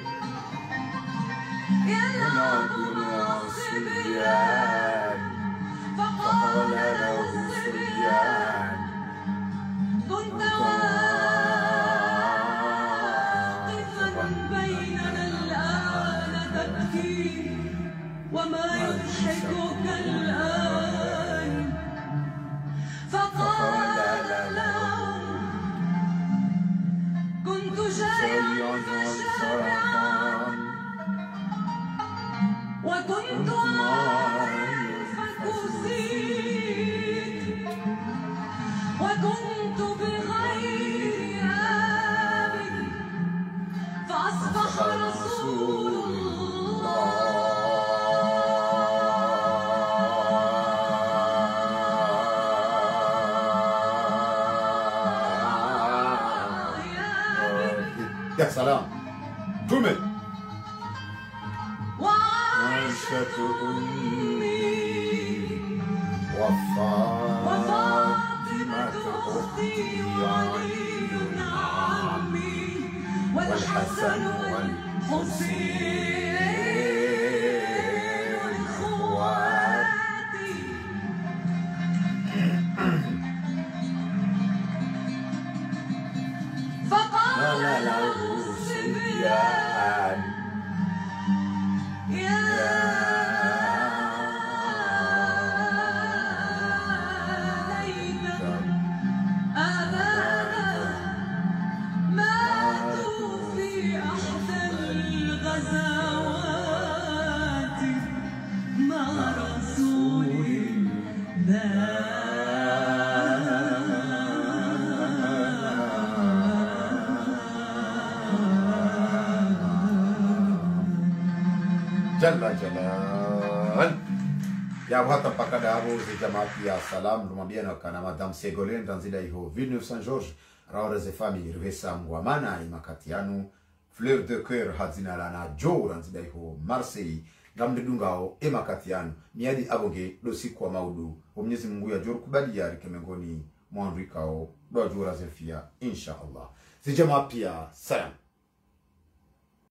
يلعب مع الصبيان فقال له الصبيان كنت واقفا بيننا الآن تبكي وما يضحكك الآن فقال لهم كنت جائعا فشبعان وكنت فكسيت وكنت بغير آمن فأصبح رسول يا سلام جمل عائشة أمي وفاطمة أختي علي عمي والحسن والحسين إخواتي فقال له سفيان يا ليت أبانا ماتوا في أحدى الغزوات مع رسول الله Jalla Jalal. Ya wata pakada hapo zijamati ya salam lumambiana kana Madame Ségolène Danzida iho Villeneuve Saint-Georges raore ze famille revesa mwana imakatianu Fleur de Cœur hazina lana Jo Danzida iho Marseille ngamde dungao emakatianu miadi abonge losiku wa maudu wa Mwenyezi Mungu ya jor kubali ya rikemengoni mwanrikao do jura zefia inshallah. Zijamapia salam.